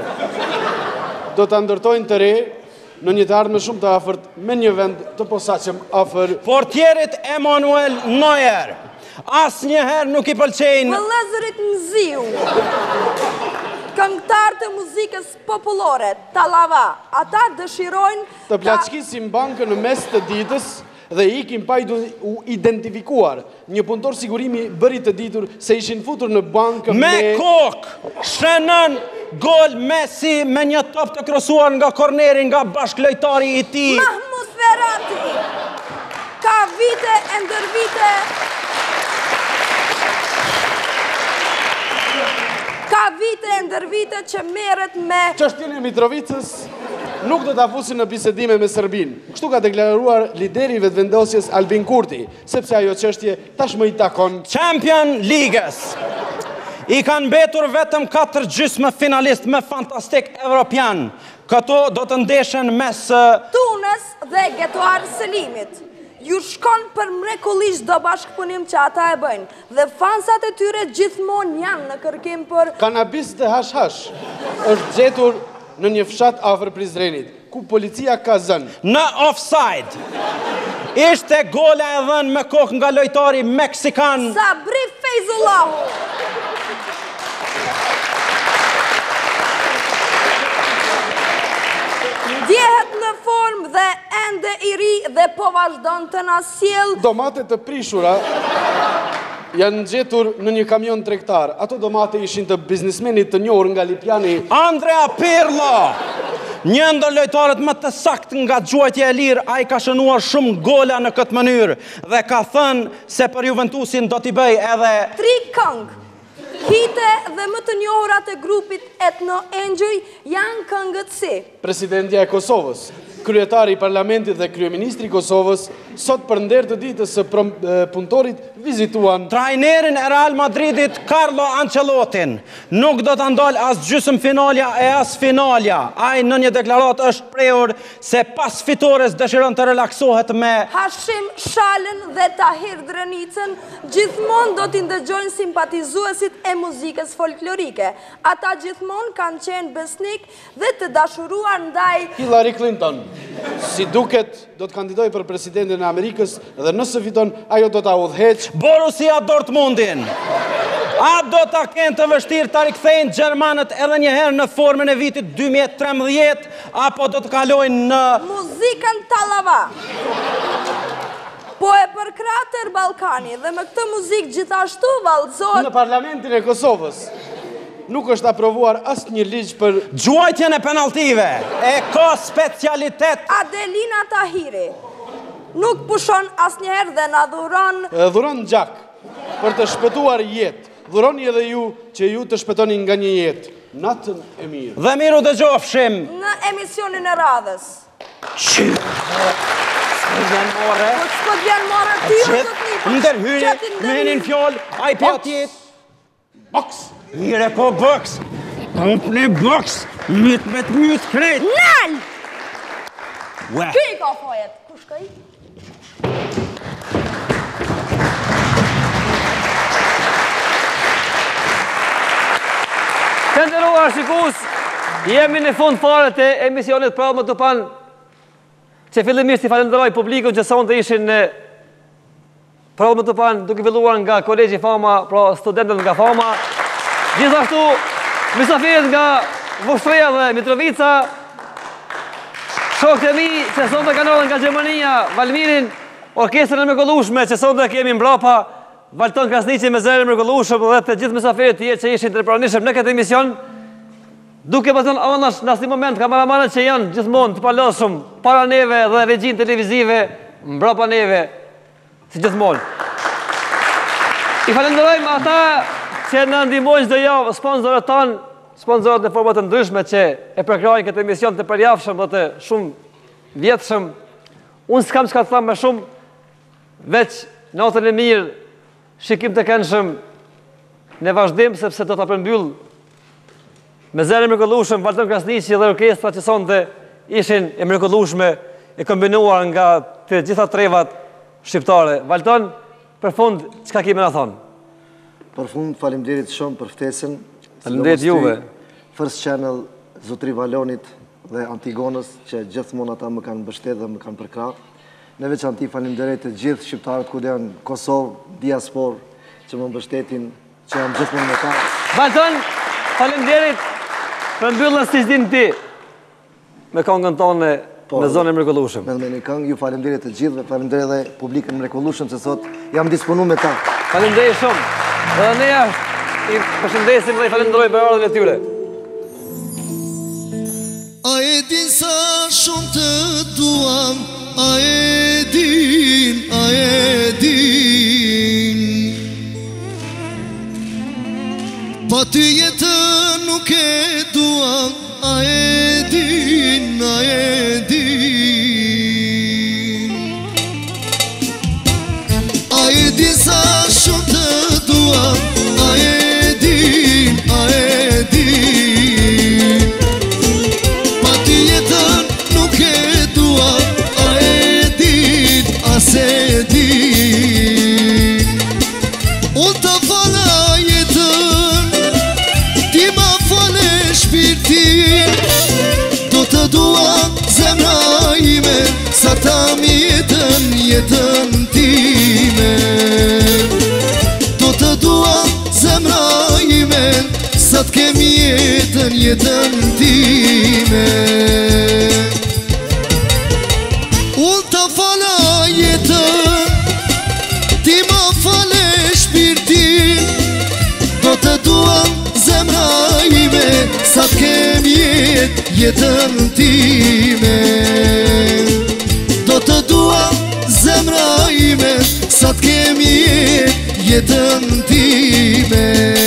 Do të ndërtojnë të re në një të ardhme shumë të afërt me një vend të posaçëm afër portierit Emanuel Neuer. Asnjëherë nuk i pëlqejnë vëllezërit Nziu, këngëtar të muzikës popullore, Tallava. Ata dëshirojnë të plaçkisin bankën në mes të ditës dhe ikin pa u identifikuar. Një punëtor sigurimi bëri të ditur se ishin futur në bankë me me kokë. Shënën gol Messi me një top të krosuar nga korneri nga bashklojtari i tij Mahmud Ferrati. Ka vite e ndër vite Ka vite e ndër vite që merret me çështjen e Mitrovicës, nuk do ta fusin në bisedime me Serbin. Kështu ka deklaruar lideri i vetëvendosjes Albin Kurti, sepse ajo çështje tashmë i takon Champion Ligës. I kanë mbetur vetëm katër gjysmë finalist me fantastik evropian. Këto do të ndeshen mes Tunes dhe Getuar Selimit. Ju shkon për mrekullisht do bashkëpunim që ata e bëjnë, dhe fansat e tyre gjithmonë janë në kërkim për kanabis të hash-hash. Është gjetur në një fshat afër Prizrenit, ku policia ka zënë në offside. Ishte gola e dhënë me kokë nga lojtari meksikan Sabri Feyzullahu. ishte i ri dhe po vazhdon të na sjell. Domate të prishura janë gjetur në një kamion tregtar. Ato domate ishin të biznismenit të njohur nga Lipjani. Andrea Pirlo! Një ndër lojtarët më të sakt nga gjuajtja e lirë, ai ka shënuar shumë gola në këtë mënyrë dhe ka thënë se për Juventusin do t'i bëj edhe tri këngë. Hite dhe më të njohura të grupit Ethno Enjoy janë këngët si Presidentja e Kosovës, kryetari i parlamentit dhe kryeministri i Kosovës, sot për nder të ditës së punëtorit vizituan trajnerin e Real Madridit Carlo Ancelottin. Nuk do të ndalë as gjysmë finalja e as finalja. Ai në një deklarat është prehur se pas fitores dëshiron të relaksohet me Hashim Shalën dhe Tahir Drenicën, gjithmonë do t'i ndëgjojnë simpatizuesit e muzikës folklorike. Ata gjithmonë kanë qenë besnik dhe të dashuruar ndaj Hillary Clinton. Si duket, do të kandidoj për presidentin e Amerikës dhe nëse fiton, ajo do ta udhëheq Borussia Dortmundin. A do ta kenë të vështirë ta rikthejnë gjermanët edhe një herë në formën e vitit dy mijë e tretëmbëdhjetë apo do të kalojnë në muzikën tallava? Po e përkrahur Ballkani dhe me këtë muzikë gjithashtu vallëzohet në parlamentin e Kosovës. Nuk është aprovuar asë një ligj për gjuajtjen e penaltive. E ka specialitet. Adelina Tahiri nuk pushon asnjëherë dhe na dhuron dhuron gjak për të shpëtuar jetë. Dhuroni edhe ju që ju të shpëtoni nga një jetë. Natën e mirë. Dhe miru dëgjofshim në emisionin e radhës. Që? S'po vjen more. Po s'po vjen more ti o të një. Ndërhyri, me henin fjallë, a i për atjet. Boks. Mire po boks. Komple boks. Myt me të myt krejt. Nal! Ue. Ky i ka fajet. Kush ka i? Të nderuar shikues, jemi në fund fare të emisionit Prallë më Tupan, që fillimisht i falenderoj publikun që sonte ishin në Prallë më Tupan, duke filluar nga Kolegji Fama, pra studentët nga Fama, gjithashtu mysafirët nga Voshtreja dhe Mitrovica, shokët e mi që sonte kanë ardhur nga Gjermania, Valmirin, orkestrën e mrekullueshme që sonte kemi mbrapa, Valton Krasniqi me zërin e mrekullueshëm dhe të gjithë mysafirët tjerë që ishin të pranishëm në këtë emision, duke pasur anash në asnjë moment kameramanët që janë gjithmonë të palodhshëm para neve dhe regjin televizive mbrapa neve, si gjithmonë. I falenderojmë ata që na ndihmojnë çdo javë, sponsorët tanë, sponsorët në forma të ndryshme që e përkrajnë këtë emision të përjafshëm dhe të shumë vjetshëm. Unë s'kam çka të them më shumë, veç natën e mirë, shikim të këndshëm në vazhdim, sepse do ta përmbyll me zërin e mrekullueshëm Valton Krasniqi dhe orkestra që sonte ishin e mrekullueshme, e kombinuar nga të gjitha trevat shqiptare. Valton, për fund, çka kemi na thonë? Për fund, faleminderit shumë për ftesën. Faleminderit juve. First Channel, Zotri Valonit dhe Antigonës, që gjithmonë ata më kanë mbështetur dhe më kanë përkrahur. Në veçanti faleminderit të gjithë shqiptarët ku janë Kosovë, diasporë, që më mbështetin, që janë gjithmonë me ta. Valton, faleminderit për mbyllën siç din ti me këngën tonë në zonën e mrekullueshëm. Me një këngë, ju faleminderit të gjithëve, faleminderit edhe publikën mrekullueshëm që sot jam disponuar me ta. Faleminderit shumë. Edhe ne i përshëndesim dhe i falenderoj për ardhmën e tyre. A e din sa shumë të duam, a e din, a e din. Pa ty jetën nuk e duam, a e din, a e din. A e din sa shumë të duam, a e din, a e din. Pa ty jetën nuk e duam, a e din, a se din. Unë të fala jetën, ti ma fale shpirtin, do të duam zemra ime, sa ta mi jetën, jetën time. Do të duam zemra ime, sa të kemi jetën, jetën time. Unë sa t'kem jet, jetën time. Do të dua zemra ime, sa t'kem jet, jetën time.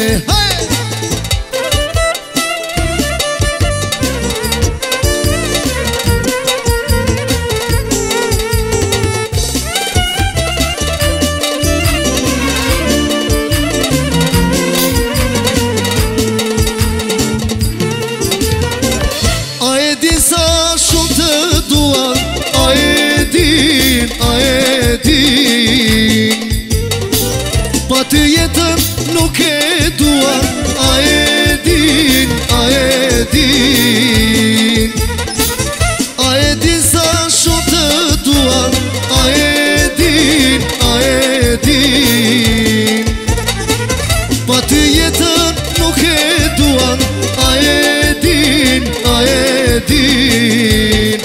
Pa ty jetën nuk e dua, a e din, a e din. A e din sa shumë të dua, a e din, a e din. Pa ty jetën nuk e dua, a e din, a e din.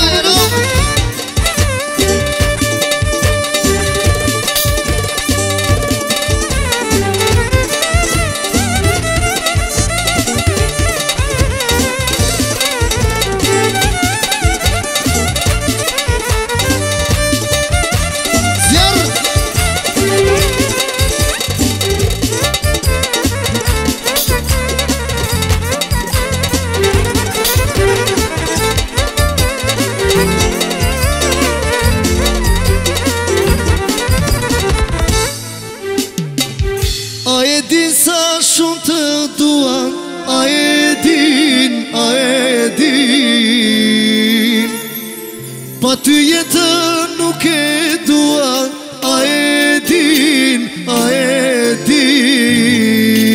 A e din sa shumë të dua, a e din, a e din. Pa ty jetën nuk e dua, a e din, a e din.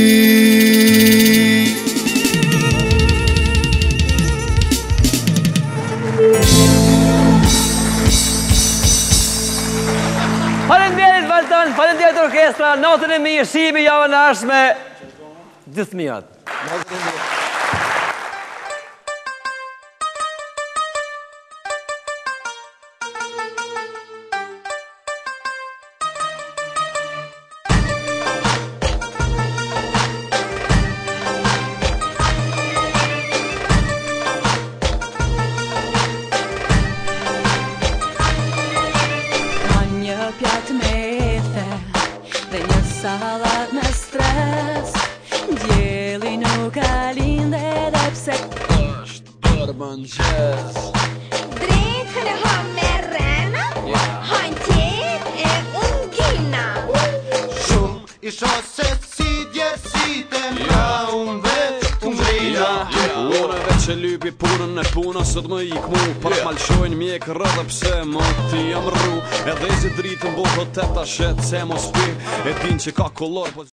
Faleminderit Valtan, faleminderit orkestra, natën e mirë, shihemi javën e ardhshme. Gjithë mirat. Natën e mirë. Pjatë me the dhe një salat me stres, djeli nuk ka linde dhe pse është bërë mëngjes. Drejtën e hëm me rena, hajnë tjetë e unë gjina. Shumë isha se si djerësite, nga unë veç të mbrina. Unë veç e lypi punën e puna, sot më ik mu, pak malshojnë mjek rrëdhe pse më ti jam rru. Edhe zi dritën bohë të teta shet se mos pi, e din që ka kolor.